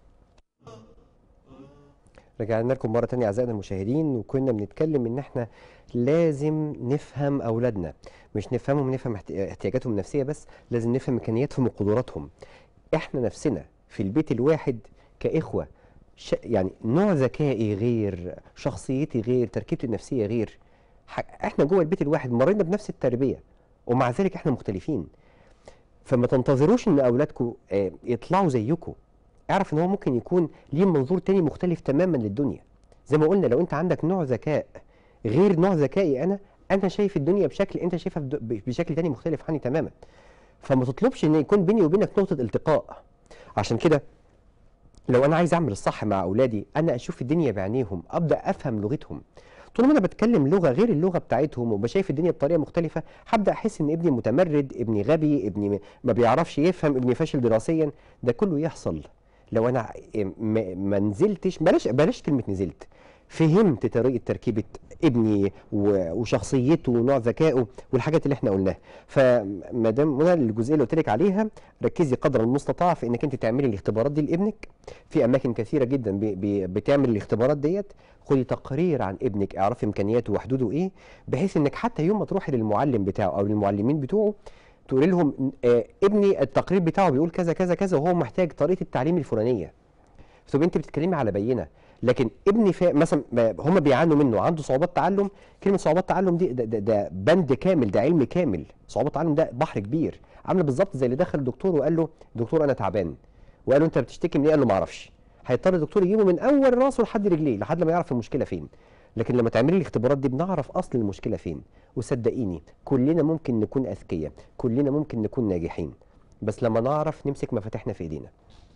رجعنا لكم مره تانية اعزائنا المشاهدين، وكنا بنتكلم ان احنا لازم نفهم اولادنا، مش نفهمهم نفهم احتياجاتهم النفسيه بس، لازم نفهم امكانياتهم وقدراتهم. احنا نفسنا في البيت الواحد كاخوه يعني نوع ذكائي غير، شخصيتي غير، تركيبتي النفسيه غير. احنا جوه البيت الواحد مرينا بنفس التربيه ومع ذلك احنا مختلفين. فما تنتظروش ان اولادكم يطلعوا زيكم. اعرف ان هو ممكن يكون ليه منظور تاني مختلف تماما للدنيا. زي ما قلنا، لو انت عندك نوع ذكاء غير نوع ذكائي انا شايف الدنيا بشكل انت شايفها بشكل تاني مختلف عني تماما. فما تطلبش ان يكون بيني وبينك نقطه التقاء. عشان كده لو انا عايز اعمل الصح مع اولادي، انا اشوف الدنيا بعينيهم، ابدا افهم لغتهم. طول ما انا بتكلم لغه غير اللغه بتاعتهم وبشايف الدنيا بطريقه مختلفه، هبدا احس ان ابني متمرد، ابني غبي، ابني ما بيعرفش يفهم، ابني فاشل دراسيا. ده كله يحصل لو انا ما نزلتش، بلاش كلمه نزلت، فهمت طريقه تركيبه ابني وشخصيته ونوع ذكائه والحاجات اللي احنا قلناها. فما دام هنا الجزئيه اللي قلت لك عليها، ركزي قدر المستطاع في انك انت تعملي الاختبارات دي لابنك. في اماكن كثيره جدا بتعمل الاختبارات ديت. خدي تقرير عن ابنك، اعرفي امكانياته وحدوده ايه، بحيث انك حتى يوم ما تروحي للمعلم بتاعه او للمعلمين بتوعه تقولي لهم ابني التقرير بتاعه بيقول كذا كذا كذا وهو محتاج طريقه التعليم الفلانيه. فتبقى انت بتتكلمي على بينه. لكن ابني مثلا هم بيعانوا منه، عنده صعوبات تعلم. كلمه صعوبات تعلم دي ده بند كامل، ده علم كامل. صعوبات تعلم ده بحر كبير، عامله بالظبط زي اللي دخل الدكتور وقال له دكتور انا تعبان، وقال له انت بتشتكي من ايه؟ قال له ما اعرفش. هيضطر الدكتور يجيبه من اول راسه لحد رجليه لحد ما يعرف المشكله فين. لكن لما تعملي الاختبارات دي بنعرف اصل المشكله فين. وصدقيني كلنا ممكن نكون اذكياء، كلنا ممكن نكون ناجحين، بس لما نعرف نمسك مفاتيحنا في ايدينا.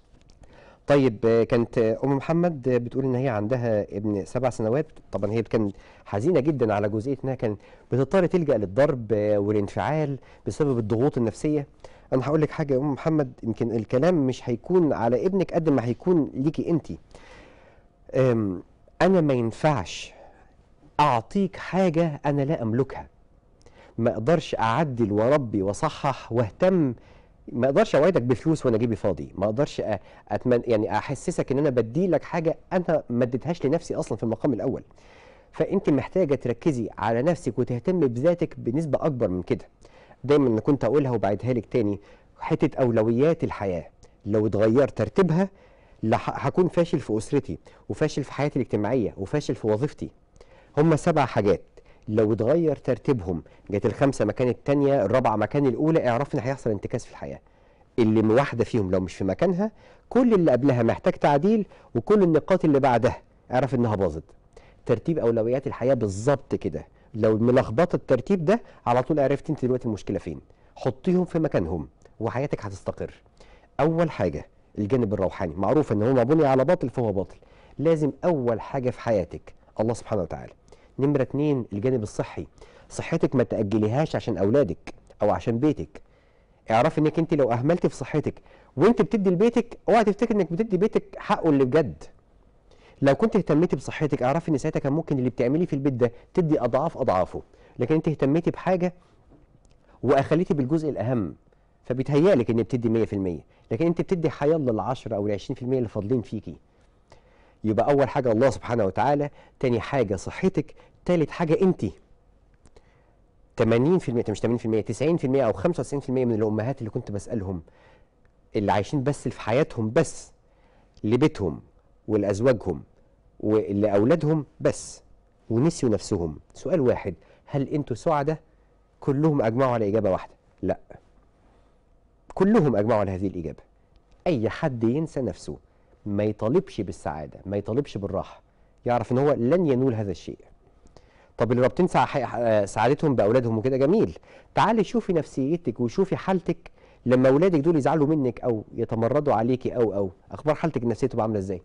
طيب كانت ام محمد بتقول ان هي عندها ابن 7 سنوات. طبعا هي كانت حزينه جدا على جزئيه انها كانت بتضطر تلجا للضرب والانفعال بسبب الضغوط النفسيه. انا هقول لك حاجه يا ام محمد، يمكن الكلام مش هيكون على ابنك قد ما هيكون ليكي انت. انا ما ينفعش اعطيك حاجه انا لا املكها. ما اقدرش اعدل واربي واصحح واهتم، ما اقدرش اوعدك بفلوس وانا جيبي فاضي، ما اقدرش يعني احسسك ان انا بدي لك حاجه انا ما اديتهاش لنفسي اصلا في المقام الاول. فانت محتاجه تركزي على نفسك وتهتمي بذاتك بنسبه اكبر من كده. دايما كنت اقولها وبعيدها لك تاني، حته اولويات الحياه لو اتغير ترتيبها هكون فاشل في اسرتي وفاشل في حياتي الاجتماعيه وفاشل في وظيفتي. هم 7 حاجات لو اتغير ترتيبهم، جت ال5 مكان الثانيه، ال4 مكان الاولى، اعرف ان هيحصل انتكاس في الحياه. اللي واحده فيهم لو مش في مكانها، كل اللي قبلها محتاج تعديل، وكل النقاط اللي بعدها اعرف انها باظت. ترتيب اولويات الحياه بالظبط كده. لو ملخبطه الترتيب ده، على طول عرفت انت دلوقتي المشكله فين. حطيهم في مكانهم وحياتك هتستقر. اول حاجه الجانب الروحاني، معروف ان هو ما بني على باطل فهو باطل. لازم اول حاجه في حياتك الله سبحانه وتعالى. نمرة 2 الجانب الصحي. صحتك ما تأجليهاش عشان أولادك أو عشان بيتك. اعرفي إنك أنت لو أهملت في صحتك وأنت بتدي لبيتك، اوعي تفتكر إنك بتدي بيتك حقه اللي بجد. لو كنت اهتميتي بصحتك اعرفي إن ساعتها كان ممكن اللي بتعمليه في البيت ده تدي أضعاف أضعافه. لكن أنت اهتميتي بحاجة واخليتي بالجزء الاهم، فبيتهيألك ان بتدي 100%، لكن انت بتدي حياه لل10 او ال20% اللي فاضلين فيكي. يبقى اول حاجه الله سبحانه وتعالى، تاني حاجه صحتك، تالت حاجه انت. 80% مش 80%، 90% او 95% من الامهات اللي كنت بسالهم اللي عايشين بس في حياتهم بس لبيتهم ولازواجهم ولاولادهم بس، ونسيوا نفسهم. سؤال واحد، هل انتوا سعداء؟ كلهم اجمعوا على اجابه واحده، لا. كلهم اجمعوا على هذه الاجابه. اي حد ينسى نفسه، ما يطالبش بالسعاده، ما يطالبش بالراحه، يعرف ان هو لن ينول هذا الشيء. طب اللي رابطين سعادتهم باولادهم وكده، جميل. تعالي شوفي نفسيتك وشوفي حالتك لما اولادك دول يزعلوا منك او يتمردوا عليكي او اخبار حالتك النفسيه تبقى عامله ازاي؟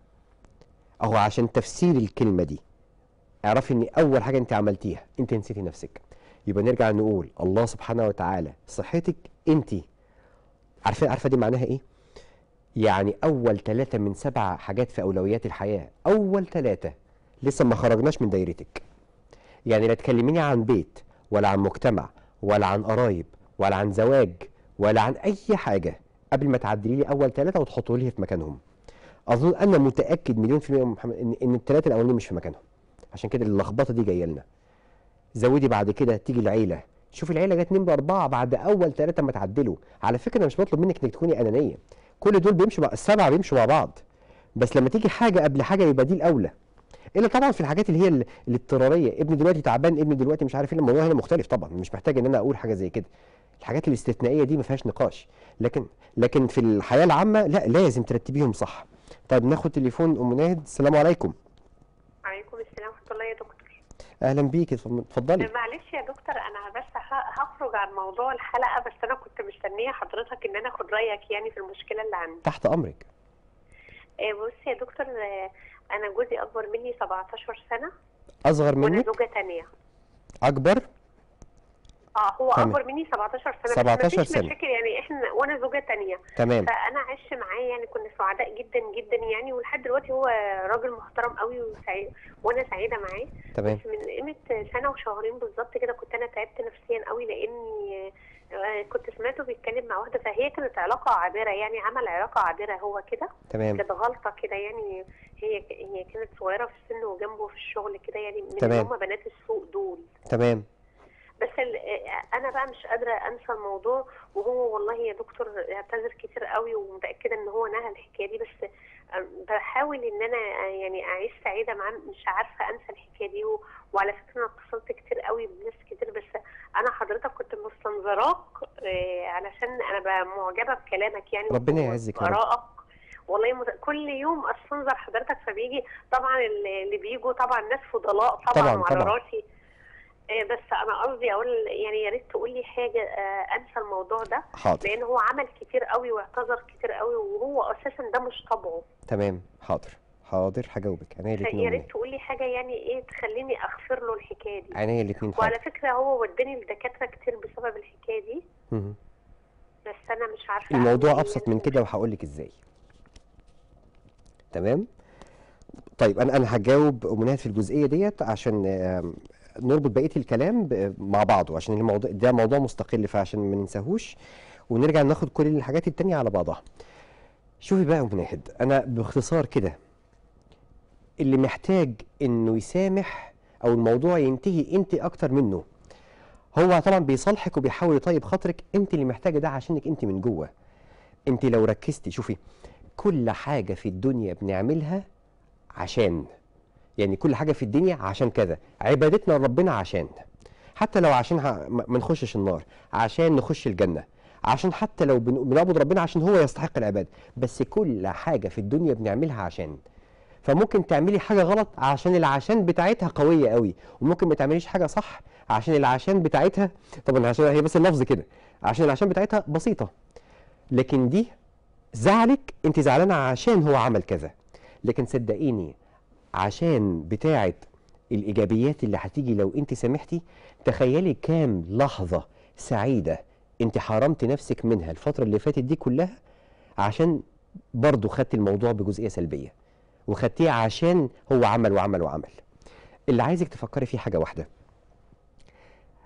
اهو عشان تفسير الكلمه دي اعرفي ان اول حاجه انت عملتيها انت نسيتي نفسك. يبقى نرجع نقول الله سبحانه وتعالى صحتك انت. عارفه دي معناها ايه؟ يعني اول 3 من 7 حاجات في اولويات الحياه، اول 3 لسه ما خرجناش من دايرتك. يعني لا تكلميني عن بيت ولا عن مجتمع ولا عن قرايب ولا عن زواج ولا عن اي حاجه قبل ما تعدلي لي اول 3 وتحطوا لي في مكانهم. اظن انا متاكد مليون في المية محمد ان ال3 الاولانيين مش في مكانهم، عشان كده اللخبطه دي جايه لنا. زودي بعد كده تيجي العيله، شوفي العيله جت نمره 4 بعد اول 3 ما تعدلوا. على فكره انا مش بطلب منك انك تكوني انانيه، كل دول بيمشوا ال7 بيمشوا مع بعض، بس لما تيجي حاجه قبل حاجه يبقى دي الاولى. الا طبعا في الحاجات اللي هي الاضطراريه، ابني دلوقتي تعبان، ابني دلوقتي مش عارف ايه، الموضوع هنا مختلف طبعا، مش محتاج ان انا اقول حاجه زي كده. الحاجات الاستثنائيه دي ما فيهاش نقاش، لكن في الحياه العامه لا، لازم ترتبيهم صح. طيب ناخد تليفون ام ناهد. السلام عليكم. وعليكم السلام ورحمه الله يا دكتور. اهلا بيكي، اتفضلي. معلش يا دكتور، انا بس هخرج عن موضوع الحلقه، بس انا كنت مستنيه حضرتك ان انا اخد رايك يعني في المشكله اللي عندي. تحت امرك. بص يا دكتور، انا جوزي اكبر مني 17 سنه. اصغر منك؟ وانا زوجه ثانيه. اكبر؟ هو اكبر مني 17 سنه. 17 سنه مشاكل يعني، احنا وانا زوجه ثانيه. تمام. فانا عشت معاه يعني، كنا سعداء جدا جدا يعني، ولحد دلوقتي هو راجل محترم قوي وسعيد وانا سعيده معاه. تمام. بس من قيمه سنه وشهرين بالظبط كده كنت انا تعبت نفسيا قوي، لاني كنت سمعته بيتكلم مع واحده، فهي كانت علاقه عابره يعني، عمل علاقه عابره هو كده. تمام. كانت غلطه كده يعني، هي كانت صغيره في السن وجنبه في الشغل كده يعني، من تمام. هم بنات السوق دول. تمام. بس انا بقى مش قادره انسى الموضوع، وهو والله يا دكتور اعتذر كتير قوي، ومتاكده ان هو نهى الحكايه دي، بس بحاول ان انا يعني اعيش سعيده معاه، مش عارفه انسى الحكايه دي. وعلى فكره انا اتصلت كتير قوي بناس كتير، بس انا حضرتك كنت مستنظراك علشان انا بقى معجبه بكلامك يعني، ربنا يعزك يا رب. والله كل يوم استنظر حضرتك، فبيجي طبعا اللي بيجوا طبعا ناس فضلاء طبعا وعلى راسي. بس انا قصدي اقول يعني يا ريت تقول لي حاجه انسى الموضوع ده. حاضر. لان هو عمل كتير قوي واعتذر كتير قوي، وهو اساسا ده مش طبعه. تمام. حاضر هجاوبك. عينيا الاثنين. يا ريت تقول لي حاجه يعني ايه تخليني اغفر له الحكايه دي. عينيا الاثنين. وعلى فكره هو وداني لدكاتره كتير بسبب الحكايه دي. بس انا مش عارفه الموضوع ابسط من كده، وهقول لك ازاي. تمام. طيب انا هجاوب ام ناهد في الجزئيه ديت عشان نربط بقيه الكلام مع بعضه، عشان الموضوع ده موضوع مستقل، فعشان ما ننساهوش ونرجع ناخد كل الحاجات التانية على بعضها. شوفي بقى يا ام ناهد، انا باختصار كده اللي محتاج انه يسامح او الموضوع ينتهي انت اكتر منه. هو طبعا بيصالحك وبيحاول يطيب خاطرك، انت اللي محتاجه ده عشانك انت من جوه. انت لو ركزتي، شوفي كل حاجه في الدنيا بنعملها عشان، يعني كل حاجه في الدنيا عشان كذا. عبادتنا لربنا عشان، حتى لو عشان ما نخشش النار، عشان نخش الجنه، عشان حتى لو بنعبد ربنا عشان هو يستحق العباده. بس كل حاجه في الدنيا بنعملها عشان. فممكن تعملي حاجه غلط عشان العشان بتاعتها قويه قوي، وممكن ما تعمليش حاجه صح عشان العشان بتاعتها، طبعا عشان هي بس اللفظ كده، عشان العشان بتاعتها بسيطه. لكن دي زعلك، انت زعلانه عشان هو عمل كذا. لكن صدقيني عشان بتاعه الايجابيات اللي هتيجي لو انت سامحتي، تخيلي كام لحظه سعيده انت حرمت نفسك منها الفتره اللي فاتت دي كلها، عشان برضو خدت الموضوع بجزئيه سلبيه، وخدتيه عشان هو عمل وعمل وعمل. اللي عايزك تفكري فيه حاجه واحده،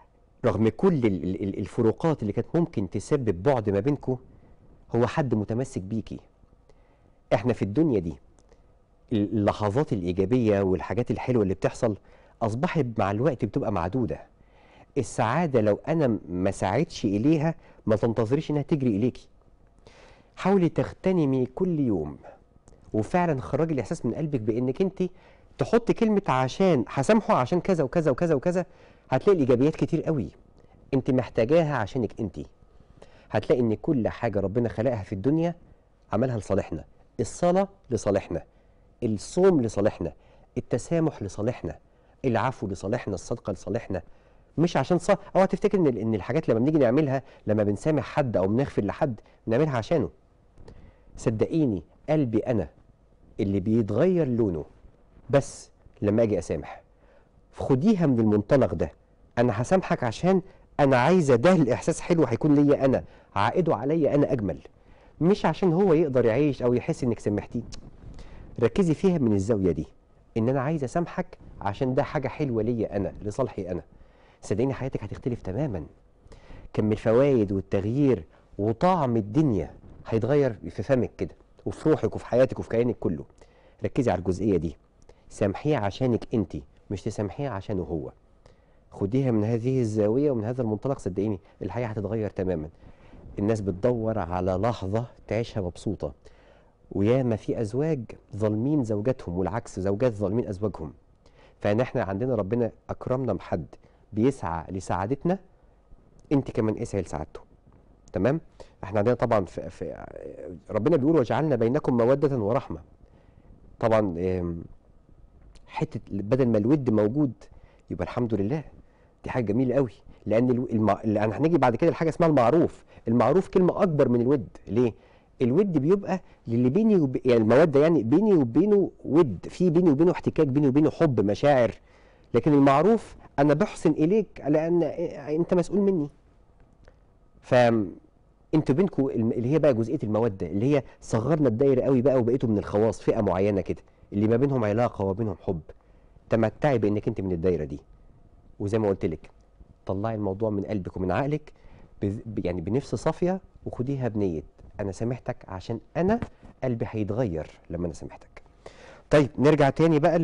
رغم كل الفروقات اللي كانت ممكن تسبب بعد ما بينكم، هو حد متمسك بيكي. احنا في الدنيا دي اللحظات الإيجابية والحاجات الحلوة اللي بتحصل أصبحت مع الوقت بتبقى معدودة. السعادة لو أنا ما سعيتش إليها ما تنتظريش إنها تجري إليكي. حاولي تغتنمي كل يوم وفعلا خرجي الإحساس من قلبك بإنك أنت تحطي كلمة عشان هسامحه عشان كذا وكذا وكذا وكذا، هتلاقي الإيجابيات كتير قوي أنت محتاجاها عشانك أنت. هتلاقي إن كل حاجة ربنا خلقها في الدنيا عملها لصالحنا. الصلاة لصالحنا، الصوم لصالحنا، التسامح لصالحنا، العفو لصالحنا، الصدقة لصالحنا. مش عشان اوعى تفتكر ان الحاجات لما بنيجي نعملها، لما بنسامح حد او بنغفر لحد بنعملها عشانه. صدقيني قلبي انا اللي بيتغير لونه بس لما اجي اسامح. خديها من المنطلق ده، انا هسامحك عشان انا عايزه ده الاحساس حلو هيكون ليا انا، عائده عليا انا اجمل، مش عشان هو يقدر يعيش او يحس انك سامحتيه. ركزي فيها من الزاويه دي، ان انا عايزه اسامحك عشان ده حاجه حلوه ليا انا، لصالحي انا. صدقيني حياتك هتختلف تماما. كم الفوائد والتغيير وطعم الدنيا هيتغير في فمك كده وفي روحك وفي حياتك وفي كيانك كله. ركزي على الجزئيه دي، سامحيه عشانك انت، مش تسامحيه عشانه هو. خديها من هذه الزاويه ومن هذا المنطلق، صدقيني الحياه هتتغير تماما. الناس بتدور على لحظه تعيشها مبسوطه، وياما في ازواج ظالمين زوجاتهم والعكس، زوجات ظالمين ازواجهم. فان احنا عندنا ربنا اكرمنا بحد بيسعى لسعادتنا، انت كمان اسعي لسعادته. تمام؟ احنا عندنا طبعا في ربنا بيقول وجعلنا بينكم موده ورحمه. طبعا حته بدل ما الود موجود يبقى الحمد لله، دي حاجه جميله قوي. لان هنيجي بعد كده لحاجه اسمها المعروف. المعروف كلمه اكبر من الود. ليه؟ الود بيبقى للي بيني يعني الموده، يعني بيني وبينه ود، في بيني وبينه احتكاك، بيني وبينه حب، مشاعر. لكن المعروف انا بحسن اليك لان انت مسؤول مني. فانتوا بينكم اللي هي بقى جزئيه الموده، اللي هي صغرنا الدايره قوي بقى وبقيتوا من الخواص فئه معينه كده، اللي ما بينهم علاقه وبينهم حب. تمتعي بانك انت من الدايره دي، وزي ما قلت لك طلعي الموضوع من قلبك ومن عقلك يعني بنفس صافيه، وخديها بنيه انا سامحتك عشان انا قلبي هيتغير لما انا سامحتك. طيب نرجع تاني بقى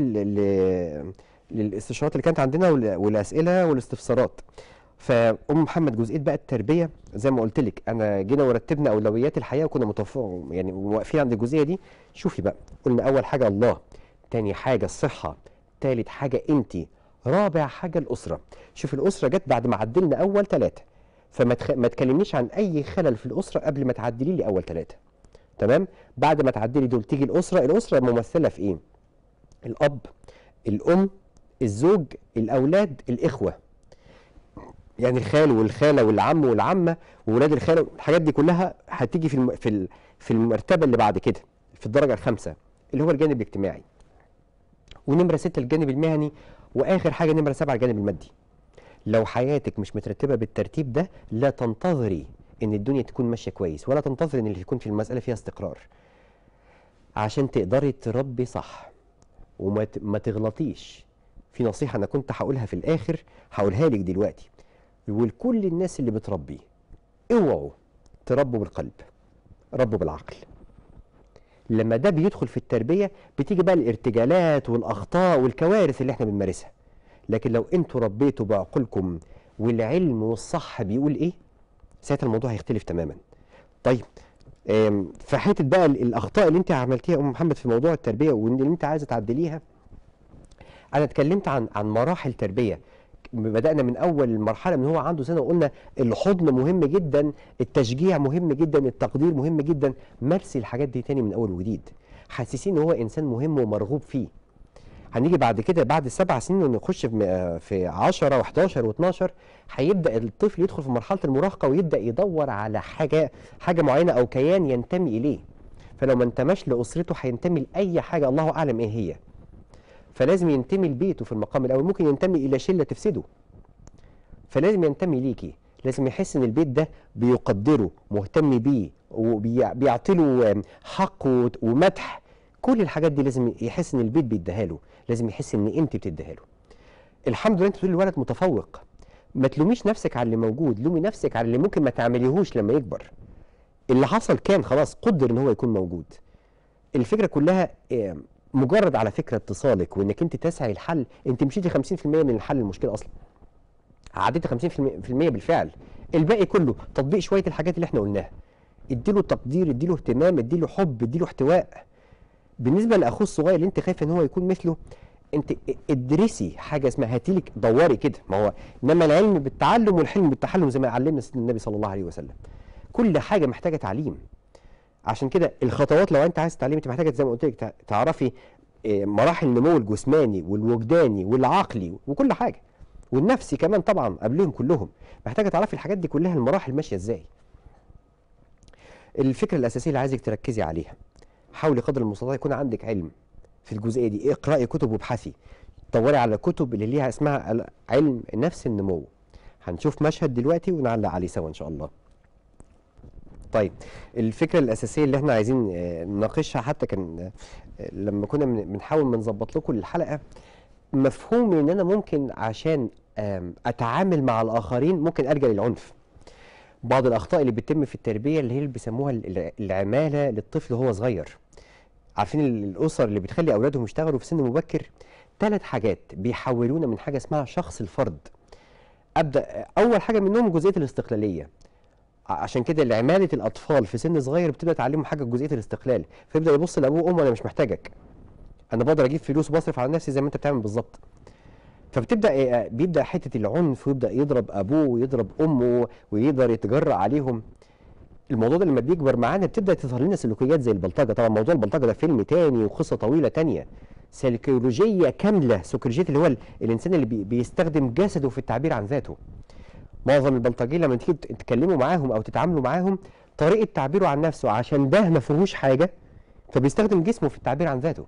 للاستشارات اللي كانت عندنا والاسئله والاستفسارات. فام محمد جزئيه بقى التربيه زي ما قلت لك، انا جينا ورتبنا اولويات الحياه وكنا يعني واقفين عند الجزئيه دي. شوفي بقى، قلنا اول حاجه الله، تاني حاجه الصحه، تالت حاجه انت، رابع حاجه الاسره. شوف الاسره جت بعد ما عدلنا اول 3، فما تكلمنيش عن اي خلل في الاسره قبل ما تعدلي لي اول 3. تمام؟ بعد ما تعدلي دول تيجي الاسره. الاسره ممثله في ايه؟ الاب، الام، الزوج، الاولاد، الاخوه. يعني الخال والخاله والعم والعمه وولاد الخاله، الحاجات دي كلها هتيجي في المرتبه اللي بعد كده، في الدرجه ال5 اللي هو الجانب الاجتماعي. ونمره 6 الجانب المهني، واخر حاجه نمره 7 الجانب المادي. لو حياتك مش مترتبه بالترتيب ده، لا تنتظري ان الدنيا تكون ماشيه كويس، ولا تنتظري ان اللي يكون في المساله فيها استقرار. عشان تقدري تربي صح وما تغلطيش. في نصيحه انا كنت هقولها في الاخر هقولها لك دلوقتي، ولكل الناس اللي بتربي: اوعوا تربوا بالقلب، ربوا بالعقل. لما ده بيدخل في التربيه بتيجي بقى الارتجالات والاخطاء والكوارث اللي احنا بنمارسها. لكن لو انتوا ربيتوا بعقولكم والعلم والصح بيقول ايه، ساعتها الموضوع هيختلف تماما. طيب في حته بقى الاخطاء اللي انت عملتيها يا ام محمد في موضوع التربيه واللي انت عايزه تعدليها، انا اتكلمت عن مراحل تربيه. بدأنا من أول المرحلة من هو عنده سنة، وقلنا الحضن مهم جدا، التشجيع مهم جدا، التقدير مهم جدا. مارسي الحاجات دي تاني من أول وجديد، حسسين إن هو إنسان مهم ومرغوب فيه. هنيجي بعد كده بعد 7 سنين ونخش في 10 و11 و12، هيبدأ الطفل يدخل في مرحلة المراهقة ويبدأ يدور على حاجة معينة أو كيان ينتمي إليه. فلو ما انتماش لأسرته هينتمي لأي حاجة الله أعلم إيه هي. فلازم ينتمي لبيته في المقام الاول، ممكن ينتمي الى شله تفسده. فلازم ينتمي ليكي، لازم يحس ان البيت ده بيقدره، مهتم بيه، وبيعطي له حق ومدح. كل الحاجات دي لازم يحس ان البيت بيديها له، لازم يحس ان انت بتديها له. الحمد لله انت بتقولي الولد متفوق، ما تلوميش نفسك على اللي موجود، لومي نفسك على اللي ممكن ما تعمليهوش لما يكبر. اللي حصل كان خلاص قدر ان هو يكون موجود. الفكره كلها مجرد على فكره اتصالك وانك انت تسعي الحل، انت مشيتي 50% من الحل المشكله اصلا. عديتي 50% بالفعل، الباقي كله تطبيق شويه الحاجات اللي احنا قلناها. اديله تقدير، اديله اهتمام، اديله حب، اديله احتواء. بالنسبه لاخوه الصغير اللي انت خايفه ان هو يكون مثله، انت ادرسي حاجه اسمها، هاتيلك دوري كده، ما هو انما العلم بالتعلم والحلم بالتحلم زي ما علمنا سيدنا النبي صلى الله عليه وسلم. كل حاجه محتاجه تعليم. عشان كده الخطوات لو انت عايز تتعلمي انت محتاجه زي ما قلت لك تعرفي مراحل النمو الجسماني والوجداني والعقلي وكل حاجه، والنفسي كمان طبعا قبلهم كلهم. محتاجه تعرفي الحاجات دي كلها المراحل ماشيه ازاي. الفكره الاساسيه اللي عايزك تركزي عليها، حاولي قدر المستطاع يكون عندك علم في الجزئيه دي. اقراي كتب وابحثي، دوري على كتب اللي ليها اسمها علم نفس النمو. هنشوف مشهد دلوقتي ونعلق عليه سوا ان شاء الله. طيب الفكره الاساسيه اللي احنا عايزين نناقشها، حتى كان لما كنا بنحاول نظبط لكم الحلقه، مفهوم ان انا ممكن عشان اتعامل مع الاخرين ممكن الجا للعنف. بعض الاخطاء اللي بتتم في التربيه اللي هي اللي بيسموها العماله للطفل وهو صغير. عارفين الاسر اللي بتخلي اولادهم يشتغلوا في سن مبكر، 3 حاجات بيحولونا من حاجه اسمها شخص الفرد. ابدا اول حاجه منهم جزئيه الاستقلاليه. عشان كده عماله الاطفال في سن صغير بتبدا تعلمهم حاجه جزئيه الاستقلال، فيبدا يبص لابوه وامه انا مش محتاجك، انا بقدر اجيب فلوس وبصرف على نفسي زي ما انت بتعمل بالظبط. بيبدا حته العنف، ويبدا يضرب ابوه ويضرب امه ويقدر يتجرأ عليهم. الموضوع ده لما بيكبر معانا بتبدا تظهر لنا سلوكيات زي البلطجه. طبعا موضوع البلطجه ده فيلم تاني وقصه طويله تانيه، سيكولوجيه كامله. سيكولوجيه اللي هو الانسان اللي بيستخدم جسده في التعبير عن ذاته. معظم البلطجيه لما تيجي تتكلموا معاهم او تتعاملوا معاهم، طريقه تعبيره عن نفسه عشان ده ما فيهوش حاجه، فبيستخدم جسمه في التعبير عن ذاته،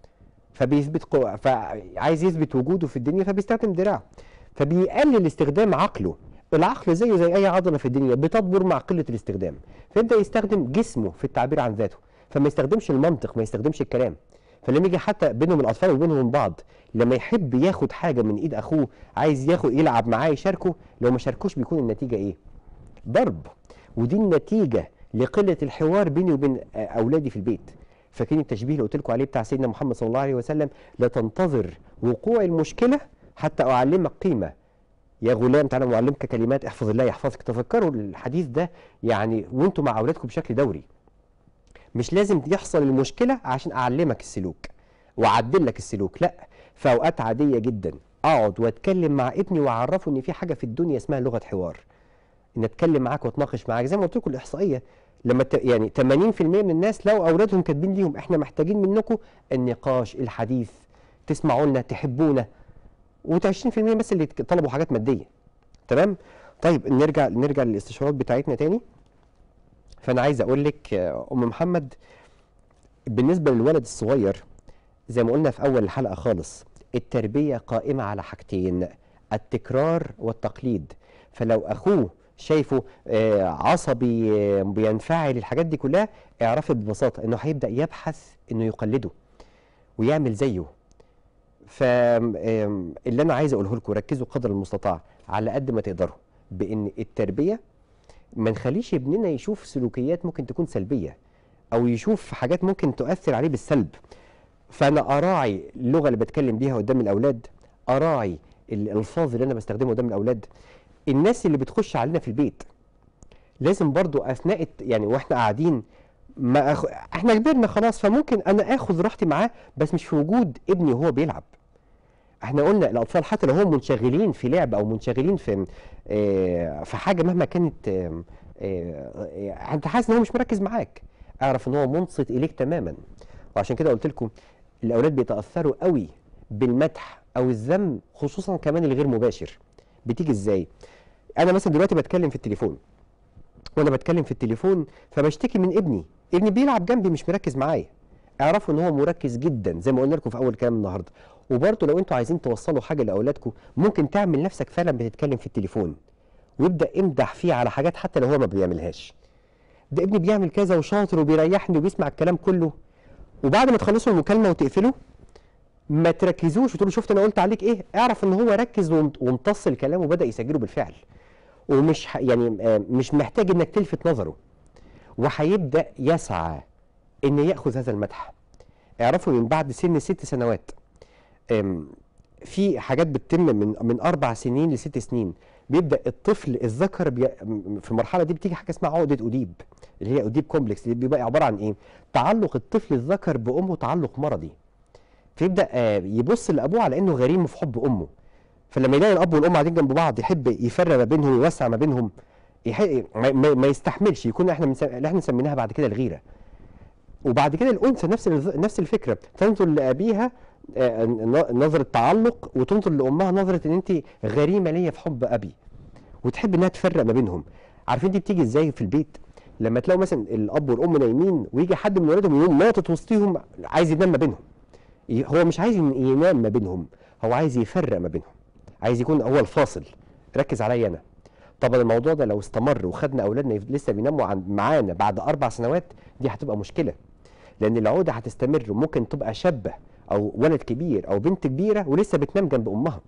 فعايز يثبت وجوده في الدنيا فبيستخدم دراعه، فبيقلل استخدام عقله. العقل زيه زي اي عضله في الدنيا بتكبر مع قله الاستخدام، فيبدا يستخدم جسمه في التعبير عن ذاته، فما يستخدمش المنطق، ما يستخدمش الكلام. فلما يجي حتى بينهم الاطفال وبينهم بعض، لما يحب ياخد حاجه من ايد اخوه، عايز يلعب معاه يشاركه، لو ما شاركوش بيكون النتيجه ايه؟ ضرب. ودي النتيجه لقله الحوار بيني وبين اولادي في البيت. فاكرين التشبيه اللي قلت لكم عليه بتاع سيدنا محمد صلى الله عليه وسلم، لا تنتظر وقوع المشكله حتى اعلمك قيمه. يا غلام تعالى اعلمك كلمات احفظ الله يحفظك. تفكروا الحديث ده يعني وانتم مع اولادكم بشكل دوري. مش لازم يحصل المشكله عشان اعلمك السلوك واعدل لك السلوك، لا. في اوقات عاديه جدا اقعد واتكلم مع ابني واعرفه ان في حاجه في الدنيا اسمها لغه حوار، ان اتكلم معاك واتناقش معاك. زي ما قلت لكم الاحصائيه، لما يعني 80% من الناس لو اولادهم كاتبين ليهم احنا محتاجين منكم النقاش، الحديث، تسمعوا لنا، تحبونا، و20% بس اللي طلبوا حاجات ماديه. تمام؟ طيب نرجع للاستشارات بتاعتنا تاني. فانا عايز اقول لك ام محمد، بالنسبه للولد الصغير زي ما قلنا في اول الحلقه خالص، التربيه قائمه على حاجتين، التكرار والتقليد. فلو اخوه شايفه عصبي بينفعل الحاجات دي كلها، اعرفي ببساطه انه هيبدا يبحث انه يقلده ويعمل زيه. فاللي انا عايز اقوله لكم، ركزوا قدر المستطاع على قد ما تقدروا بان التربيه ما نخليش ابننا يشوف سلوكيات ممكن تكون سلبيه، او يشوف حاجات ممكن تؤثر عليه بالسلب. فانا اراعي اللغه اللي بتكلم بيها قدام الاولاد، اراعي الالفاظ اللي انا بستخدمها قدام الاولاد. الناس اللي بتخش علينا في البيت لازم برضو اثناء يعني واحنا قاعدين، احنا كبرنا خلاص، فممكن انا اخذ راحتي معاه بس مش في وجود ابني وهو بيلعب. احنا قلنا الاطفال حتى لو هم منشغلين في لعب او منشغلين في حاجه مهما كانت، انت حاسس ان هو مش مركز معاك، اعرف ان هو منصت اليك تماما. وعشان كده قلت لكم الاولاد بيتاثروا قوي بالمدح او الذم، خصوصا كمان الغير مباشر. بتيجي ازاي؟ انا مثلا دلوقتي بتكلم في التليفون، وانا بتكلم في التليفون فبشتكي من ابني بيلعب جنبي مش مركز معايا. اعرفوا ان هو مركز جدا زي ما قلنا لكم في اول كلام النهارده. وبرضه لو انتوا عايزين توصلوا حاجه لاولادكم، ممكن تعمل نفسك فعلا بتتكلم في التليفون، ويبدا امدح فيه على حاجات حتى لو هو ما بيعملهاش. ده ابني بيعمل كذا وشاطر وبيريحني وبيسمع الكلام كله. وبعد ما تخلصوا المكالمه وتقفلوا، ما تركزوش وتقولوا شفت انا قلت عليك ايه، اعرف ان هو ركز وامتص الكلام وبدا يسجله بالفعل، ومش يعني مش محتاج انك تلفت نظره، وهيبدا يسعى ان ياخذ هذا المدح. اعرفوا من بعد سن 6 سنوات في حاجات بتتم من 4 سنين ل6 سنين، بيبدا الطفل الذكر في المرحله دي بتيجي حاجه اسمها عقده اوديب، اللي هي اوديب كومبلكس، اللي بيبقى عباره عن ايه؟ تعلق الطفل الذكر بامه تعلق مرضي، فيبدا يبص لابوه على انه غريم في حب امه، فلما يلاقي الاب والام قاعدين جنب بعض يحب يفرق ما بينهم، يوسع ما بينهم، ما يستحملش، يكون اللي احنا سميناها بعد كده الغيره. وبعد كده الانثى نفس الفكره، تنظر لابيها نظره تعلق، وتنظر لامها نظره ان انت غريمه ليا في حب ابي، وتحب انها تفرق ما بينهم. عارفين دي بتيجي ازاي في البيت؟ لما تلاقوا مثلا الاب والام نايمين ويجي حد من ولادهم يقوم ناطط وسطيهم عايز ينام ما بينهم. هو مش عايز ينام ما بينهم، هو عايز يفرق ما بينهم، عايز يكون هو الفاصل. ركز عليا انا. طبعا الموضوع ده لو استمر وخدنا اولادنا لسه بيناموا معانا بعد 4 سنوات، دي هتبقى مشكله، لان العقده هتستمر، وممكن تبقى شابه او ولد كبير او بنت كبيره ولسه بتنام جنب امها.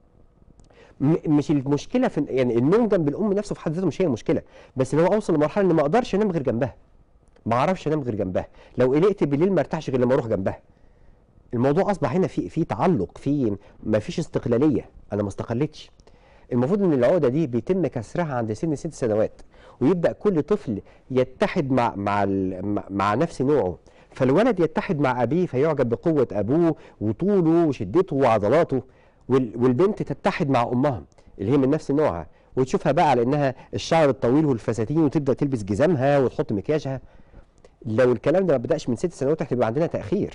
مش المشكله في يعني النوم جنب الام نفسه في حد ذاته مش هي المشكله، بس لو اوصل لمرحله ان ما اقدرش انام غير جنبها، ما اعرفش انام غير جنبها، لو قلقت بالليل ما ارتاحش غير لما اروح جنبها. الموضوع اصبح هنا في تعلق، ما فيش استقلاليه، انا ما استقلتش. المفروض ان العقده دي بيتم كسرها عند سن 6 سنوات، ويبدا كل طفل يتحد مع نفس نوعه، فالولد يتحد مع ابيه فيعجب بقوه ابوه وطوله وشدته وعضلاته، والبنت تتحد مع امها اللي هي من نفس نوعها، وتشوفها بقى على انها الشعر الطويل والفساتين، وتبدا تلبس جزامها وتحط مكياجها. لو الكلام ده ما بداش من 6 سنوات هيبقى عندنا تاخير.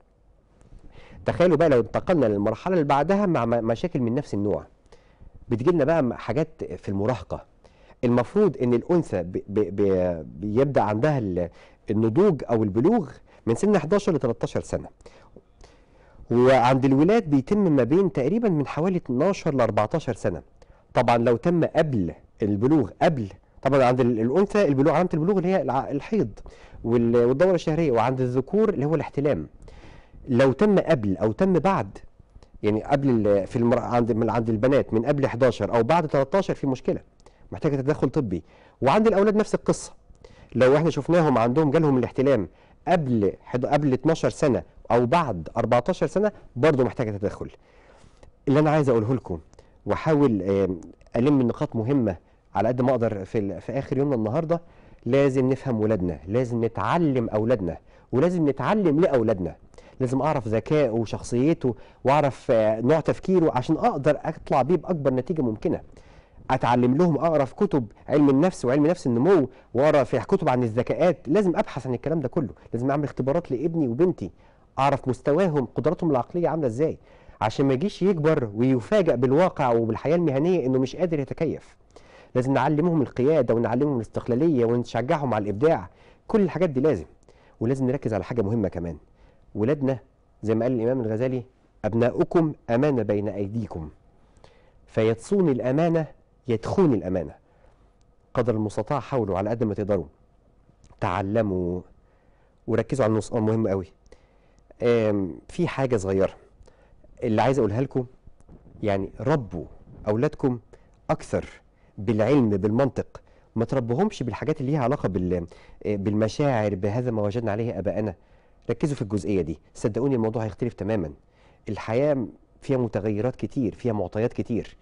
تخيلوا بقى لو انتقلنا للمرحله اللي بعدها مع مشاكل من نفس النوع، بتجيلنا بقى حاجات في المراهقه. المفروض ان الانثى بيبدا عندها النضوج او البلوغ من سن 11 ل 13 سنه، وعند الولاد بيتم ما بين تقريبا من حوالي 12 ل 14 سنه. طبعا لو تم قبل البلوغ، طبعا عند الانثى البلوغ، علامه البلوغ اللي هي الحيض والدوره الشهريه، وعند الذكور اللي هو الاحتلام. لو تم قبل او تم بعد، يعني قبل عند البنات من قبل 11 او بعد 13 في مشكله محتاجه تدخل طبي. وعند الاولاد نفس القصه، لو احنا شفناهم جالهم الاحتلام قبل 12 سنه او بعد 14 سنه برضه محتاجه تدخل. اللي انا عايز اقوله لكم، واحاول الم النقاط مهمه على قد ما اقدر في اخر يومنا النهارده، لازم نفهم ولادنا، لازم نتعلم اولادنا، ولازم نتعلم لاولادنا. لازم اعرف ذكائه وشخصيته، واعرف نوع تفكيره عشان اقدر اطلع بيه باكبر نتيجه ممكنه. اتعلم لهم، اقرا في كتب علم النفس وعلم نفس النمو، واقرا في كتب عن الذكاءات. لازم ابحث عن الكلام ده كله، لازم اعمل اختبارات لابني وبنتي، اعرف مستواهم، قدراتهم العقليه عامله ازاي، عشان ما يجيش يكبر ويفاجئ بالواقع وبالحياه المهنيه انه مش قادر يتكيف. لازم نعلمهم القياده ونعلمهم الاستقلاليه ونشجعهم على الابداع. كل الحاجات دي لازم. ولازم نركز على حاجه مهمه كمان، ولادنا زي ما قال الامام الغزالي: ابناؤكم امانه بين ايديكم، فيتصون الامانه يدخون الامانه. قدر المستطاع حاولوا على قد ما تقدروا تعلموا وركزوا على النص مهم قوي. في حاجه صغيره اللي عايز اقولها لكم، يعني ربوا اولادكم اكثر بالعلم بالمنطق، ما تربوهمش بالحاجات اللي ليها علاقه بالمشاعر، بهذا ما وجدنا عليه اباءنا. ركزوا في الجزئيه دي، صدقوني الموضوع هيختلف تماما. الحياه فيها متغيرات كتير، فيها معطيات كتير.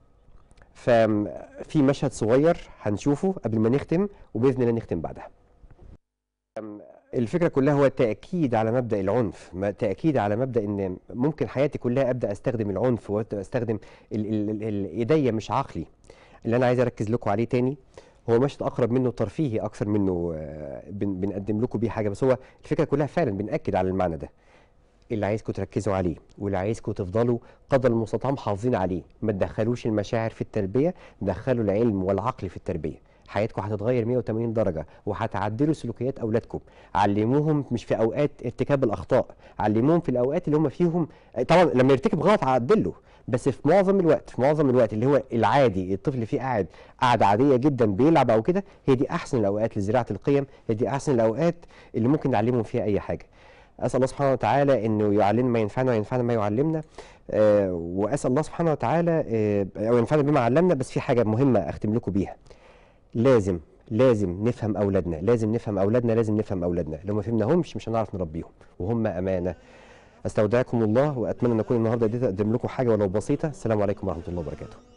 ففي مشهد صغير هنشوفه قبل ما نختم، وباذن الله نختم بعدها. الفكره كلها هو التاكيد على مبدا العنف، تاكيد على مبدا ان ممكن حياتي كلها ابدا استخدم العنف واستخدم ايديا مش عقلي. اللي انا عايز اركز لكم عليه تاني هو مشهد اقرب منه ترفيهي اكثر منه بنقدم لكم بيه حاجه، بس هو الفكره كلها فعلا بنأكد على المعنى ده. اللي عايزكم تركزوا عليه، واللي عايزكم تفضلوا قدر المستطاع محافظين عليه. ما تدخلوش المشاعر في التربيه، دخلوا العلم والعقل في التربيه. حياتكم هتتغير 180 درجه، وهتعدلوا سلوكيات اولادكم. علموهم مش في اوقات ارتكاب الاخطاء، علموهم في الاوقات اللي هم فيهم. طبعا لما يرتكب غلط عدله، بس في معظم الوقت اللي هو العادي، الطفل اللي فيه قاعده عاديه جدا بيلعب او كده، هي دي احسن الاوقات لزراعه القيم، هي دي احسن الاوقات اللي ممكن نعلمهم فيها اي حاجه. اسال الله سبحانه وتعالى انه يعلمنا ما ينفعنا وينفعنا ما يعلمنا، واسال الله سبحانه وتعالى او ينفعنا بما علمنا. بس في حاجه مهمه اختم لكم بيها، لازم نفهم اولادنا، لازم نفهم اولادنا، لو ما فهمناهمش مش هنعرف نربيهم، وهم امانه. استودعكم الله، واتمنى ان اكون النهارده قدرت اقدم لكم حاجه ولو بسيطه. السلام عليكم ورحمه الله وبركاته.